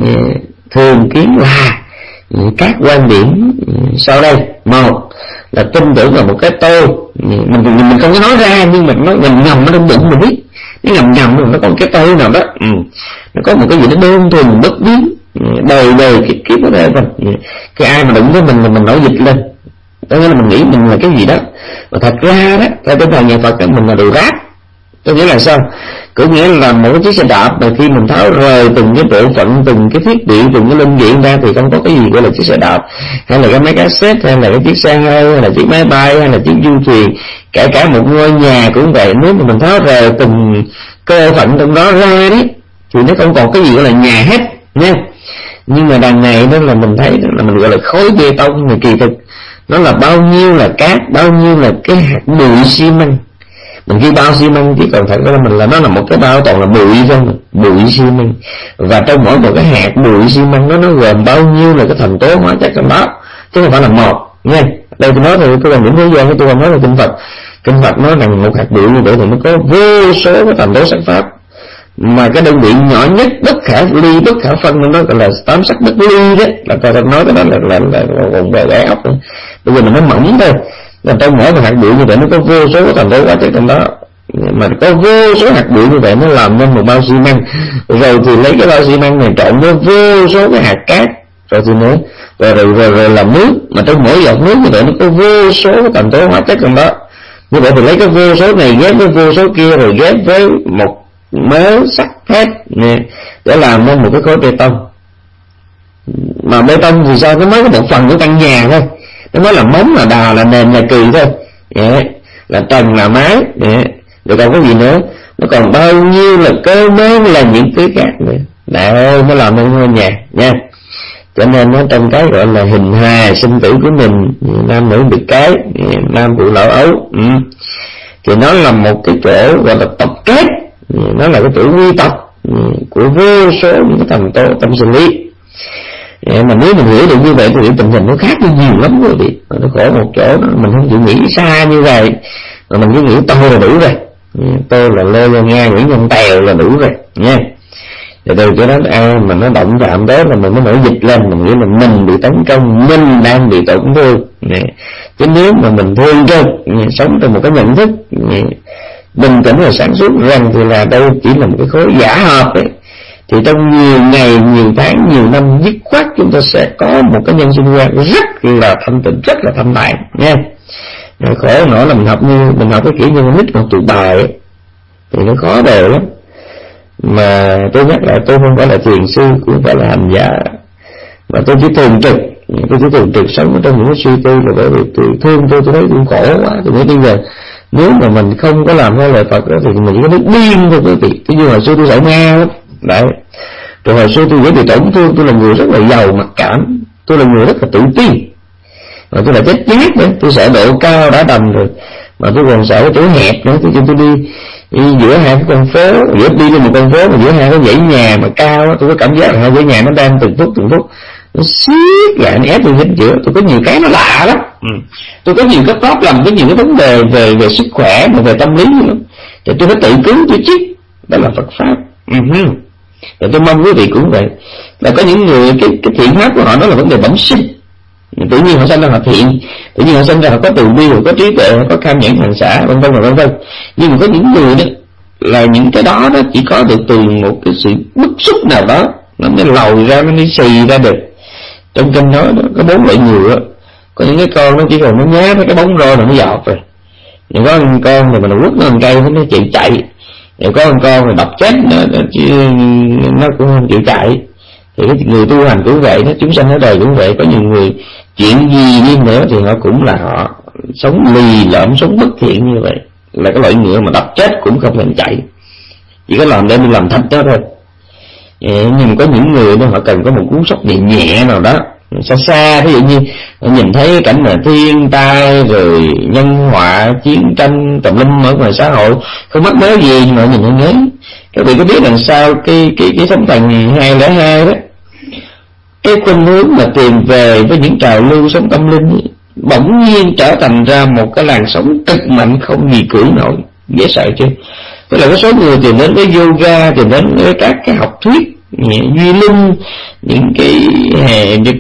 [SPEAKER 1] thường kiến là các quan điểm sau đây. Một là tin tưởng vào một cái tôi, mình mình, mình không có nói ra nhưng mà nó ngầm ngầm nó trong bụng mình biết, nó ngầm ngầm nó có một cái tôi nào đó, ừ. Nó có một cái gì nó đơn thuần bất biến, đời đời kiếp kiếp ở đây mình. Cái ai mà đụng với mình là mình nổi dịch lên, đó nghĩa là mình nghĩ mình là cái gì đó, mà thật ra đó theo tinh thần nhà Phật đó, mình là đồ rác. Có nghĩa là sao? Có nghĩa là một cái chiếc xe đạp mà khi mình tháo rời từng cái bộ phận, từng cái thiết bị, từng cái linh kiện ra thì không có cái gì gọi là chiếc xe đạp, hay là cái máy cassette, hay là cái chiếc xe hơi, hay là chiếc máy bay, hay là chiếc du thuyền, kể cả một ngôi nhà cũng vậy. Nếu mà mình tháo rời từng cơ phận trong đó ra đấy thì nó không còn cái gì gọi là nhà hết nha. Nhưng mà đằng này đó là mình thấy đó là mình gọi là khối bê tông này, kỳ thực nó là bao nhiêu là cát, bao nhiêu là cái hạt bụi xi măng. Mình ghi bao xi măng chứ còn thật ra mình là nó là một cái bao toàn là bụi không, bụi xi măng. Và trong mỗi một cái hạt bụi xi măng đó nó gồm bao nhiêu là cái thành tố hóa chất trong đó, chứ không phải là một nha. Đây tôi nói thì tôi còn điểm thế gian, tôi không nói là kinh Phật. Kinh Phật nói rằng một hạt bụi như vậy thì nó có vô số cái thành tố sắc pháp, mà cái đơn vị nhỏ nhất bất khả ly bất khả phân nó gọi là tám sắc bất ly đấy, là ta nói cái đó là là là còn bè bẻ ốc. Bây giờ mình nó mỏng thôi, là trong mỗi một hạt bụi như vậy nó có vô số cái thành tố hóa chất trong đó, mà có vô số hạt bụi như vậy nó làm nên một bao xi măng, rồi thì lấy cái bao xi măng này trộn với vô số cái hạt cát, rồi thì nữa rồi rồi, rồi, rồi làm nước, mà trong mỗi giọt nước như vậy nó có vô số cái thành tố hóa chất trong đó. Như vậy thì lấy cái vô số này ghép với vô số kia, rồi ghép với một mớ sắt thép nè để làm nên một cái khối bê tông. Mà bê tông thì sao? Nó mới có một phần của căn nhà thôi, nó mới là móng, là đà, là nền, là cừ thôi, yeah. Là trần, là mái, yeah. Rồi còn có gì nữa? Nó còn bao nhiêu là cơ mến, là những thứ khác nữa. Đấy, nó làm nên ngôi nhà nha. Cho nên nó trong cái gọi là hình hài sinh tử của mình, nam nữ biệt cái, nam phụ lão ấu, ừ. Thì nó là một cái chỗ gọi là tập kết, nó là cái chỗ quy tập của vô số những cái thành tố tâm sinh lý. Mà nếu mình hiểu được như vậy thì tình hình nó khác đi nhiều lắm quý vị. Nó khổ một chỗ đó, mình không chịu nghĩ xa như vậy, mà mình cứ nghĩ tôi là đủ rồi, tôi là Lê Gia Nga, Nguyễn Văn Tèo là đủ rồi nha. Rồi từ chỗ đó ai mà nó động chạm đó là mình mới nổi dịch lên, mình nghĩ là mình bị tấn công, mình đang bị tổn thương. Chứ nếu mà mình thương cho sống trong một cái nhận thức bình tĩnh và sáng suốt rằng thì là đâu chỉ là một cái khối giả hợp ấy, thì trong nhiều ngày, nhiều tháng, nhiều năm dứt khoát chúng ta sẽ có một cái nhân sinh quan rất là thanh tịnh, rất là thanh thản nha. Rồi khổ nổi là mình học như mình học cái kiểu như nít học tụ bài ấy, thì nó khó đều lắm. Mà tôi nhắc lại, tôi không phải là thiền sư, cũng không phải là hành giả, mà tôi chỉ thường trực, tôi chỉ thường trực sống trong những cái suy tư. Là bởi vì tôi thương tôi, tôi thấy tôi khổ quá. Tôi nghĩ bây giờ nếu mà mình không có làm theo lời Phật đó thì mình chỉ có biết điên thôi quý vị. Chứ như hồi xưa tôi sợ ma lắm đấy. Rồi hồi xưa tôi dễ bị tổn thương, tôi là người rất là giàu mặc cảm, tôi là người rất là tự tin, mà tôi là chết chát nữa. Tôi sợ độ cao đã đành rồi, mà tôi còn sợ cái chỗ hẹp nữa. Tôi tôi đi, đi giữa hai cái con phố, giữa đi lên một con phố mà giữa hai cái dãy nhà mà cao đó, tôi có cảm giác là hai dãy nhà nó đang từng phút từng phút nó siết lại, nó ép tôi đến giữa. Tôi có nhiều cái nó lạ lắm, ừ. Tôi có nhiều cái problem, có nhiều cái vấn đề về về sức khỏe mà về tâm lý lắm, thì tôi phải tự cứu tôi chứ. Đó là Phật pháp. Uh-huh. Rồi tôi mong quý vị cũng vậy, là có những người cái cái thiện pháp của họ đó là vấn đề bẩm sinh, Tự nhiên họ sinh ra họ thiện, tự nhiên họ sinh ra họ có từ bi, họ có trí tuệ, họ có kham nhẫn hành xả, vân vân và vân vân. Nhưng mà có những người đó là những cái đó đó chỉ có được từ một cái sự bức xúc nào đó nó mới lòi ra, nó mới xì ra được. Trong kinh nói đó có bốn loại người đó. Có những cái con nó chỉ còn nó nhá với cái bóng roi là nó giọt rồi. Nhưng có con con thì mình quất nó một cây nó chịu chạy. Nếu có con con mà đập chết nó, nó, nó cũng không chịu chạy. Thì cái người tu hành cũng vậy đó, chúng sanh ở đời cũng vậy. Có nhiều người chuyện gì đi nữa thì họ cũng là họ sống lì lõm, sống bất thiện như vậy, là cái loại ngựa mà đập chết cũng không thèm chạy, chỉ có làm để đi làm thách đó thôi. Nhưng có những người đó họ cần có một cú sốc nhẹ nhẹ nào đó, xa xa, ví dụ như nhìn thấy cảnh là thiên tai rồi nhân họa chiến tranh tùm lum ở ngoài xã hội không mắc mớ gì, nhưng mà nhìn thấy nhớ. Các vị có biết rằng sao cái cái cái sống thần hai không không hai đó, cái khuynh hướng mà tìm về với những trào lưu sống tâm linh bỗng nhiên trở thành ra một cái làn sóng cực mạnh không gì cưỡng nổi, dễ sợ chứ. Tức là có số người tìm đến với yoga, tìm đến với các cái học thuyết duy linh, những cái hè nhật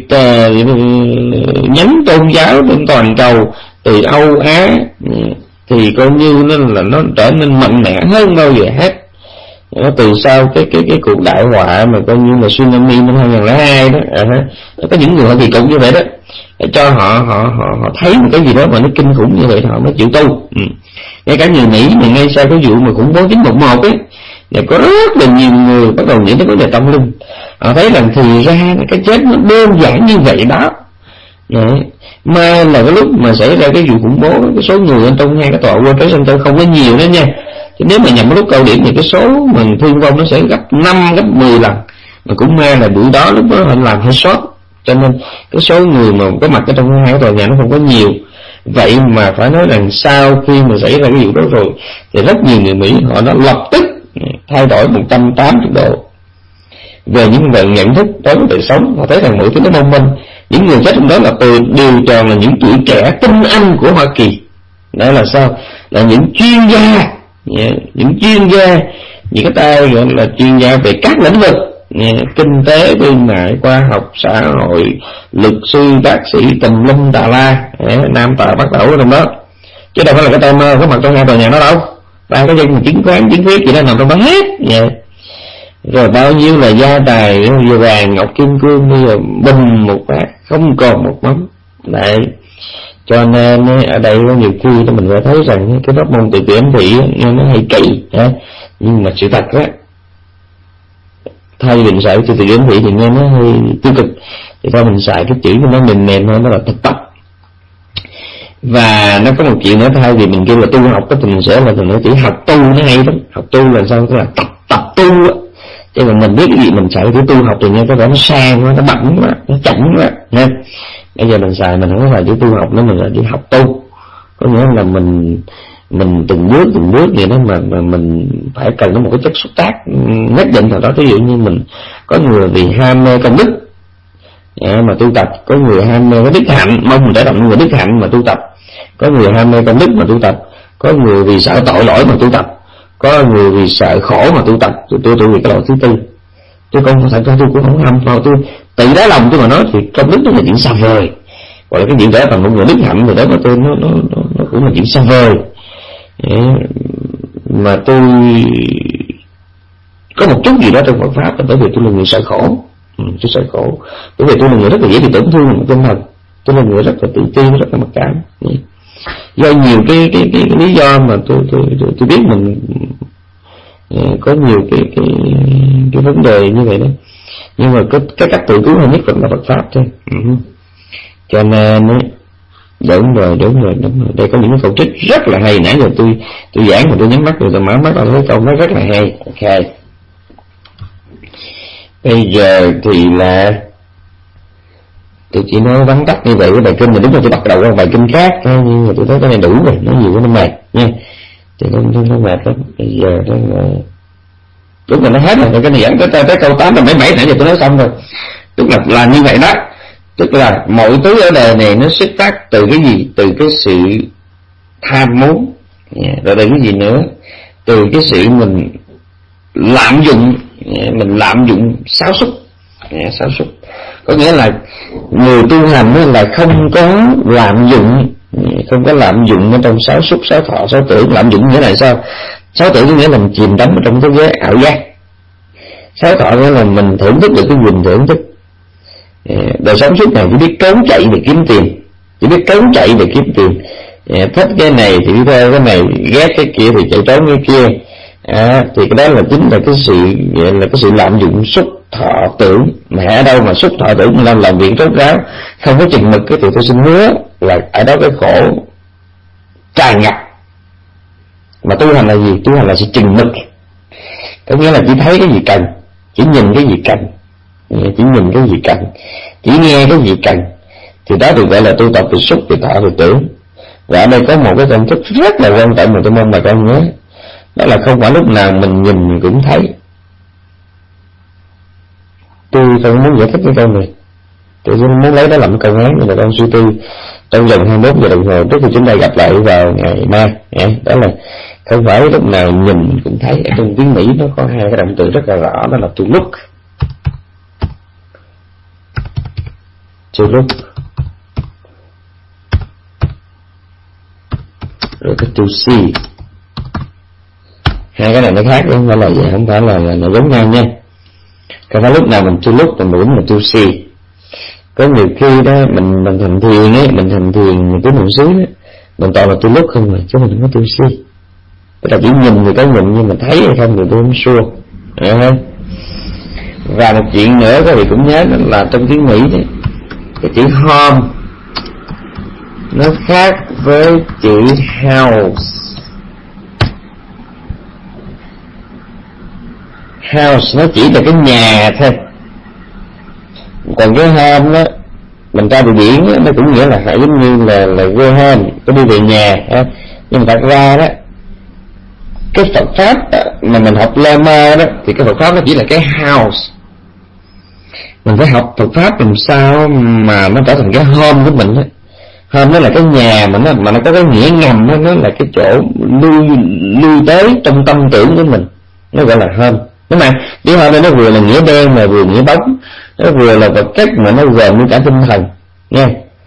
[SPEAKER 1] nhánh tôn giáo trên toàn cầu từ Âu Á, thì coi như nó là nó trở nên mạnh mẽ hơn bao giờ hết. Nó từ sau cái cái cái cuộc đại họa mà coi như là tsunami năm hai không không hai đó, à, có những người họ kỳ cục như vậy đó, để cho họ họ họ họ thấy một cái gì đó mà nó kinh khủng như vậy họ mới chịu tu. Ừ. Ngay cả người Mỹ mà ngay sau cái vụ mà khủng bố chín một một ấy, thì có rất là nhiều người bắt đầu nghĩ đến vấn đề tâm linh. Họ thấy rằng thì ra cái chết nó đơn giản như vậy đó. Đấy. Mà là cái lúc mà xảy ra cái vụ khủng bố, cái số người ở trong hai cái tòa World Trade Center không có nhiều đó nha. Chứ nếu mà nhằm lúc cao điểm thì cái số mình thương vong nó sẽ gấp năm, gấp mười lần. Mà cũng may là buổi đó lúc đó họ làm hơi sót, cho nên cái số người mà có mặt ở trong hai cái tòa nhà nó không có nhiều. Vậy mà phải nói rằng sau khi mà xảy ra cái vụ đó rồi thì rất nhiều người Mỹ họ đã lập tức thay đổi một trăm tám mươi độ về những về nhận thức đối với đời sống. Họ thấy rằng mọi thứ nó mong manh. Những người chết trong đó là từ đều tròn là những tuổi trẻ tinh anh của Hoa Kỳ. Đó là sao? Là những chuyên gia, những chuyên gia, những cái tay gọi là chuyên gia về các lĩnh vực, kinh tế, thương mại, khoa học, xã hội, luật sư, bác sĩ, tùm lum tà la, nam tà bắt đầu ở trong đó. Chứ đâu phải là cái tay mơ có mặt trong hai tòa nhà đó đâu. Ba cái doanh chứng khoán, chứng khoán gì đó nằm trong đó hết. Yeah. Rồi bao nhiêu là gia tài, giờ vàng, ngọc, kim cương, bây giờ bùng một phát, không còn một mắm. Đấy. Cho nên ở đây có nhiều khi mình phải thấy rằng cái pháp môn tự tử ám thị nó hay kỳ, nhưng mà sự thật á, thay vì mình xài tự tử ám thị thì nghe nó hơi tiêu cực, thì thôi mình xài cái chữ nó mềm mềm hơn, đó là thực tập. Và nó có một chuyện nữa, thay vì mình kêu là tu học thì mình sẽ là mình nói chữ học tu, nó hay lắm. Học tu là sao? Tức là tập tập tu á. Chứ mà mình biết cái gì mình xài chữ tu học thì nghe có vẻ nó sang quá, nó bẩn quá, nó chảnh quá nha. Bây giờ mình xài mình không có xài chữ tu học nữa, mình là chữ học tu. Có nghĩa là mình mình từng bước từng bước vậy đó, mà, mà mình phải cần có một cái chất xúc tác nhất định nào đó. Ví dụ như mình có người vì ham mê công đức à, mà tu tập, có người ham mê cái đức hạnh, mong mình trở thành người đức hạnh mà tu tập, có người ham mê công đức mà tu tập, có người vì sợ tội lỗi mà tu tập, có người vì sợ khổ mà tu tập. Tôi tôi tôi vì cái loại thứ tư. Tôi không thật ra tôi cũng không ham vào tôi tự đá lòng tôi mà nói thì công đức nó là chuyện xa vời, gọi là cái chuyện trở thành một người đức hạnh thì đó của tôi nó nó nó, nó cũng là chuyện xa vời. Mà tôi có một chút gì đó trong Phật pháp là bởi vì tôi là người sợ khổ. Ừ, tôi sợ khổ bởi vì tôi là người rất là dễ bị tổn thương một tinh thần, tôi là người rất là tự ti, rất là mặc cảm. Do nhiều cái cái cái, cái lý do mà tôi tôi tôi, tôi biết mình có nhiều cái cái cái vấn đề như vậy đó, nhưng mà cái cái cách tự cứu hay nhất vẫn là Phật pháp thôi. Ừ. Cho nên ấy, đúng rồi đúng rồi đúng rồi, đây có những câu trích rất là hay. Nãy giờ tôi tôi giảng mà tôi nhắm mắt rồi tôi mở mắt ra thấy câu nó rất là hay. Ok, bây giờ thì là tôi chỉ nói vắn tắt như vậy. Cái bài kinh này đúng là tôi bắt đầu qua bài kinh khác thôi, nhưng mà tôi thấy cái này đủ rồi, nói nhiều quá nó mệt nha, thì nó, nó, nó mệt lắm. Bây giờ nó đúng là nó hết rồi, cái này dẫn tới, tới câu tám là mấy bảy nãy giờ tôi nói xong rồi. Tức là là như vậy đó, tức là mọi thứ ở đời này nó xuất phát từ cái gì? Từ cái sự tham muốn, rồi từ cái gì nữa? Từ cái sự mình lạm dụng, mình lạm dụng sáo xúc. Sáu xúc có nghĩa là người tu hành là không có lạm dụng, không có lạm dụng ở trong sáu xúc, sáu thọ, sáu tưởng. Lạm dụng nghĩa là sao? Sáu tưởng có nghĩa là mình chìm đắm ở trong thế giới ảo giác. Sáu thọ nghĩa là mình thưởng thức được cái quyền thưởng thức. Đời sống suốt ngày chỉ biết trốn chạy để kiếm tiền, chỉ biết trốn chạy để kiếm tiền, thích cái này thì đi theo cái này, ghét cái kia thì chạy trốn cái kia. À, thì cái đó là chính là cái sự là cái sự lạm dụng xúc thọ tưởng. Mà ở đâu mà xúc thọ tưởng làm làm việc rốt ráo, không có chừng mực cái thì tôi xin hứa là ở đó cái khổ tràn ngập. Mà tu hành là gì? Tu hành là sự chừng mực, có nghĩa là chỉ thấy cái gì cần, chỉ nhìn cái gì cần, chỉ nhìn cái gì cần, chỉ nghe cái gì cần, thì đó được gọi là tu tập từ xúc, từ thọ, từ tưởng. Và ở đây có một cái công thức rất là quan trọng mà tôi mong bà con nhớ, đó là không phải lúc nào mình nhìn mình cũng thấy. Tôi không muốn giải thích cái câu này, tôi muốn lấy đó làm câu án mà bà con suy tư trong vòng hai mươi mốt giờ đồng hồ trước khi chúng ta gặp lại vào ngày mai. Đó là không phải lúc nào nhìn cũng thấy. Ở trong tiếng Mỹ nó có hai cái động từ rất là rõ, đó là to look, to look, rồi cái to see. Hai cái này nó khác, không phải là vậy, không phải là, là nó giống nhau nha. Không phải lúc nào mình to look mình muốn là to see. Có nhiều khi đó mình mình thành thiền ấy, mình thành thiền mình cứ niệm xứ đó, mình toàn là to look không mà, chứ mình không có to see. Tức là chỉ nhìn thì có nhìn, nhưng mà thấy hay không thì tôi không sure. À, và một chuyện nữa các vị cũng nhớ là trong tiếng Mỹ đấy, cái chữ home nó khác với chữ house. House nó chỉ là cái nhà thôi, còn cái home đó mình ra từ biển đó, nó cũng nghĩa là phải giống như là là go home, có đi về nhà ha. Nhưng mà thật ra đó, cái Phật pháp đó, mà mình học Lama đó, thì cái Phật pháp nó chỉ là cái house. Mình phải học Phật pháp làm sao mà nó trở thành cái home của mình đó. Home nó là cái nhà mà nó mà nó có cái nghĩa ngầm đó, nó là cái chỗ lưu lưu tới trong tâm tưởng của mình, nó gọi là home. Nhưng mà cái home đây nó vừa là nghĩa đen mà vừa nghĩa bóng, nó vừa là vật chất mà nó gồm như cả tinh thần nha.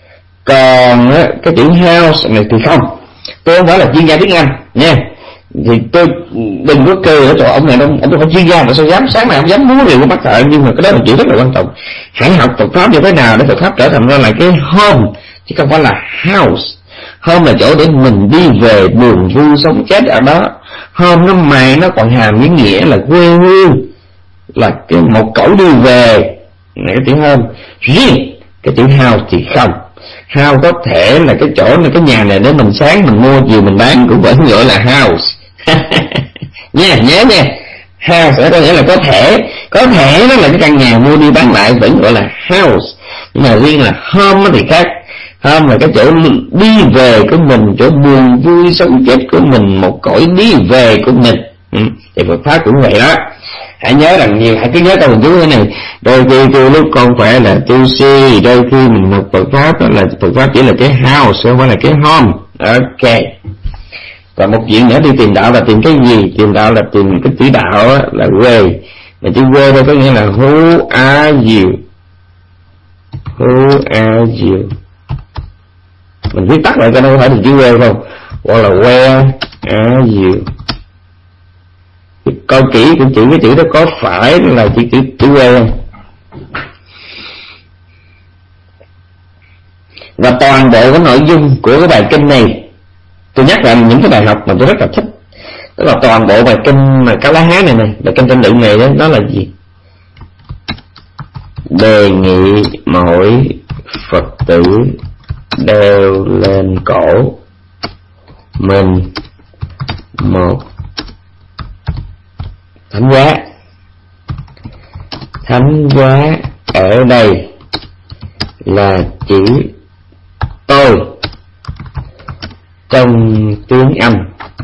[SPEAKER 1] Còn á, cái chữ house này thì không. Tôi không phải là chuyên gia tiếng Anh nha, thì tôi đừng có kêu ở chỗ ông này đâu, ông tôi phải chuyên gia mà sao dám sáng nào ông dám múa điều của bác thợ. Nhưng mà cái đó là chuyện rất là quan trọng. Hãy học Phật pháp như thế nào để Phật pháp trở thành ra là cái home chứ không phải là house. Home là chỗ để mình đi về buồn vui sống chết ở đó. Home nó mà nó còn hàm cái nghĩa là quê hương, là cái một cõi đi về này, cái chữ home. Riêng cái chữ house thì không. House có thể là cái chỗ này, cái nhà này để mình sáng mình mua chiều mình bán cũng vẫn gọi là house. Nha, nhớ nha. House có nghĩa là có thể, có thể nó là cái căn nhà mua đi bán lại vẫn gọi là house. Nhưng mà riêng là home thì khác. Home là cái chỗ đi về của mình, chỗ buồn vui sống chết của mình, một cõi đi về của mình. Ừ. Thì Phật pháp cũng vậy đó. Hãy nhớ rằng nhiều, hãy cứ nhớ câu chú thế này. Đôi khi tôi lúc con phải là tu si, đôi khi mình học Phật pháp đó là Phật pháp chỉ là cái house, không phải là cái home. Ok. Còn một chuyện nữa, đi tìm đạo là tìm cái gì? Tìm đạo là tìm cái chữ đạo đó, là way. Mà chữ way đây có nghĩa là who are you? Who are you? Mình viết tắt lại cho nó phải là chữ way không? Hoặc là where are you? Coi kỹ cũng chữ cái chữ đó có phải là chữ chữ chữ quê không? Và toàn bộ cái nội dung của cái bài kinh này, tôi nhắc lại những cái bài học mà tôi rất là thích, tức là toàn bộ bài kinh mà Cá Lá Há này này, bài kinh Thanh Lượng này đó, đó là gì? Đề nghị mỗi Phật tử đeo lên cổ mình một thánh giá. Thánh giá ở đây là chữ tôi trong tiếng Anh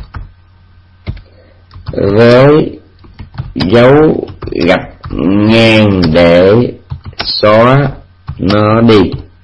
[SPEAKER 1] với dấu gạch ngang để xóa nó đi.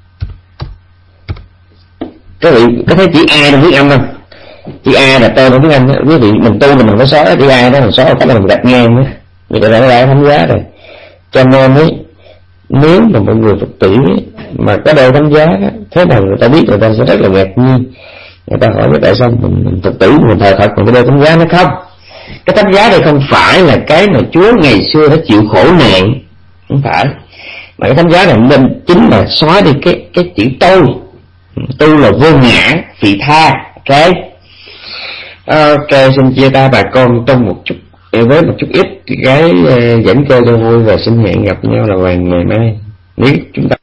[SPEAKER 1] Các vị có thấy chữ A trong tiếng Anh không? Chữ A là tôi trong tiếng Anh đó. Quý vị mình tu là mình phải xóa chữ A đó, mình xóa cái là mình gạch ngang đó, vì vậy là nó đã thánh giá rồi. Cho nên ấy, nếu mà một người Phật tử mà có đeo thánh giá đó, thế nào người ta biết, người ta sẽ rất là ngạc nhiên. Người ta hỏi tại sao mình, mình Phật tử mình thờ thật mà cái đeo thánh giá nó không? Cái thánh giá đây không phải là cái mà Chúa ngày xưa đã chịu khổ nạn, không phải, mà cái thánh giá này nên chính là xóa đi cái cái chữ tôi. Tu là vô ngã, vị tha. Ok, ok, xin chia tay bà con trong một chút, với một chút ít cái uh, dẫn cơ cho vui, và xin hẹn gặp nhau là vào ngày mai nếu chúng ta